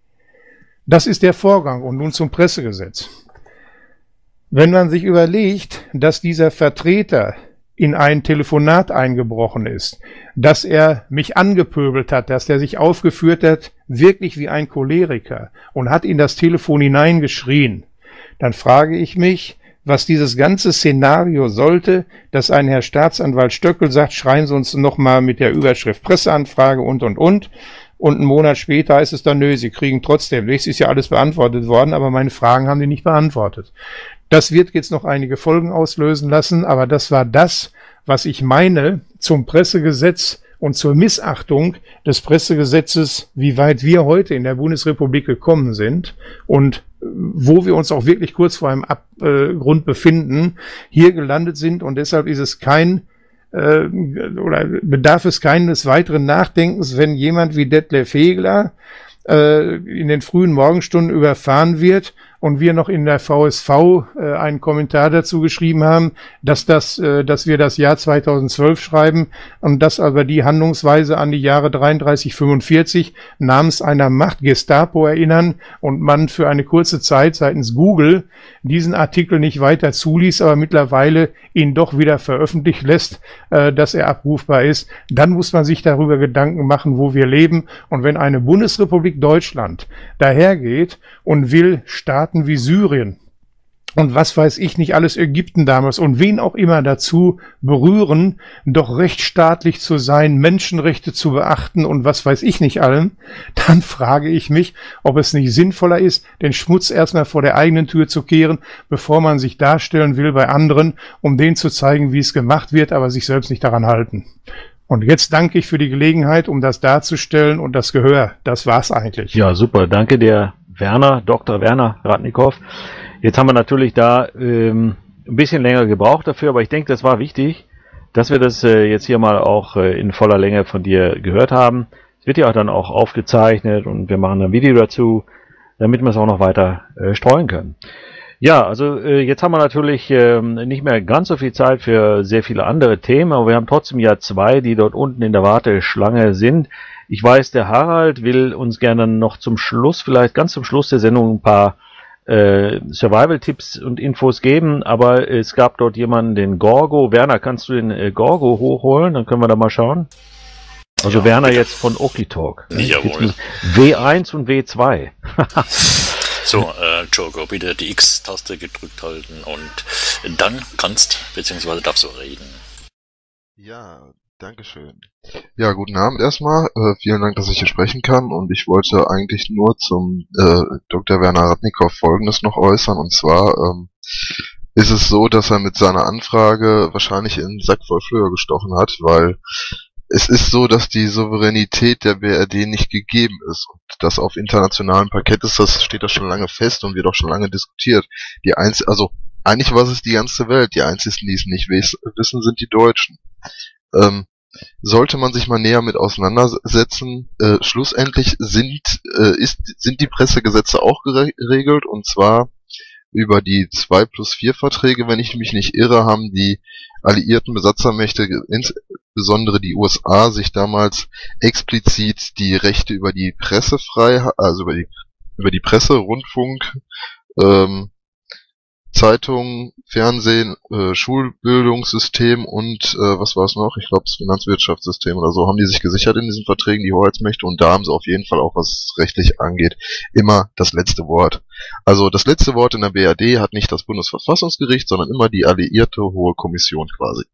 Das ist der Vorgang. Und nun zum Pressegesetz. Wenn man sich überlegt, dass dieser Vertreter in ein Telefonat eingebrochen ist, dass er mich angepöbelt hat, dass er sich aufgeführt hat, wirklich wie ein Choleriker und hat in das Telefon hineingeschrien, dann frage ich mich, was dieses ganze Szenario sollte, dass ein Herr Staatsanwalt Stöckel sagt, schreien Sie uns nochmal mit der Überschrift Presseanfrage und einen Monat später heißt es dann, nö, Sie kriegen trotzdem, es ist ja alles beantwortet worden, aber meine Fragen haben die nicht beantwortet. Das wird jetzt noch einige Folgen auslösen lassen, aber das war das, was ich meine zum Pressegesetz und zur Missachtung des Pressegesetzes, wie weit wir heute in der Bundesrepublik gekommen sind und wo wir uns auch wirklich kurz vor einem Abgrund befinden, hier gelandet sind, und deshalb ist es oder bedarf es keines weiteren Nachdenkens, wenn jemand wie Detlef Hegler in den frühen Morgenstunden überfahren wird und wir noch in der VSV einen Kommentar dazu geschrieben haben, dass wir das Jahr 2012 schreiben und dass aber die Handlungsweise an die Jahre 33, 45 namens einer Macht Gestapo erinnern und man für eine kurze Zeit seitens Google diesen Artikel nicht weiter zuließ, aber mittlerweile ihn doch wieder veröffentlicht lässt, dass er abrufbar ist. Dann muss man sich darüber Gedanken machen, wo wir leben. Und wenn eine Bundesrepublik Deutschland dahergeht und will Staaten wie Syrien und was weiß ich nicht alles, Ägypten damals und wen auch immer dazu berühren, doch rechtsstaatlich zu sein, Menschenrechte zu beachten und was weiß ich nicht allem, dann frage ich mich, ob es nicht sinnvoller ist, den Schmutz erstmal vor der eigenen Tür zu kehren, bevor man sich darstellen will bei anderen, um denen zu zeigen, wie es gemacht wird, aber sich selbst nicht daran halten. Und jetzt danke ich für die Gelegenheit, um das darzustellen und das Gehör. Das war's eigentlich. Ja, super. Danke der Dr. Werner Ratnikow. Jetzt haben wir natürlich da ein bisschen länger gebraucht dafür, aber ich denke, das war wichtig, dass wir das jetzt hier mal auch in voller Länge von dir gehört haben. Es wird ja auch dann auch aufgezeichnet und wir machen ein Video dazu, damit wir es auch noch weiter streuen können. Ja, also jetzt haben wir natürlich nicht mehr ganz so viel Zeit für sehr viele andere Themen, aber wir haben trotzdem ja zwei, die dort unten in der Warteschlange sind. Ich weiß, der Harald will uns gerne noch zum Schluss, vielleicht ganz zum Schluss der Sendung, ein paar Survival-Tipps und Infos geben, aber es gab dort jemanden, den Gorgo. Werner, kannst du den Gorgo hochholen? Dann können wir da mal schauen. Also ja, Werner jetzt von Okitalk. Jawohl. W1 und W2. So, Jorgo, bitte die X-Taste gedrückt halten und dann beziehungsweise darfst du reden. Ja, dankeschön. Ja, guten Abend erstmal. Vielen Dank, dass ich hier sprechen kann, und ich wollte eigentlich nur zum Dr. Werner Ratnikow Folgendes noch äußern, und zwar ist es so, dass er mit seiner Anfrage wahrscheinlich in den Sack voll Flöhe gestochen hat, weil es ist so, dass die Souveränität der BRD nicht gegeben ist, und das auf internationalem Parkett ist, das steht da schon lange fest und wird auch schon lange diskutiert. Also eigentlich war es die ganze Welt, die einzigen, die es nicht wissen, sind die Deutschen. sollte man sich mal näher mit auseinandersetzen. Schlussendlich sind die Pressegesetze auch geregelt, und zwar über die 2+4 Verträge, wenn ich mich nicht irre, haben die alliierten Besatzermächte, insbesondere die USA, sich damals explizit die Rechte über die Pressefreiheit, also über die Presse, Rundfunk, Zeitung, Fernsehen, Schulbildungssystem und was war es noch? Ich glaube das Finanzwirtschaftssystem oder so, haben die sich gesichert in diesen Verträgen, die Hoheitsmächte, und da haben sie auf jeden Fall auch, was rechtlich angeht, immer das letzte Wort. Also das letzte Wort in der BRD hat nicht das Bundesverfassungsgericht, sondern immer die alliierte Hohe Kommission quasi.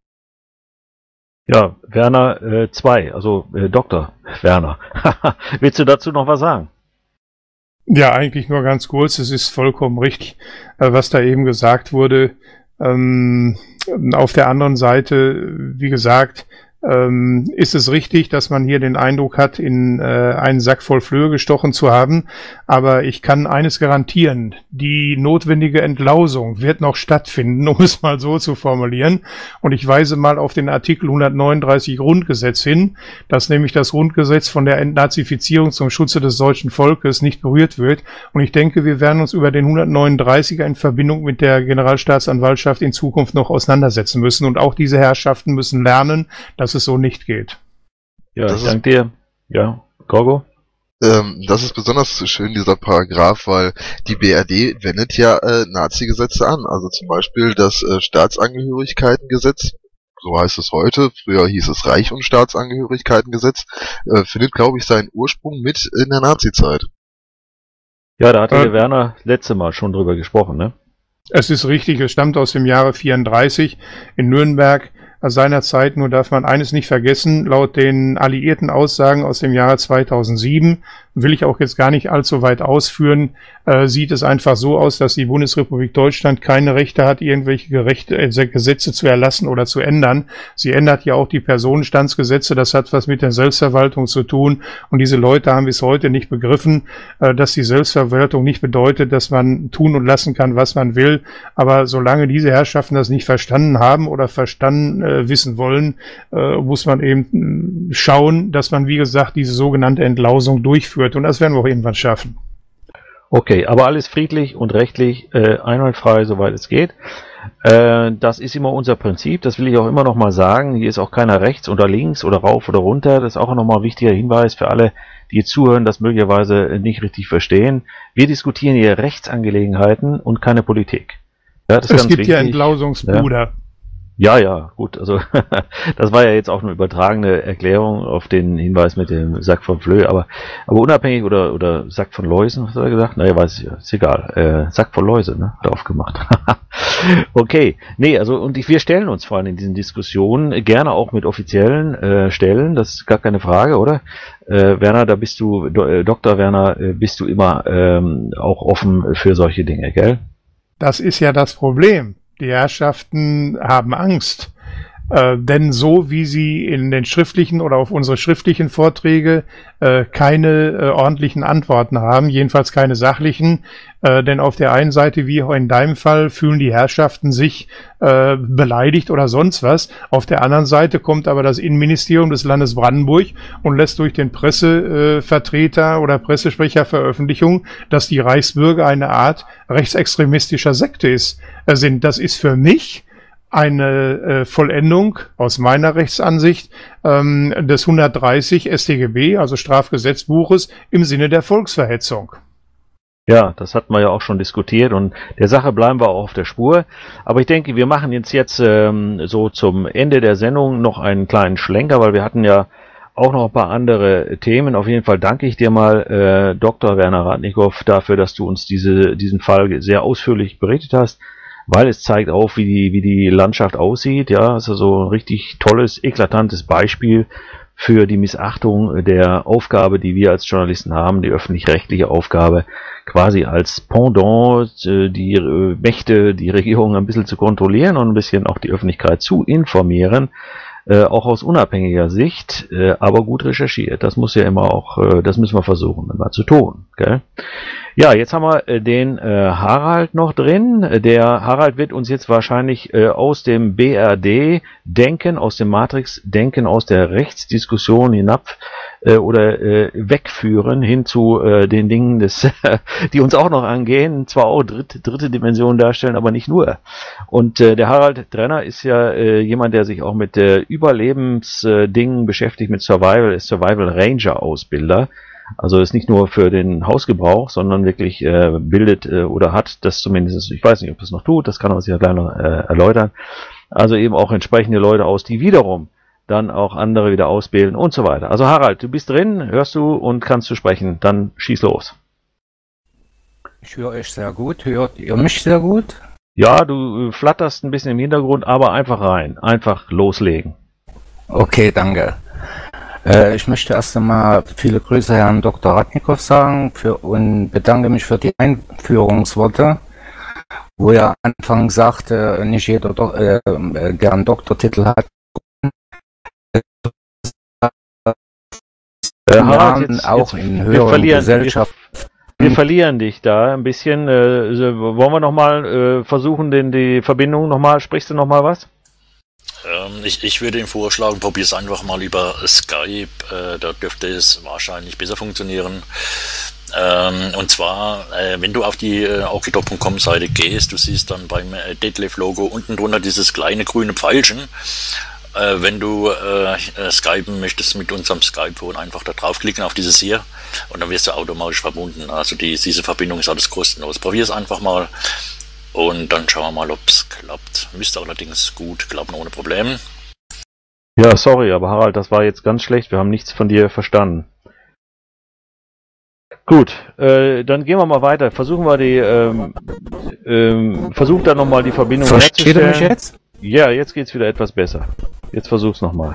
Ja, Werner 2, also Dr. Werner. Willst du dazu noch was sagen? Ja, eigentlich nur ganz kurz. Es ist vollkommen richtig, was da eben gesagt wurde. Auf der anderen Seite, wie gesagt, ist es richtig, dass man hier den Eindruck hat, in einen Sack voll Flöhe gestochen zu haben. Aber ich kann eines garantieren: Die notwendige Entlausung wird noch stattfinden, um es mal so zu formulieren. Und ich weise mal auf den Artikel 139 Grundgesetz hin, dass nämlich das Grundgesetz von der Entnazifizierung zum Schutze des deutschen Volkes nicht berührt wird. Und ich denke, wir werden uns über den 139er in Verbindung mit der Generalstaatsanwaltschaft in Zukunft noch auseinandersetzen müssen. Und auch diese Herrschaften müssen lernen, dass es so nicht geht. Ja, ich danke dir. Ja, Gorgo? Das ist besonders schön, dieser Paragraph, weil die BRD wendet ja Nazi-Gesetze an. Also zum Beispiel das Staatsangehörigkeitengesetz, so heißt es heute, früher hieß es Reich- und Staatsangehörigkeitengesetz, findet, glaube ich, seinen Ursprung mit in der Nazi-Zeit. Ja, da hatte der Werner letzte Mal schon drüber gesprochen, ne? Es ist richtig, es stammt aus dem Jahre 34 in Nürnberg. Seinerzeit, nur darf man eines nicht vergessen, laut den alliierten Aussagen aus dem Jahre 2007, will ich auch jetzt gar nicht allzu weit ausführen, sieht es einfach so aus, dass die Bundesrepublik Deutschland keine Rechte hat, irgendwelche Gesetze zu erlassen oder zu ändern. Sie ändert ja auch die Personenstandsgesetze, das hat was mit der Selbstverwaltung zu tun, und diese Leute haben bis heute nicht begriffen, dass die Selbstverwaltung nicht bedeutet, dass man tun und lassen kann, was man will. Aber solange diese Herrschaften das nicht verstanden haben oder verstanden wissen wollen, muss man eben schauen, dass man, wie gesagt, diese sogenannte Entlausung durchführt. Und das werden wir auch irgendwann schaffen. Okay, aber alles friedlich und rechtlich, einwandfrei, soweit es geht. Das ist immer unser Prinzip, das will ich auch immer noch mal sagen. Hier ist auch keiner rechts oder links oder rauf oder runter. Das ist auch nochmal ein wichtiger Hinweis für alle, die zuhören, das möglicherweise nicht richtig verstehen. Wir diskutieren hier Rechtsangelegenheiten und keine Politik. Ja, das ist es ganz gibt wichtig. ja Entlausungsbruder. Ja, gut, also das war ja jetzt auch eine übertragene Erklärung auf den Hinweis mit dem Sack von Flöhe, aber unabhängig oder Sack von Läusen, was hat er gesagt? Naja, weiß ich ja, ist egal. Sack von Läuse, ne? Hat er aufgemacht. Okay, nee, also und wir stellen uns vor allem in diesen Diskussionen gerne auch mit offiziellen Stellen, das ist gar keine Frage, oder? Werner, da bist du, Dr. Werner, bist du immer auch offen für solche Dinge, gell? Das ist ja das Problem. Die Herrschaften haben Angst, denn so wie sie in den schriftlichen oder auf unsere schriftlichen Vorträge keine ordentlichen Antworten haben, jedenfalls keine sachlichen, denn auf der einen Seite, wie auch in deinem Fall, fühlen die Herrschaften sich beleidigt oder sonst was. Auf der anderen Seite kommt aber das Innenministerium des Landes Brandenburg und lässt durch den Pressevertreter oder Pressesprecher Veröffentlichung, dass die Reichsbürger eine Art rechtsextremistischer Sekte sind. Das ist für mich eine Vollendung aus meiner Rechtsansicht des 130 StGB, also Strafgesetzbuches, im Sinne der Volksverhetzung. Ja, das hatten wir ja auch schon diskutiert und der Sache bleiben wir auch auf der Spur. Aber ich denke, wir machen jetzt so zum Ende der Sendung noch einen kleinen Schlenker, weil wir hatten ja auch noch ein paar andere Themen. Auf jeden Fall danke ich dir mal, Dr. Werner Ratnikow, dafür, dass du uns diesen Fall sehr ausführlich berichtet hast, weil es zeigt auch, wie die Landschaft aussieht. Ja, also so ein richtig tolles, eklatantes Beispiel für die Missachtung der Aufgabe, die wir als Journalisten haben, die öffentlich-rechtliche Aufgabe, quasi als Pendant die Mächte, die Regierung ein bisschen zu kontrollieren und ein bisschen auch die Öffentlichkeit zu informieren. auch aus unabhängiger Sicht, aber gut recherchiert. Das muss ja immer auch, das müssen wir versuchen, immer zu tun. Gell? Ja, jetzt haben wir den Harald noch drin. Der Harald wird uns jetzt wahrscheinlich aus dem BRD-Denken, aus dem Matrix-Denken, aus der Rechtsdiskussion hinab oder wegführen hin zu den Dingen, die uns auch noch angehen, zwar auch dritte Dimension darstellen, aber nicht nur. Und der Harald Trenner ist ja jemand, der sich auch mit Überlebensdingen beschäftigt, mit Survival, ist Survival Ranger Ausbilder. Also ist nicht nur für den Hausgebrauch, sondern wirklich bildet oder hat das zumindest, ich weiß nicht, ob es noch tut, das kann er uns ja gleich noch erläutern. Also eben auch entsprechende Leute aus, die wiederum dann auch andere wieder ausbilden und so weiter. Also Harald, du bist drin, hörst du und kannst du sprechen, dann schieß los. Ich höre euch sehr gut, hört ihr mich sehr gut? Ja, du flatterst ein bisschen im Hintergrund, aber einfach rein, einfach loslegen. Okay, danke. Ich möchte erst einmal viele Grüße Herrn Dr. Ratnikow sagen und bedanke mich für die Einführungsworte, wo er anfangs sagte, nicht jeder der einen Doktortitel hat. Harald, auch in höheren Gesellschaften. Wir verlieren dich da ein bisschen. Wollen wir nochmal versuchen, die Verbindung nochmal, sprichst du nochmal was? Ich würde ihm vorschlagen, probier es einfach mal über Skype, da dürfte es wahrscheinlich besser funktionieren. Und zwar, wenn du auf die Okidoc.com Seite gehst, du siehst dann beim Detlef-Logo unten drunter dieses kleine grüne Pfeilchen. Wenn du skypen möchtest mit unserem Skype-Phone, einfach da draufklicken auf dieses hier und dann wirst du automatisch verbunden. Also diese Verbindung ist alles kostenlos. Probier es einfach mal. Und dann schauen wir mal, ob es klappt. Müsste allerdings gut klappen, ohne Probleme. Ja, sorry, aber Harald, das war jetzt ganz schlecht. Wir haben nichts von dir verstanden. Gut, dann gehen wir mal weiter. Versuchen wir versuch dann nochmal die Verbindung herzustellen. Versteht ihr mich jetzt? Ja, jetzt geht's wieder etwas besser. Jetzt versuch's nochmal.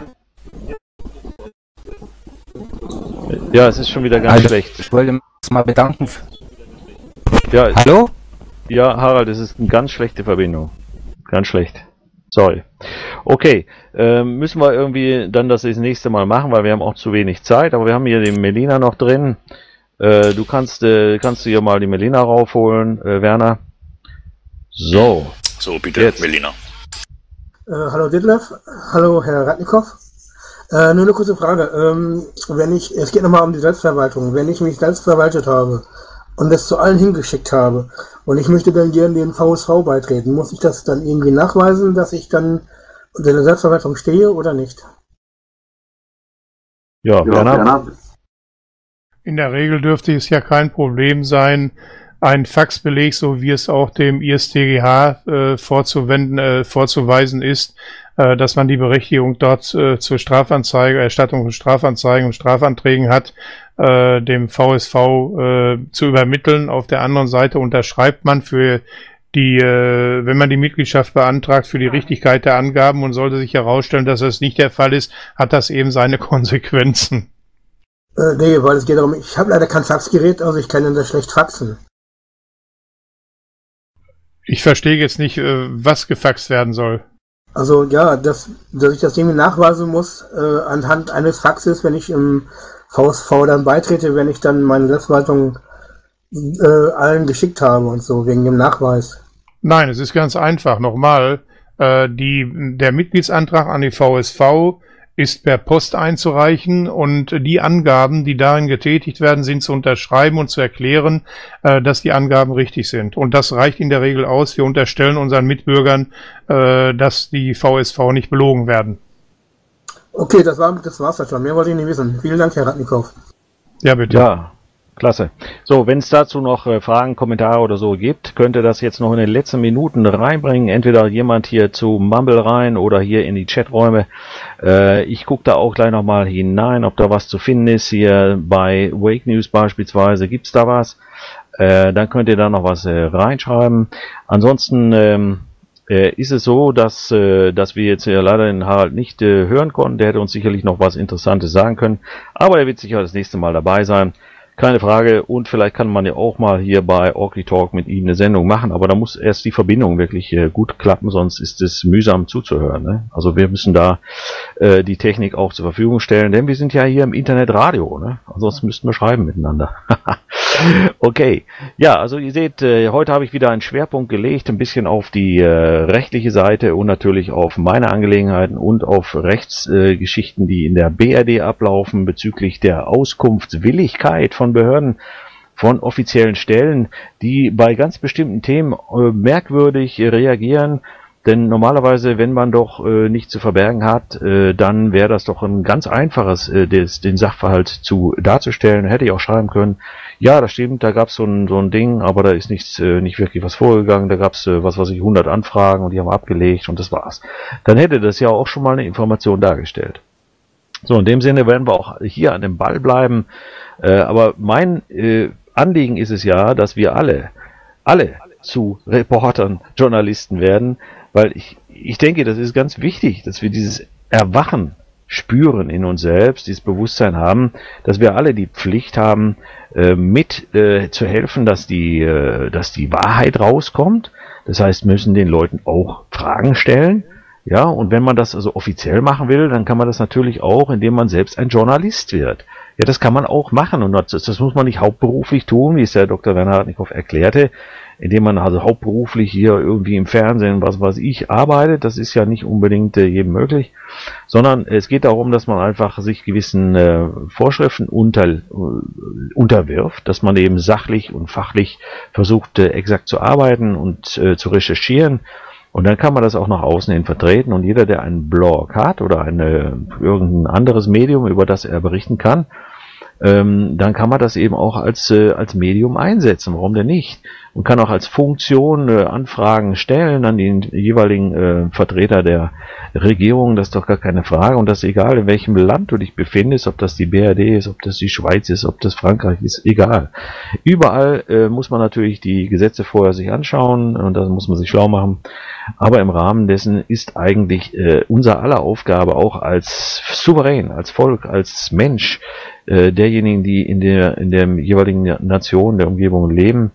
Ja, es ist schon wieder ganz schlecht. Ich wollte mich mal bedanken. Ja, hallo? Ja, Harald, es ist eine ganz schlechte Verbindung. Ganz schlecht. Sorry. Okay, müssen wir irgendwie dann das nächste Mal machen, weil wir haben auch zu wenig Zeit. Aber wir haben hier den Melina noch drin. Du kannst du hier mal die Melina raufholen, Werner. So. So, bitte, jetzt. Melina. Hallo Detlef, hallo Herr Ratnikow. Nur eine kurze Frage. Es geht nochmal um die Selbstverwaltung. Wenn ich mich selbst verwaltet habe und das zu allen hingeschickt habe und ich möchte dann gerne den VSV beitreten, muss ich das dann irgendwie nachweisen, dass ich dann unter der Selbstverwaltung stehe oder nicht? Ja, Werner. In der Regel dürfte es ja kein Problem sein, ein Faxbeleg, so wie es auch dem IStGH vorzuweisen ist, dass man die Berechtigung dort zur Strafanzeige, Erstattung von Strafanzeigen und Strafanträgen hat, dem VSV zu übermitteln. Auf der anderen Seite unterschreibt man für die, wenn man die Mitgliedschaft beantragt, für die Richtigkeit der Angaben, und sollte sich herausstellen, dass das nicht der Fall ist, hat das eben seine Konsequenzen. Nee, weil es geht darum, ich habe leider kein Faxgerät, also ich kann das schlecht faxen. Ich verstehe jetzt nicht, was gefaxt werden soll. Also ja, dass ich das irgendwie nachweisen muss anhand eines Faxes, wenn ich im VSV dann beitrete, wenn ich dann meine Selbstverwaltung allen geschickt habe und so, wegen dem Nachweis. Nein, es ist ganz einfach. Nochmal, der Mitgliedsantrag an die VSV ist per Post einzureichen und die Angaben, die darin getätigt werden, sind zu unterschreiben und zu erklären, dass die Angaben richtig sind. Und das reicht in der Regel aus. Wir unterstellen unseren Mitbürgern, dass die VSV nicht belogen werden. Okay, das war's dann schon. Mehr wollte ich nicht wissen. Vielen Dank, Herr Ratnikow. Ja, bitte. Ja, klasse. So, wenn es dazu noch Fragen, Kommentare oder so gibt, könnt ihr das jetzt noch in den letzten Minuten reinbringen. Entweder jemand hier zu Mumble rein oder hier in die Chaträume. Ich gucke da auch gleich nochmal hinein, ob da was zu finden ist. Hier bei Wake News beispielsweise gibt's da was. Dann könnt ihr da noch was reinschreiben. Ansonsten ist es so, dass wir jetzt leider den Harald nicht hören konnten. Der hätte uns sicherlich noch was Interessantes sagen können. Aber er wird sicher das nächste Mal dabei sein. Keine Frage. Und vielleicht kann man ja auch mal hier bei Orky Talk mit ihm eine Sendung machen, aber da muss erst die Verbindung wirklich gut klappen, sonst ist es mühsam zuzuhören. Ne? Also wir müssen da die Technik auch zur Verfügung stellen, denn wir sind ja hier im Internetradio. Ne? Ansonsten müssten wir schreiben miteinander. Okay. Ja, also ihr seht, heute habe ich wieder einen Schwerpunkt gelegt, ein bisschen auf die rechtliche Seite und natürlich auf meine Angelegenheiten und auf Rechtsgeschichten, die in der BRD ablaufen bezüglich der Auskunftswilligkeit von Behörden, von offiziellen Stellen, die bei ganz bestimmten Themen merkwürdig reagieren. Denn normalerweise, wenn man doch nichts zu verbergen hat, dann wäre das doch ein ganz einfaches, den Sachverhalt darzustellen. Hätte ich auch schreiben können, ja, das stimmt, da gab es so ein Ding, aber da ist nicht wirklich was vorgegangen. Da gab es, 100 Anfragen und die haben abgelegt und das war's. Dann hätte das ja auch schon mal eine Information dargestellt. So, in dem Sinne werden wir auch hier an dem Ball bleiben. Aber mein Anliegen ist es ja, dass wir alle zu Reportern, Journalisten werden, weil ich denke, das ist ganz wichtig, dass wir dieses Erwachen spüren in uns selbst, dieses Bewusstsein haben, dass wir alle die Pflicht haben, zu helfen, dass die Wahrheit rauskommt. Das heißt, müssen den Leuten auch Fragen stellen. Ja, und wenn man das also offiziell machen will, dann kann man das natürlich auch, indem man selbst ein Journalist wird. Ja, das kann man auch machen und das muss man nicht hauptberuflich tun, wie es der Dr. Werner Hartnikow erklärte, indem man also hauptberuflich hier irgendwie im Fernsehen, was weiß ich, arbeitet. Das ist ja nicht unbedingt jedem möglich, sondern es geht darum, dass man einfach sich gewissen Vorschriften unterwirft, dass man eben sachlich und fachlich versucht, exakt zu arbeiten und zu recherchieren. Und dann kann man das auch nach außen hin vertreten und jeder, der einen Blog hat oder irgendein anderes Medium, über das er berichten kann, dann kann man das eben auch als Medium einsetzen. Warum denn nicht? Und kann auch als Funktion Anfragen stellen an den jeweiligen Vertreter der Regierung. Das ist doch gar keine Frage. Und das ist egal, in welchem Land du dich befindest, ob das die BRD ist, ob das die Schweiz ist, ob das Frankreich ist, egal. Überall muss man natürlich die Gesetze vorher sich anschauen und da muss man sich schlau machen. Aber im Rahmen dessen ist eigentlich unser aller Aufgabe auch als Souverän, als Volk, als Mensch, derjenigen, die in der jeweiligen Nation, der Umgebung leben,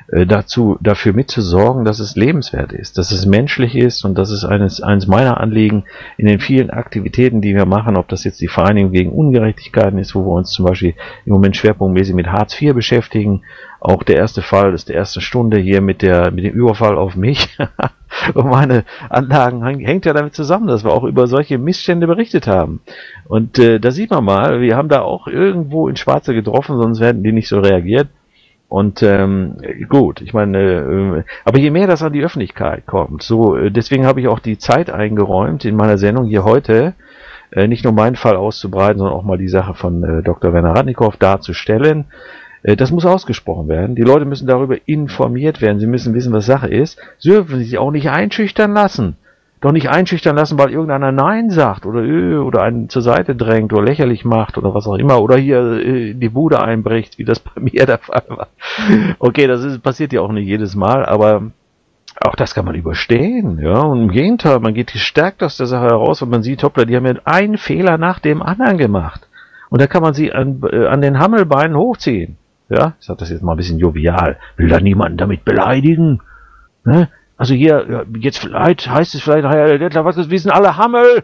dafür mitzusorgen, dass es lebenswert ist, dass es menschlich ist und das ist eines meiner Anliegen in den vielen Aktivitäten, die wir machen, ob das jetzt die Vereinigung gegen Ungerechtigkeiten ist, wo wir uns zum Beispiel im Moment schwerpunktmäßig mit Hartz IV beschäftigen. Auch der erste Fall ist der erste Stunde hier mit dem Überfall auf mich und meine Anlagen hängt ja damit zusammen, dass wir auch über solche Missstände berichtet haben. Und da sieht man mal, wir haben da auch irgendwo ins Schwarze getroffen, sonst werden die nicht so reagiert. Und gut, ich meine, aber je mehr das an die Öffentlichkeit kommt, deswegen habe ich auch die Zeit eingeräumt in meiner Sendung hier heute, nicht nur meinen Fall auszubreiten, sondern auch mal die Sache von Dr. Werner Hartnikow darzustellen. Das muss ausgesprochen werden. Die Leute müssen darüber informiert werden. Sie müssen wissen, was Sache ist. Sie dürfen sich auch nicht einschüchtern lassen. Doch nicht einschüchtern lassen, weil irgendeiner Nein sagt oder einen zur Seite drängt oder lächerlich macht oder was auch immer oder hier in die Bude einbricht, wie das bei mir der Fall war. Okay, passiert ja auch nicht jedes Mal, aber auch das kann man überstehen. Ja, und im Gegenteil, man geht gestärkt aus der Sache heraus und man sieht, hoppla, die haben ja einen Fehler nach dem anderen gemacht. Und da kann man sie an den Hammelbeinen hochziehen. Ja, ich sage das jetzt mal ein bisschen jovial. Will da niemanden damit beleidigen? Ne? Also hier, jetzt heißt es vielleicht, Herr Detlef, was wissen alle Hammel?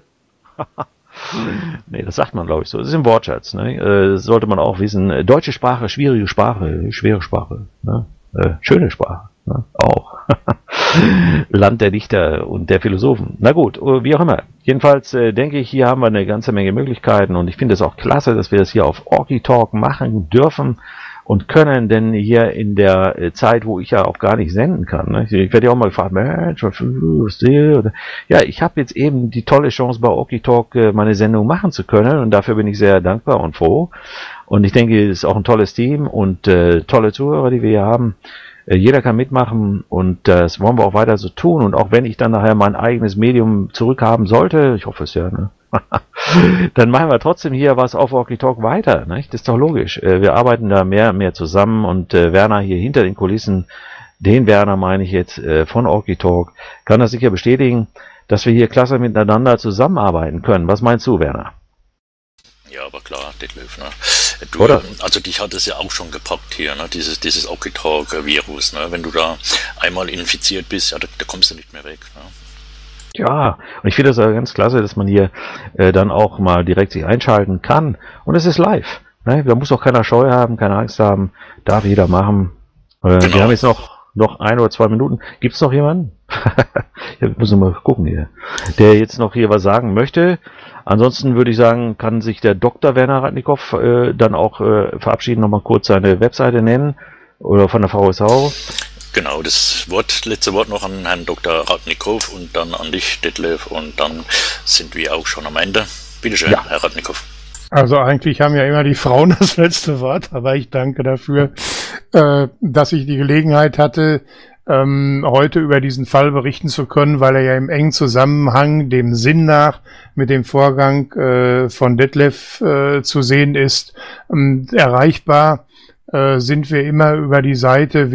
Nee, das sagt man, glaube ich, so. Das ist im Wortschatz. Ne? Das sollte man auch wissen. Deutsche Sprache, schwierige Sprache, schwere Sprache. Ne? Schöne Sprache. Ne? Auch. Land der Dichter und der Philosophen. Na gut, wie auch immer. Jedenfalls denke ich, hier haben wir eine ganze Menge Möglichkeiten und ich finde es auch klasse, dass wir das hier auf Orky Talk machen dürfen und können, denn hier in der Zeit, wo ich ja auch gar nicht senden kann, ne? Ich werde ja auch mal gefragt, Mensch, ja, ich habe jetzt eben die tolle Chance bei Orky Talk meine Sendung machen zu können und dafür bin ich sehr dankbar und froh und ich denke, es ist auch ein tolles Team und tolle Zuhörer, die wir hier haben. Jeder kann mitmachen und das wollen wir auch weiter so tun und auch wenn ich dann nachher mein eigenes Medium zurückhaben sollte, ich hoffe es ja, ne? Dann machen wir trotzdem hier was auf Orky Talk weiter, nicht? Das ist doch logisch. Wir arbeiten da mehr zusammen und Werner hier hinter den Kulissen, den Werner meine ich jetzt von Orky Talk, kann das sicher bestätigen, dass wir hier klasse miteinander zusammenarbeiten können. Was meinst du, Werner? Ja, aber klar, Detlef, ne? Oder? Also dich hat es ja auch schon gepackt hier, ne? Dieses Okitalk-Virus, ne? Wenn du da einmal infiziert bist, ja, da kommst du nicht mehr weg, ne? Ja, und ich finde das ja ganz klasse, dass man hier dann auch mal direkt sich einschalten kann. Und es ist live. Ne? Da muss auch keiner Scheu haben, keine Angst haben. Darf jeder machen. Genau. Wir haben jetzt noch 1 oder 2 Minuten. Gibt es noch jemanden? Ich muss mal gucken hier. Der jetzt noch hier was sagen möchte. Ansonsten würde ich sagen, kann sich der Dr. Werner Ratnikow dann auch verabschieden, nochmal kurz seine Webseite nennen. Oder von der VSV. Genau, das letzte Wort noch an Herrn Dr. Ratnikow und dann an dich, Detlef, und dann sind wir auch schon am Ende. Bitte schön, ja. Herr Ratnikow. Also eigentlich haben ja immer die Frauen das letzte Wort, aber ich danke dafür, dass ich die Gelegenheit hatte, heute über diesen Fall berichten zu können, weil er ja im engen Zusammenhang dem Sinn nach mit dem Vorgang von Detlef zu sehen ist. Erreichbar sind wir immer über die Seite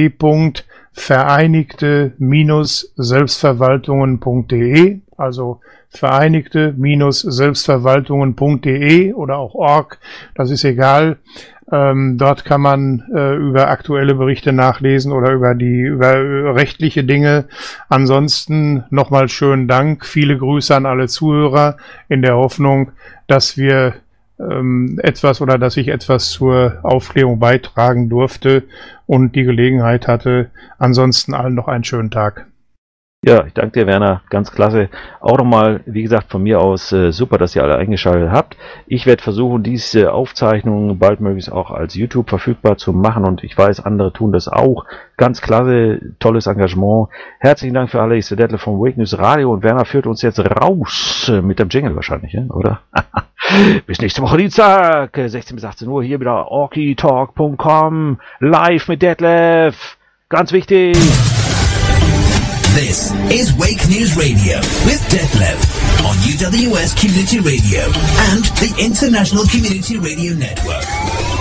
www.vereinigte-selbstverwaltungen.de, also vereinigte-selbstverwaltungen.de oder auch org, das ist egal. Dort kann man über aktuelle Berichte nachlesen oder über rechtliche Dinge. Ansonsten nochmal schönen Dank, viele Grüße an alle Zuhörer in der Hoffnung, dass wir dass ich etwas zur Aufklärung beitragen durfte und die Gelegenheit hatte. Ansonsten allen noch einen schönen Tag. Ja, ich danke dir, Werner, ganz klasse. Auch nochmal, wie gesagt, von mir aus super, dass ihr alle eingeschaltet habt. Ich werde versuchen, diese Aufzeichnung baldmöglichst auch als YouTube verfügbar zu machen und ich weiß, andere tun das auch. Ganz klasse, tolles Engagement. Herzlichen Dank für alle. Ich bin Detlef vom Wake News Radio und Werner führt uns jetzt raus mit dem Jingle wahrscheinlich, oder? Bis nächste Woche Dienstag, 16 bis 18 Uhr, hier wieder okitalk.com, live mit Detlef. Ganz wichtig. This is Wake News Radio with Detlef on UWS Community Radio and the International Community Radio Network.